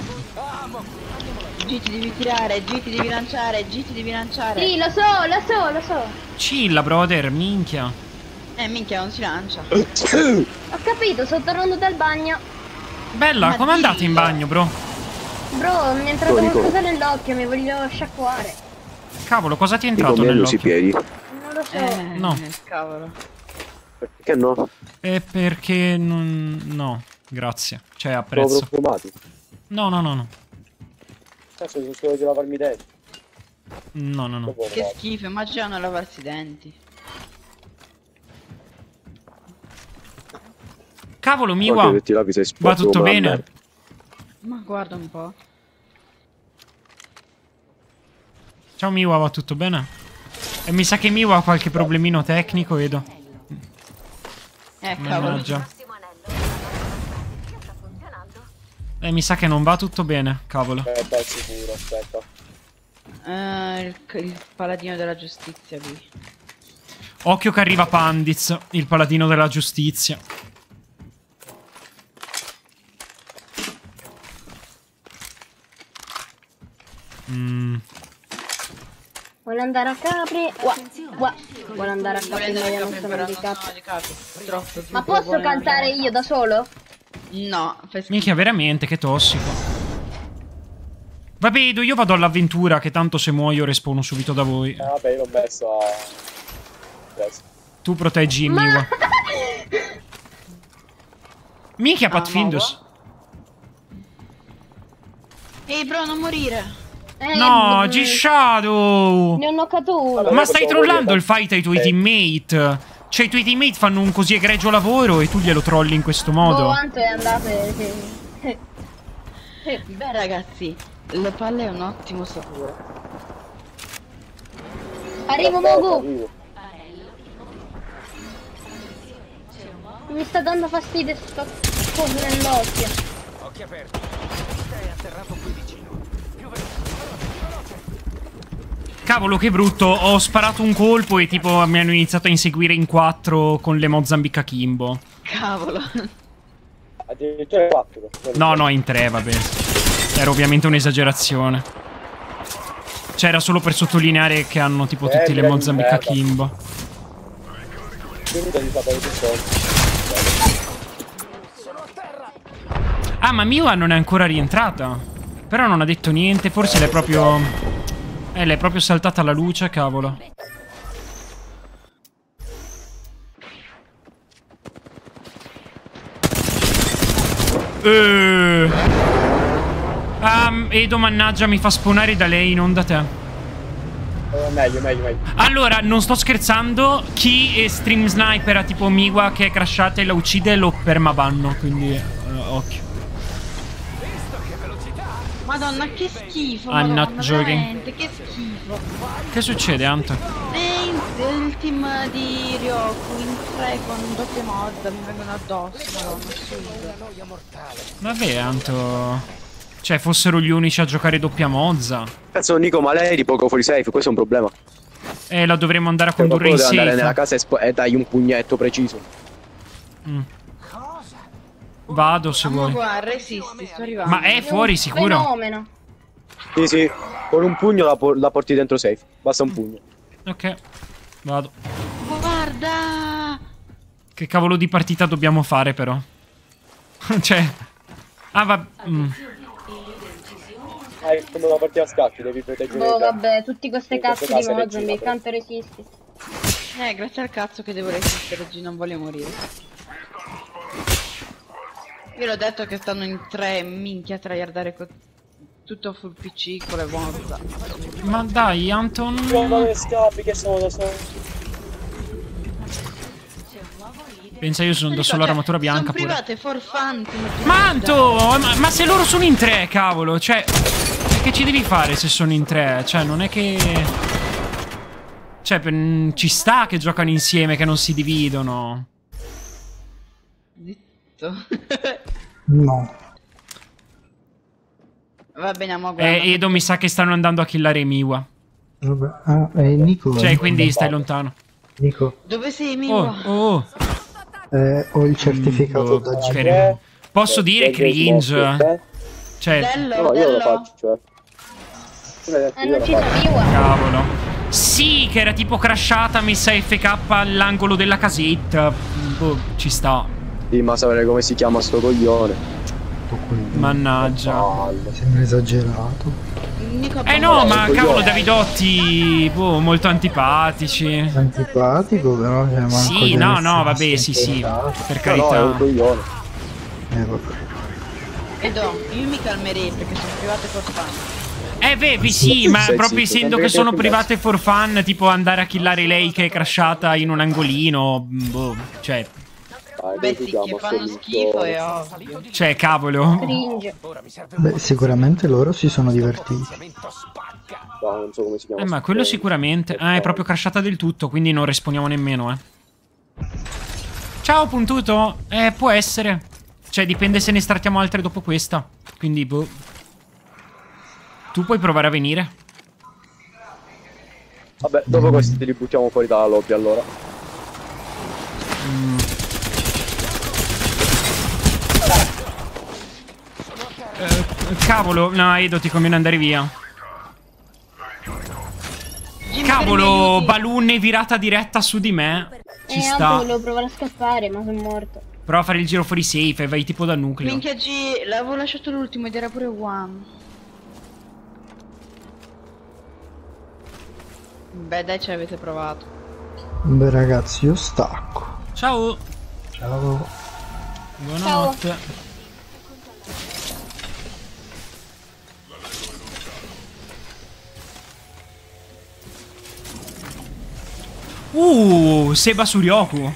G ti devi tirare, G ti devi lanciare, G ti devi lanciare. Sì, lo so. Chilla, brother, minchia. Minchia, non si lancia. Ho capito, sto tornando dal bagno. Bella, come andate in bagno, bro? Bro, mi è entrato qualcosa nell'occhio, mi voglio sciacquare. Cavolo, cosa ti è entrato nell'occhio? i piedi. Non lo so. No. Cavolo. Perché no? Perché non... No, grazie. Cioè, apprezzo. No. Cazzo, sono solo di lavarmi i denti. No. Che schifo, immagina non lavarsi i denti. Cavolo, Miwa. Va tutto bene? Ma guarda un po'. Ciao Miwa, va tutto bene? E mi sa che Miwa ha qualche problemino tecnico, vedo. Cavolo. Mannaggia. Mi sa che non va tutto bene, cavolo. Aspetta, al sicuro, aspetta. Il paladino della giustizia qui. Occhio che arriva Pandiz, il paladino della giustizia. Vuole andare a Capri. Vuole andare a Capri, non sono di Capri. Troppo. Ma posso cantare io da solo? No, minchia, veramente, che tossico. Vabbè, io vado all'avventura, che tanto se muoio respawno subito da voi. Vabbè, io l'ho messo a... Tu proteggi Miwa. Minchia, Pathfindus. Ehi, bro, non morire. No, G-Shadow. Ne ho knoccato uno. Ma stai trollando il fight ai tuoi teammate. Cioè, i tuoi teammate fanno un così egregio lavoro e tu glielo trolli in questo modo. Quanto è andate? Beh, ragazzi, le palle è un ottimo sapore. Arrivo, Mogu. Mi sta dando fastidio sto coso nell'occhio. Occhi aperti. Stai atterrato qui vicino. Cavolo, che brutto. Ho sparato un colpo e tipo mi hanno iniziato a inseguire in 4 con le Mozambica Kimbo. Cavolo. Addirittura 4. No, in 3, vabbè. Era ovviamente un'esagerazione. Cioè, era solo per sottolineare che hanno tipo tutte le Mozambica Kimbo. Ah, ma Miwa non è ancora rientrata. Però non ha detto niente. Forse l'è proprio... l'è proprio saltata la luce, cavolo. Edo, mannaggia, mi fa spawnare da lei, non da te. Meglio. Allora, non sto scherzando. Chi stream sniper tipo Miwa che è crashata e la uccide lo permabanno, quindi occhio. Madonna, che schifo. I'm Madonna, not joking. veramente, che schifo. Che succede, Anto? Il team di Ryoku in 3 con doppia mod mi vengono addosso, madonna, assurdo. Vabbè, Anto. Cioè, fossero gli unici a giocare doppia mozza. Cazzo, Nico, ma lei è di poco fuori safe, questo è un problema. La dovremmo andare a condurre in safe. Andare nella casa e dai un pugnetto preciso. Vado se vuoi. Guarda, resisti, sto arrivando. Ma è fuori sicuro? Fenomeno. Sì, con un pugno la porti dentro safe. Basta un pugno. Ok, vado. Guarda! Che cavolo di partita dobbiamo fare però? Cioè... Ah, va... È come una partita a scacchi, devi proteggere. Oh, vabbè, tutti queste cazzo di Mozambique, quanto resisti? Grazie al cazzo che devo resistere oggi, non voglio morire. Io l'ho detto che stanno in 3, minchia, tryhardare tutto full PC con le mozza. Ma dai, Anton... Ma le scappi che sono da solo. Pensa, io sono da solo armatura bianca sono pure. private for fun. Ma Anto! Ma se loro sono in 3, cavolo, cioè... che ci devi fare se sono in 3? Cioè, non è che... Cioè, ci sta che giocano insieme, che non si dividono. Zitto. No. Va bene, ma guarda. Edo mi sa che stanno andando a killare Miwa. Vabbè. Ah, Nico. Cioè, quindi stai lontano. Nico. Dove sei, Miwa? Oh. Ho il certificato da G. Posso dire cringe? Cioè, Dello, io lo faccio, Hanno ucciso Miwa. cavolo. Sì, che era tipo crashata, messa FK all'angolo della casetta. Boh, ci sta. Sì, ma sapere come si chiama sto coglione. Mannaggia. Sembra esagerato. No, ma cavolo, Davidotti, boh, molto antipatici. Antipatico, però c'è manco Sì, no, vabbè, sì, per carità. No, è un coglione. Vabbè. Edo, io mi calmerei perché sono private for fun. Beh, sì, ma proprio essendo che sono private for fun, tipo andare a killare lei che è crashata in un angolino, boh, cioè... Beh, sì, che fanno schifo è ovvio. Cioè, cavolo. Cringe. Beh, sicuramente loro si sono divertiti. No, non so come si chiama. Ma quello sicuramente. È proprio crashata del tutto, quindi non responiamo nemmeno, Ciao, puntuto. Può essere. Cioè, dipende se ne strattiamo altre dopo questa. Quindi, boh. Tu puoi provare a venire. Vabbè, dopo questi li buttiamo fuori dalla lobby, allora. Cavolo, no, Edo, ti conviene andare via. Cavolo, balloon virata diretta su di me. Ci sta. Anche volevo provare a scappare, ma sono morto. Prova a fare il giro fuori safe e vai tipo da nucleo. Minchia G, l'avevo lasciato l'ultimo ed era pure one. Beh, dai, ci avete provato. Beh, ragazzi, io stacco. Ciao. Ciao. Buonanotte. Ciao. Seba Suryoku.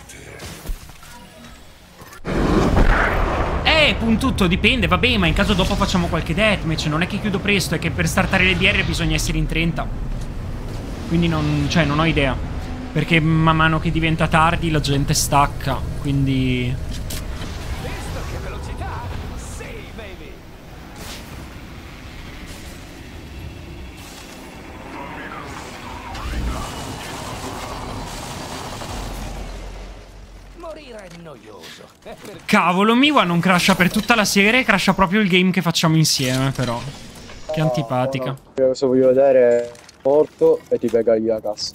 Puntutto, dipende, vabbè, ma in caso dopo facciamo qualche deathmatch. Non è che chiudo presto, è che per startare le BR bisogna essere in 30. Quindi non ho idea. Perché man mano che diventa tardi la gente stacca. Quindi... Cavolo, Miwa non crasha per tutta la serie, crasha proprio il game che facciamo insieme, però. Che antipatica. Io cosa voglio vedere è morto e ti pega lì a cassa.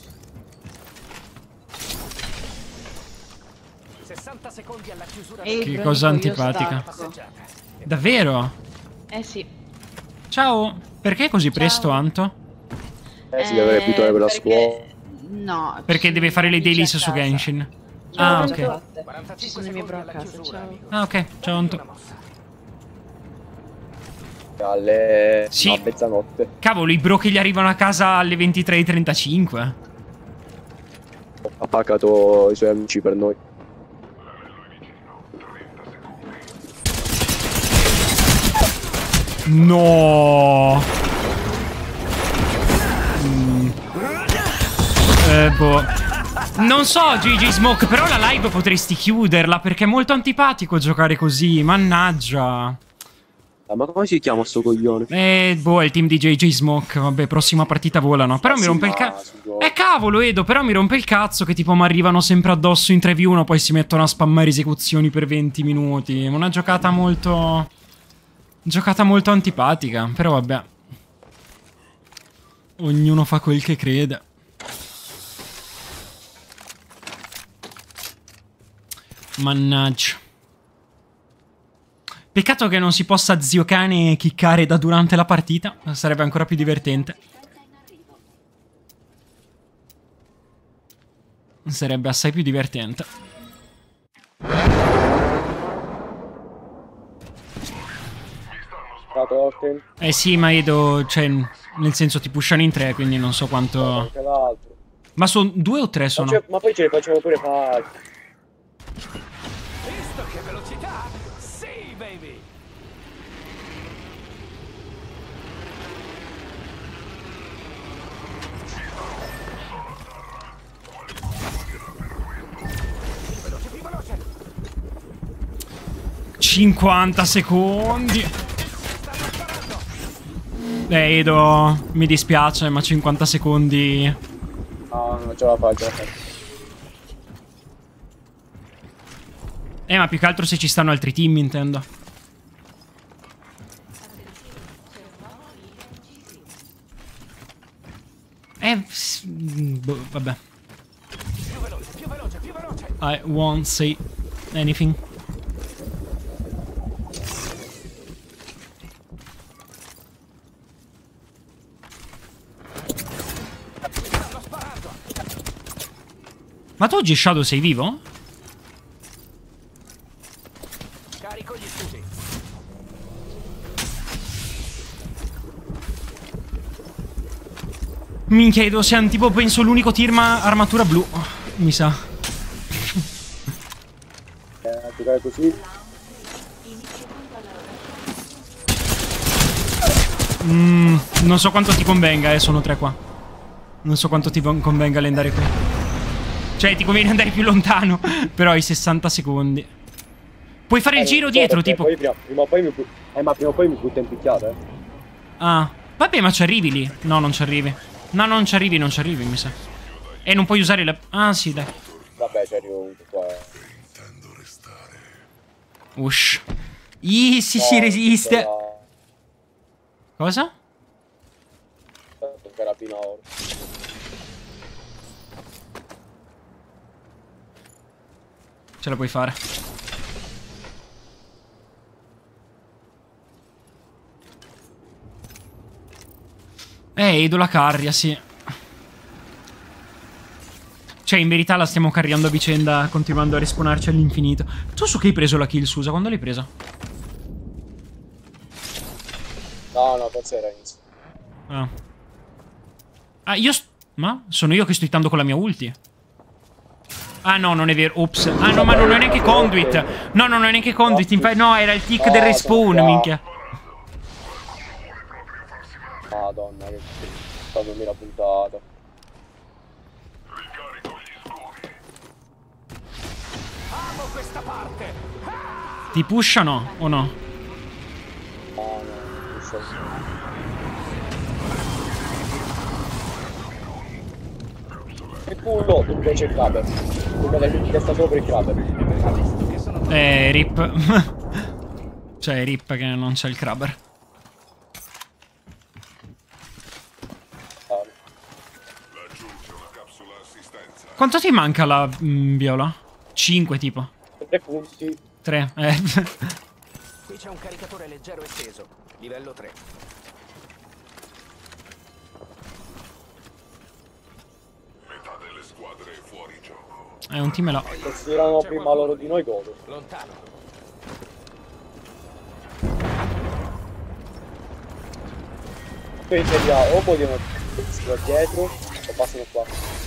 60 secondi alla chiusura. Che cosa antipatica. Davvero? Sì. Ciao. Perché così presto, Anto? Si deve abituare per la scuola. No. Perché deve fare le dailies su Genshin. Ah, ok. Ci sono i miei bro a casa, ciao. Ah, ok. Ciao, Anto. Alle... Sì. a mezzanotte. Cavolo, i bro che gli arrivano a casa alle 23:35. Ha pagato i suoi amici per noi. No. Boh. Non so, GG Smoke, però la live potresti chiuderla perché è molto antipatico giocare così, mannaggia. Ma come si chiama sto coglione? Boh, è il team di JJ Smoke, vabbè, prossima partita volano. Però mi rompe il cazzo. Cavolo, Edo, però mi rompe il cazzo che tipo mi arrivano sempre addosso in 3v1, poi si mettono a spammare esecuzioni per 20 minuti. Una giocata molto... antipatica, però vabbè. Ognuno fa quel che crede. Mannaggia. Peccato che non si possa zio cane kickare da durante la partita. Sarebbe ancora più divertente. Sarebbe assai più divertente. Sì, ma Edo, cioè, nel senso ti pushano in 3, quindi non so quanto... Ma sono 2 o 3 sono? Ma poi ce le facciamo pure fare. Visto che velocità? Sì, baby. 50 secondi. Edo, mi dispiace, ma 50 secondi. No, non ce la faccio. Ma più che altro se ci stanno altri team, intendo. Boh, vabbè. I won't say anything. Ma tu oggi Shadow sei vivo? Carico gli scusi. Minchia, Edo, siamo tipo, penso, l'unico team armatura blu. Mi sa. Giocare così. Non so quanto ti convenga, sono 3 qua. Non so quanto ti convenga andare qui. Cioè, ti conviene andare più lontano. Però hai 60 secondi. Puoi fare il giro dietro, tipo. Poi prima o poi mi butta in picchiata, Ah, vabbè, ma ci arrivi lì. No, non ci arrivi. No, non ci arrivi, mi sa. E non puoi usare la... Ah, sì, dai. Vabbè, ci arrivo qua. Ush. Easy, si resiste. Cosa? Carabina oro. Ce la puoi fare. Edo la carria, sì. Cioè, in verità la stiamo carriando a vicenda, continuando a respawnarci all'infinito. Tu su che hai preso la kill, Susa? Quando l'hai presa? No, forse era inizio. Ma? Sono io che sto hittando con la mia ulti? Ah no, non è vero. Ops. Ah no, ma non è neanche conduit. No, non è neanche conduit. Infatti, no, era il tick del respawn, minchia. Madonna, che stato mi era puntato. Amo questa parte. Ti pushano o no? No, pushano. Il culo, invece il Kraber. Che sta sopra il Kraber. Rip. Cioè, rip che non c'è il Kraber. Quanto ti manca la viola? 5 tipo. 3 punti. 3, Qui c'è un caricatore leggero esteso, livello 3. Metà delle squadre è fuori gioco. È un team là. Se si tirano prima loro di noi, godo. Lontano. Poi o vogliono dietro o passano qua.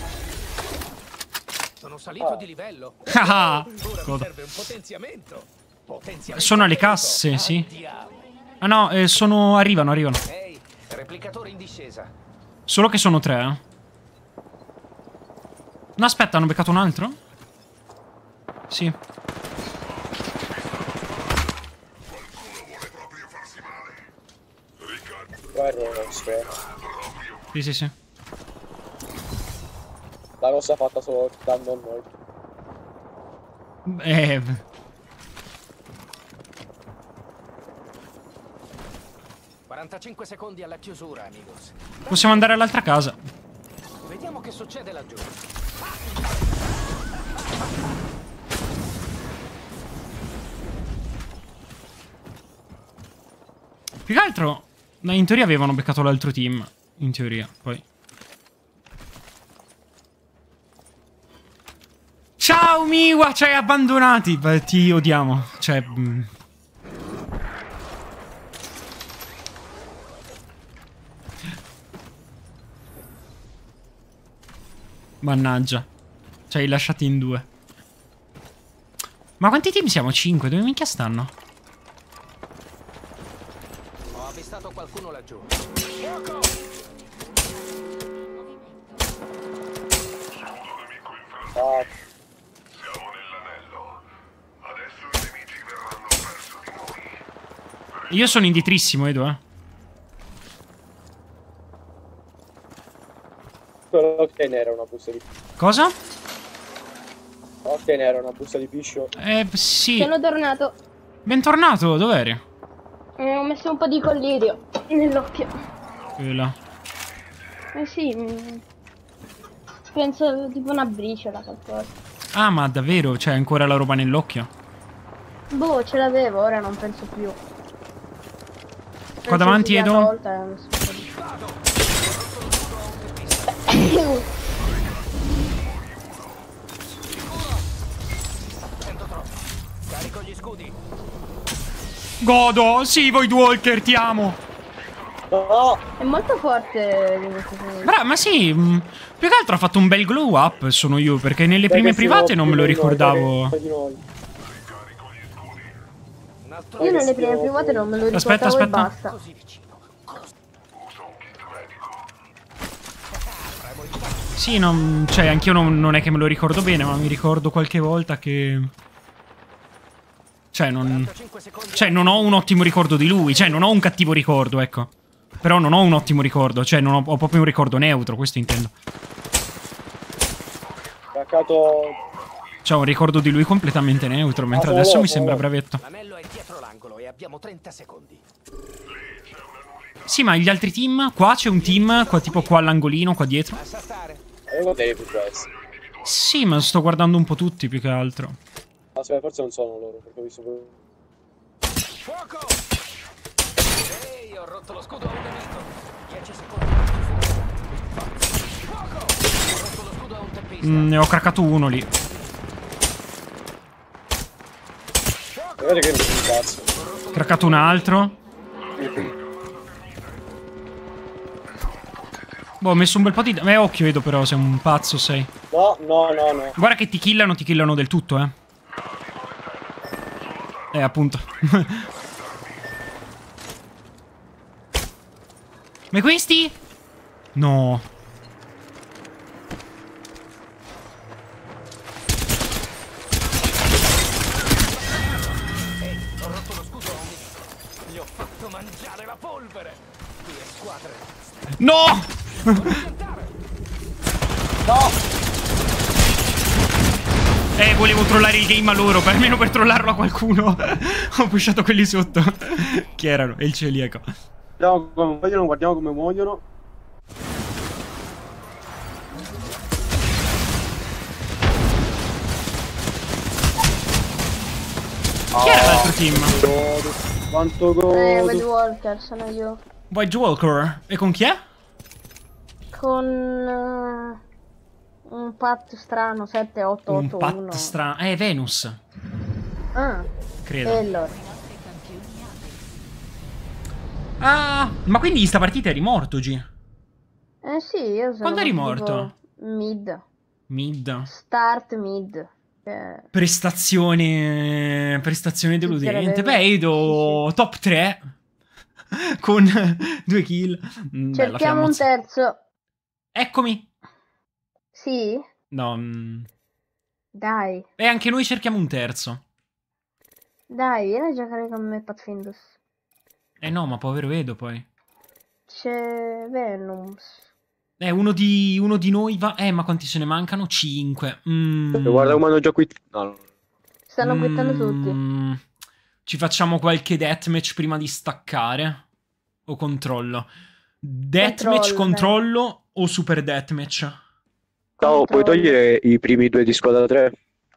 Sono salito di livello. Ah, Ora mi serve un potenziamento. Sono alle casse, sì. Ah no, arrivano. Ehi, replicatore in discesa. Solo che sono 3, No, aspetta, hanno beccato un altro? Sì. Sì. La rossa fatta solo danno a noi. 45 secondi alla chiusura, amigos. Possiamo andare all'altra casa. Vediamo che succede laggiù. Più che altro, in teoria avevano beccato l'altro team. In teoria, poi. Ciao Miwa, ci hai abbandonati. Beh, ti odiamo. Cioè... Mannaggia. Ci hai lasciati in 2. Ma quanti team siamo? 5? Dove minchia stanno? Ho avvistato qualcuno laggiù. Siamo nell'anello. Adesso i nemici verranno perso di Io sono indietrissimo, Edo, Però che era una busta di... Cosa? Ok, era una busta di piscio. Sì. Sono tornato. Bentornato, dov'eri? Ho messo un po' di collirio nell'occhio. Là. Sì, penso tipo una briciola qualcosa. Ah, ma davvero? C'è ancora la roba nell'occhio? Boh, ce l'avevo, ora non penso più. Qua davanti, Edo? Carico gli scudi. Godo! Sì, Void Walker, ti amo! No! È molto forte. Brava, ma sì, più che altro ha fatto un bel glow up, sono io, perché nelle prime private non me lo ricordavo. Io nelle prime private non me lo ricordavo. Aspetta. E basta. Sì, cioè, anch'io non è che me lo ricordo bene, ma mi ricordo qualche volta che... Cioè, non ho un ottimo ricordo di lui, cioè, non ho un cattivo ricordo, ecco. Però non ho un ottimo ricordo, cioè, ho proprio un ricordo neutro, questo intendo. Caccato... Cioè, un ricordo di lui completamente neutro, mentre adesso mi sembra bravetto. L'anello è dietro l'angolo e abbiamo 30 secondi. Sì, ma gli altri team? Qua c'è un team, qua tipo qua all'angolino, qua dietro. Sì, ma sto guardando un po' tutti, più che altro. Aspetta, forse non sono loro, perché ho visto... Fuoco! Ehi, ho rotto lo scudo a un nemico. 10 secondi. Fuoco! Ho rotto lo scudo a un teppista. Ne ho craccato uno lì. Guardate che non mi cazzo. Craccato un altro. Boh, ho messo un bel po' di... occhio, Edo, però, sei un pazzo, sei. No. Guarda che ti killano del tutto, appunto. Ma questi? No. Ho rotto lo scudo a un nemico. Gli ho fatto mangiare la polvere. 2 squadre. No! No! Volevo trollare il game a loro, almeno per trollarlo a qualcuno. Ho pushato quelli sotto. Chi erano? E il celiaco. Guardiamo come muoiono. Chi era l'altro team? Quanto godo. Void Walker, sono io. Void Walker. E con chi è? Con un pat strano, 7881. Un pat strano. Venus. Ah. Credo. E allora. Ah, ma quindi in sta partita eri morto, G? Sì, io sono... Quando eri morto? Mid. Mid. Start mid. Prestazione deludente. Beh, Edo top 3 con 2 kill. Cerchiamo un terzo. Eccomi. Sì? No. Dai. E anche noi cerchiamo un terzo. Dai, vieni a giocare con me, Pathfindus. No, ma povero Edo poi. C'è Venus. Uno di noi va... ma quanti se ne mancano? 5. Guarda come hanno già qui... No. Stanno quittando tutti. Ci facciamo qualche deathmatch prima di staccare? O controllo? Deathmatch, controllo o super deathmatch? No, puoi togliere i primi 2 di squadra 3?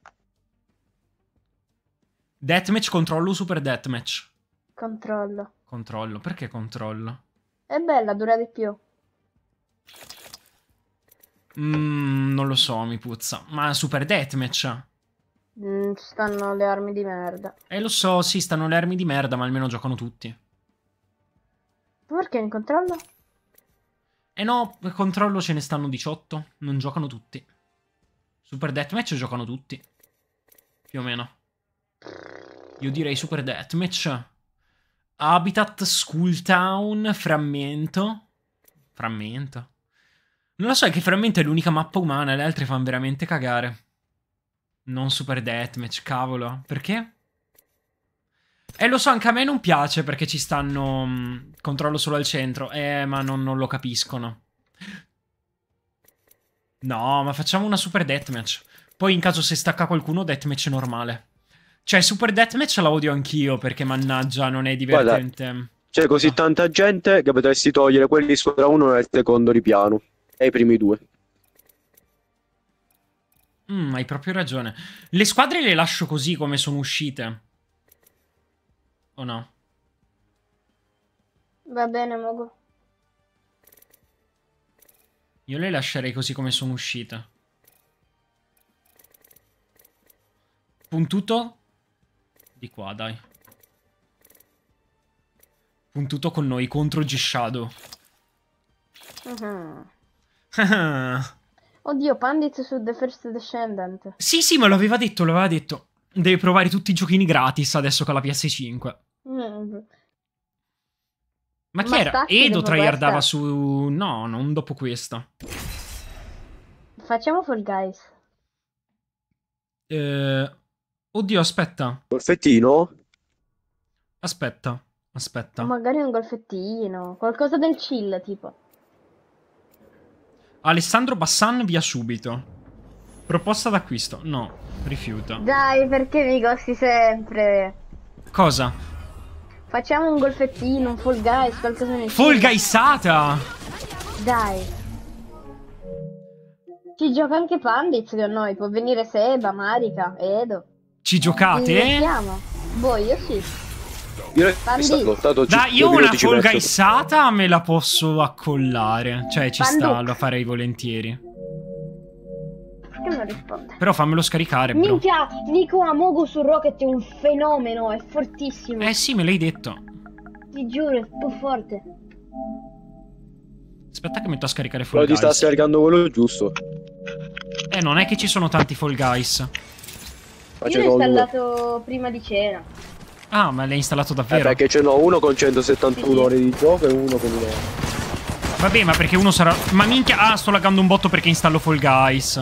Deathmatch, controllo o super deathmatch? Controllo. Controllo, perché controllo? È bella, dura di più. Non lo so, mi puzza. Ma super deathmatch? Stanno le armi di merda. Lo so, sì, stanno le armi di merda, ma almeno giocano tutti. Perché in controllo? No, controllo ce ne stanno 18. Non giocano tutti. Super deathmatch giocano tutti. Più o meno. Io direi super deathmatch. Habitat, School Town, Frammento. Frammento. Non lo so, è che Frammento è l'unica mappa umana, le altre fanno veramente cagare. Non super deathmatch, cavolo. Perché? Lo so, anche a me non piace perché ci stanno... controllo solo al centro. Ma non lo capiscono. No, ma facciamo una super deathmatch. Poi in caso se stacca qualcuno, deathmatch normale. Cioè, super deathmatch la odio anch'io perché mannaggia, non è divertente. Guarda, c'è così tanta gente che potresti togliere quelli di squadra 1 nel secondo ripiano. E i primi 2. Hai proprio ragione. Le squadre le lascio così come sono uscite. O no? Va bene, Mogo. Io le lascerei così come sono uscite. Puntuto? Di qua, dai. Puntuto con noi contro G-Shadow. Oddio, Pandits su The First Descendant. Sì, me l'aveva detto, Deve provare tutti i giochini gratis adesso con la PS5. Ma chi era? Edo tryhardava su... No, non dopo questa. Facciamo Fall Guys. Oddio, aspetta. Golfettino? Aspetta. Magari un golfettino. Qualcosa del chill, tipo. Alessandro Bassan via subito. Proposta d'acquisto. No, rifiuta. Dai, perché mi costi sempre? Cosa? Facciamo un golfettino, un Fall Guys, qualcosa nel Fall Guysata! Dai. Ci gioca anche Pandits con noi. Può venire Seba, Marika, Edo. Ci giocate? Boh, io sì. Dai, io una Fall Guysata me la posso accollare. Cioè, ci sta, lo farei volentieri. Perché non risponde? Però fammelo scaricare, bro. Minchia, Nico Amogu su Rocket è un fenomeno, è fortissimo. Sì, me l'hai detto. Ti giuro, è più forte. Aspetta che metto a scaricare Fall Guys. Però ti sta scaricando quello giusto. Non è che ci sono tanti Fall Guys. Io l'ho installato prima di cena. Ah, ma l'hai installato davvero? Perché ce n'ho uno con 171 ore di gioco e uno con 1 ora. Vabbè, ma perché uno sarà... Ma minchia... Ah, sto laggando un botto perché installo Fall Guys.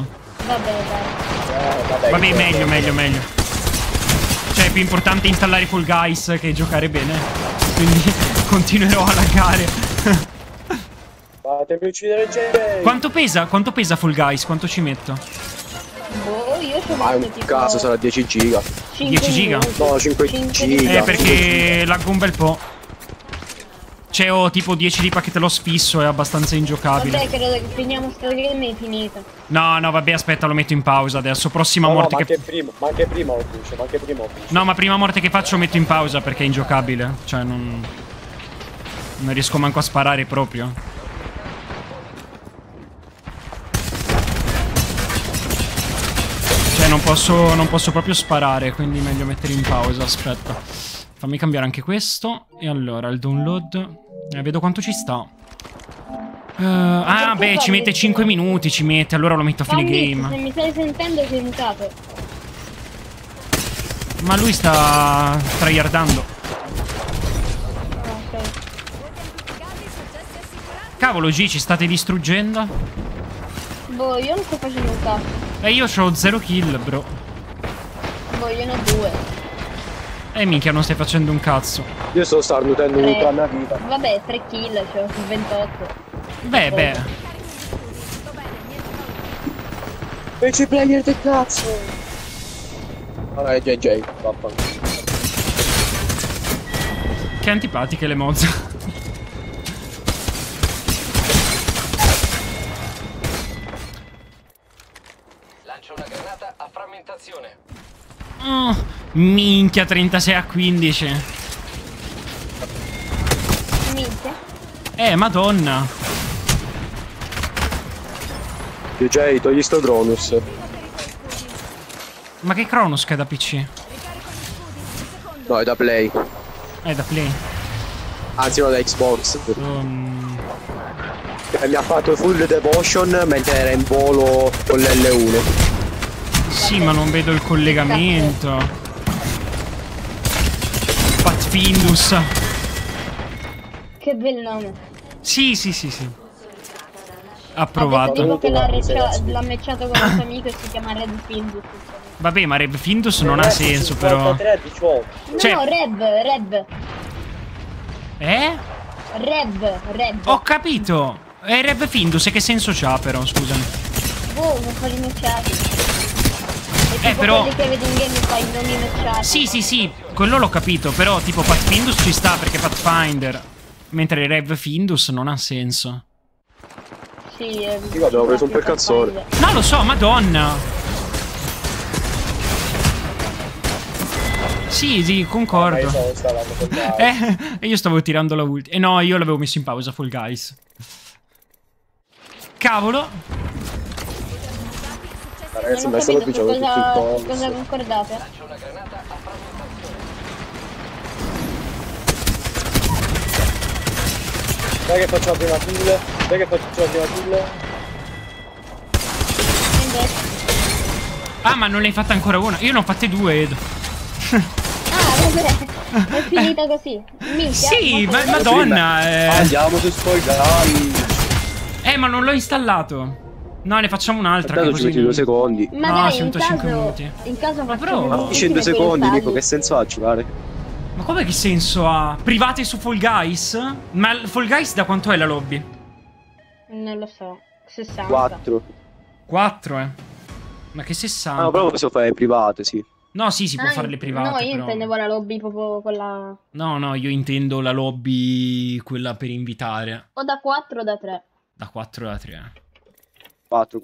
Vabbè, meglio. Cioè, è più importante installare Fall Guys che giocare bene. Quindi continuerò a laggare. Fatemi uccidere gente. Quanto pesa Fall Guys? Quanto ci metto? Boh, io ci ho messo tipo... caso sarà 10 giga. 10 giga? No, 5 giga. Perché laggo un bel po'. Cioè, ho tipo 10 di pacchetto loss fisso, è abbastanza ingiocabile. Vabbè, credo che finiamo sta game e è finita. No, vabbè, aspetta, lo metto in pausa adesso. Prossima morte ma che... anche prima ho finisce, No, ma prima morte che faccio metto in pausa perché è ingiocabile. Cioè, non riesco manco a sparare proprio. Cioè, non posso proprio sparare, quindi meglio mettere in pausa. Aspetta. Fammi cambiare anche questo. E allora, il download... vedo quanto ci sta. Beh, ci mette 5 minuti, allora lo metto a fine game. Se mi stai sentendo sei mutato. Ma lui sta tryhardando. Ok. Cavolo, G, ci state distruggendo? Boh, io non sto facendo un cazzo. Io c'ho 0 kill, bro. Boh, io ne ho 2. Minchia, non stai facendo un cazzo. Io sto starnutendo tutta la mia vita. Vabbè, 3 kill, c'ho su 28. Beh. PC player del cazzo. Vabbè, JJ, vaffanculo. Che antipatiche le mozze. Lancio una granata a frammentazione. Oh, minchia, 36 a 15. Minchia? Madonna. JJ, togli sto Cronus. Ma che Cronus che è da PC? No, è da Play. È da Play. Anzi, no, da Xbox. Mi ha fatto full devotion mentre era in volo con l'L1. Sì, ma non vedo il collegamento. Pathfindus. Che bel nome. Sì. Approvato. Dico che l'ha matchato con il suo amico e si chiama Red Findus. Vabbè, ma Rev Findus non ha senso, però. 18. Cioè- No, Rev. Rev. Ho capito. E Rev Findus che senso c'ha, però, scusami. Non fai i matchati. Però quelli che vedi in game fai i nomi matchati. Sì, quello l'ho capito, però tipo Path Findus ci sta perché Pathfinder. Mentre Rev Findus non ha senso. Sì, io abbiamo preso un percazzone. No, lo so, madonna. Sì, concordo. Io stavo installando Fall Guys. E io stavo tirando la ulti. No, io l'avevo messo in pausa Fall Guys. Cavolo. Ragazzi, ma solo qui c'avevo tutto il tono. Cosa concordate? Dai che faccio la prima kill. Ah, ma non ne hai fatta ancora una? Io ne ho fatte due, Edo. Vabbè, è finita così. Minchia, Sì, madonna. Andiamo su Fall Guys. Ma non l'ho installato. No, ne facciamo un'altra. Tanto ci metti 2 secondi. Ma no, dai, ci metto 5 minuti. In caso però- facciamo Dici in 2 secondi, dico che senso ha giocare? Ma com'è che senso ha? Private su Fall Guys? Ma Fall Guys da quanto è la lobby? Non lo so. 60. 4. Ma che 60? No, proprio posso fare private, sì. No, sì, si può fare le private. No, io però. intendevo la lobby proprio con la... No, io intendo la lobby, quella per invitare. O da 4 o da 3. Da 4 o da 3. 4.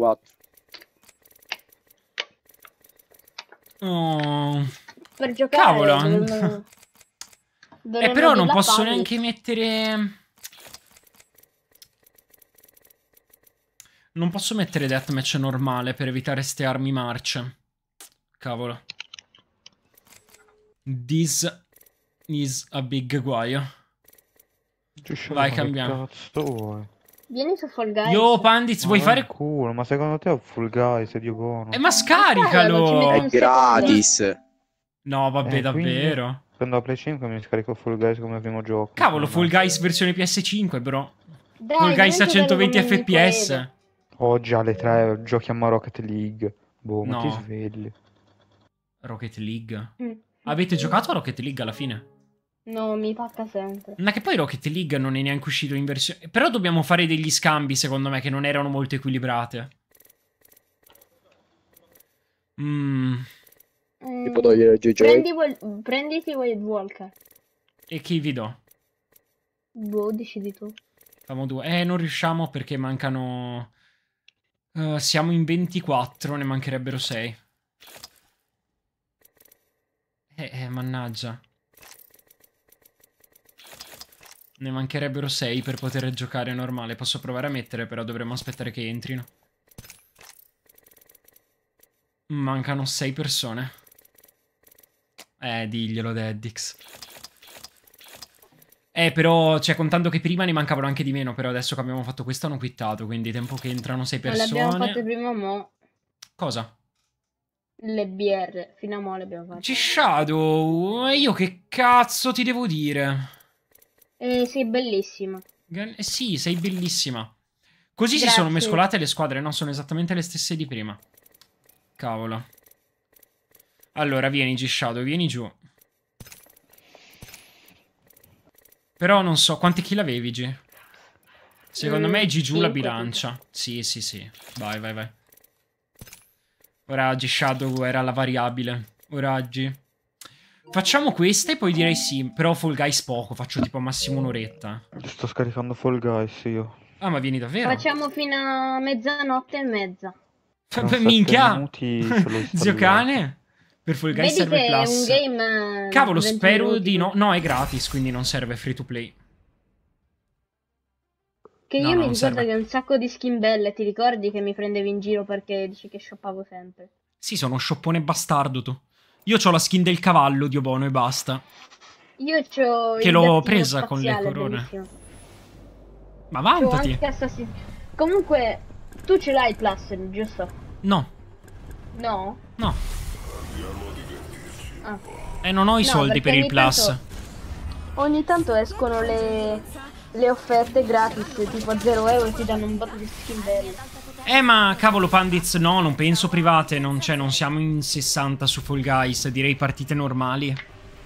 Oh. Per giocare... Cavolo. dovremmo Però non dirla posso Paris. neanche mettere... Non posso mettere deathmatch normale per evitare ste armi marce. Cavolo. This is a big guaio. Vai, cambiamo. Vieni su Fall Guys. Yo, Pandits, vuoi fare... culo, ma secondo te è Fall Guys, è Dio buono. Ma scaricalo! È gratis. No, vabbè, davvero. Prendo la Play 5 e mi scarico Fall Guys come primo gioco. Cavolo, Fall Guys versione PS5, bro. Dai, Fall Guys a diventa 120 bello come fps. Nicoledo. Oggi alle 3 giochiamo a Rocket League. Boh, ma No. ti svegli. Rocket League. Mm. Avete giocato a Rocket League alla fine? No, mi pacca sempre. Ma che poi Rocket League non è neanche uscito in versione... Però dobbiamo fare degli scambi, secondo me, che non erano molto equilibrate. Tipo togliere JJ. Prenditi Wild Walker. E chi vi do? Boh, decidi tu. Famo 2. Non riusciamo perché mancano... siamo in 24, ne mancherebbero 6. Mannaggia. Ne mancherebbero 6 per poter giocare normale. Posso provare a mettere, però dovremmo aspettare che entrino. Mancano 6 persone. Diglielo, Deddix. Però, cioè, contando che prima ne mancavano anche di meno, però adesso che abbiamo fatto questo hanno quittato, quindi tempo che entrano 6 Ma persone. le abbiamo fatte prima mo. Cosa? Le BR, fino a mo le abbiamo fatte. G-Shadow, io che cazzo ti devo dire? Sì, bellissima. Sì, sei bellissima. Così Grazie. si sono mescolate le squadre, no? Sono esattamente le stesse di prima. Cavolo. Allora, vieni G-Shadow, vieni giù. Però non so, quanti kill avevi, G? Secondo me G giù la bilancia. Sì. Vai. Ora G-Shadow era la variabile. Ora G. Facciamo queste e poi direi sì. Però Fall Guys poco, faccio tipo massimo un'oretta. Sto scaricando Fall Guys io. Ah, ma vieni davvero? Facciamo fino a mezzanotte e mezza. Minchia! Zio cane? Per Fall Guys Vedi serve che Plus. è un game... Cavolo, 20 spero minuti. di no. No, è gratis, quindi non serve free to play. Che No, io no, mi non ricordo serve. che un sacco di skin belle, ti ricordi che mi prendevi in giro perché dici che shoppavo sempre? Sì, sono sciopone bastardo tu. Io c'ho la skin del cavallo, Dio buono, e basta. Io c'ho Che il l'ho gattino presa con le spaziale, corone. bellissimo. Ma C'ho vantati. anche Comunque, tu ce l'hai il Plus, giusto? No, No? no. Ah. Non ho i No, soldi perché per il ogni Plus. tanto- Ogni tanto escono le le offerte gratis, tipo a 0 euro ti danno un botto di skin belli. Ma cavolo Pandits, no, non penso private, non siamo in 60 su Fall Guys, direi partite normali.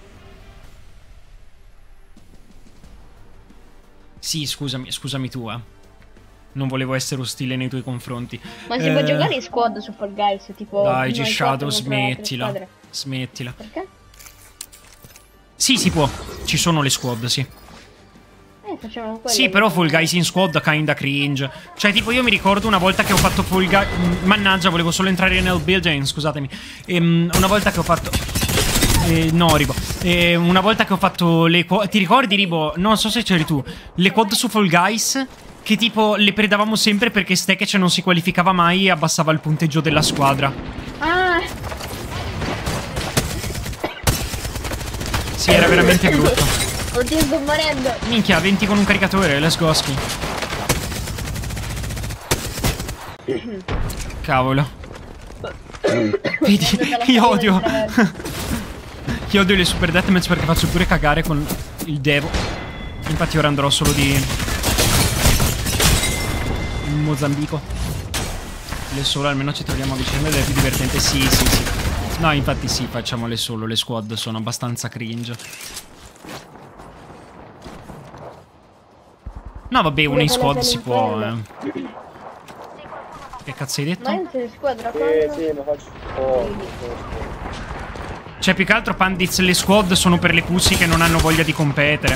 Sì, scusami tu, non volevo essere ostile nei tuoi confronti. Ma si può giocare in squad su Fall Guys, tipo... Dai, G-Shadow, smettila. Smettila. Perché? Sì, si può. Ci sono le squad, sì. Facciamo quello. Sì, però Fall Guys in squad kinda cringe. Cioè, tipo, io mi ricordo una volta che ho fatto Fall Guys... Mannaggia, volevo solo entrare nel building, scusatemi. Una volta che ho fatto... no, Ribo. Una volta che ho fatto le quad... Ti ricordi, Ribo? Non so se c'eri tu. Le quad su Fall Guys... Che tipo le predavamo sempre perché Stekec non si qualificava mai e abbassava il punteggio della squadra. Ah. Sì, era veramente brutto. Oddio, sto morendo. Minchia, 20 con un caricatore, let's go ski. Cavolo. Vedi, io odio. Io odio le super deathmatch perché faccio pure cagare con il devo. Infatti ora andrò solo di... Mozambico. Le solo, almeno ci troviamo a vicenda ed è più divertente. Sì. No, infatti sì, facciamole solo. Le squad sono abbastanza cringe. No, vabbè, una in squad si può, Che cazzo hai detto? Ma io sei in squadra, sì, ma faccio... Cioè, più che altro, Pandits, le squad sono per le pussy che non hanno voglia di competere.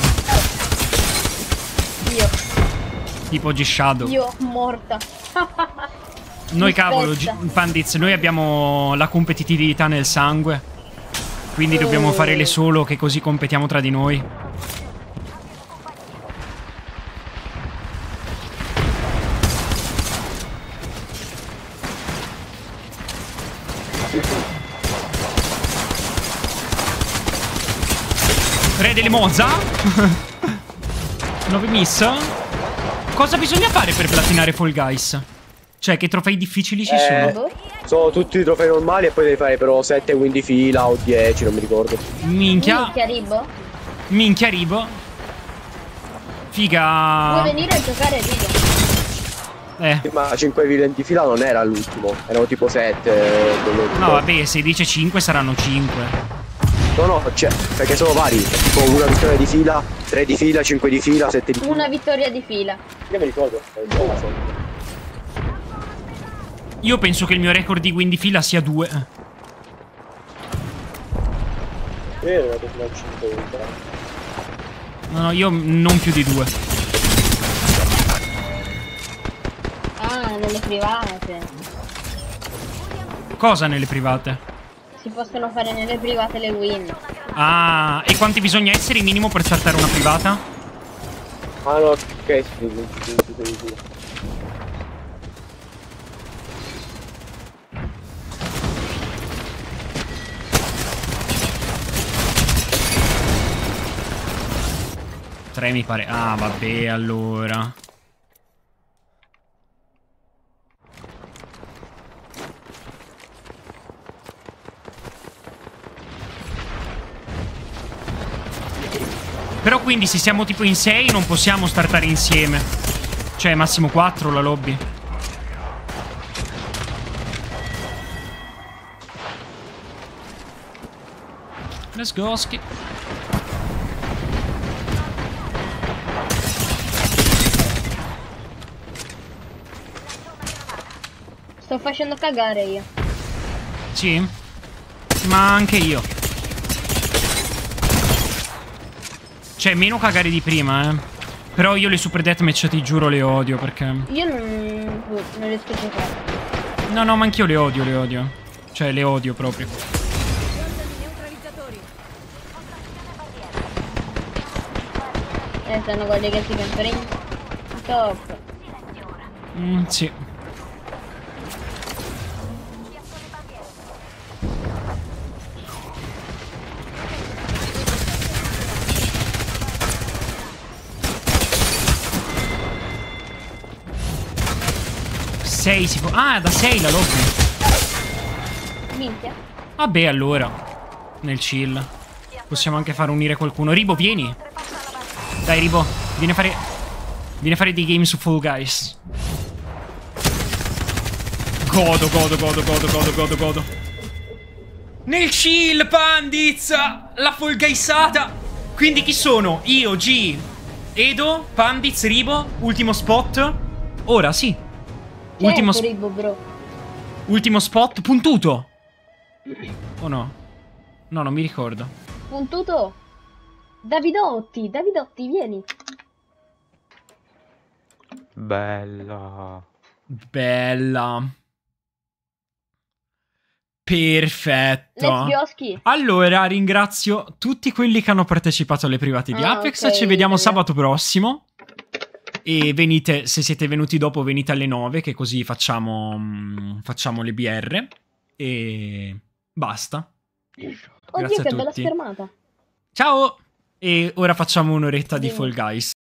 Io. Tipo G-Shadow. Io morta. Noi cavolo, Pandits, noi abbiamo la competitività nel sangue. Quindi dobbiamo fare le solo che così competiamo tra di noi. Re delle Moza? 9 miss? Cosa bisogna fare per platinare Fall Guys? Cioè, che trofei difficili ci sono? Sono tutti i trofei normali e poi devi fare però 7 win di fila o 10, non mi ricordo. Minchia. Ribo? Minchia, Ribo. Figa. Vuoi venire a giocare, Ribo? Ma 5 win di fila non era l'ultimo, erano tipo 7. No, vabbè, se dice 5 saranno 5. No, cioè, perché sono vari. Tipo una vittoria di fila, 3 di fila, 5 di fila, 7 di fila. Una vittoria di fila. Io mi ricordo. Io penso che il mio record di win di fila sia 2. No, io non più di 2. Ah, nelle private. Cosa nelle private? Si possono fare nelle private le win. Ah, e quanti bisogna essere minimo per startare una privata? Ah no, ok, sì. 3 mi pare. Ah, vabbè, allora. Però quindi se siamo tipo in 6 non possiamo startare insieme. Cioè massimo 4 la lobby. Let's go, ski. Sto facendo cagare io. Sì? Ma anche io. Cioè, meno cagare di prima, Però io le super deathmatch ti giuro le odio perché... Io non riesco a giocare. No, ma anch'io le odio. Cioè, le odio proprio. Sono quelli che si sempre in top. Sì. Sei si può... Ah, da 6 la lobby. Minchia. Vabbè, allora. Nel chill. Possiamo anche far unire qualcuno. Ribo, vieni. Dai, Ribo, vieni a fare... Vieni a fare dei game su Fall Guys. Godo, godo, godo, godo, godo, godo, godo. Nel chill, Pandiz! La Fall Guysata! Quindi chi sono? Io, G, Edo, Pandiz, Ribo, ultimo spot. Ora, sì. Ultimo spot. Ribo, bro. Ultimo spot. Puntuto. O no? No, non mi ricordo. Puntuto. Davidotti, Davidotti, vieni. Bella. Bella. Perfetto. Let's Bioschi. Allora, ringrazio tutti quelli che hanno partecipato alle private di Apex. Ok, ci vediamo bene. sabato prossimo. E venite, se siete venuti dopo, venite alle 9, che così facciamo le BR. E basta. Oddio, Grazie a che bella tutti. schermata. Ciao! E ora facciamo un'oretta di Fall Guys.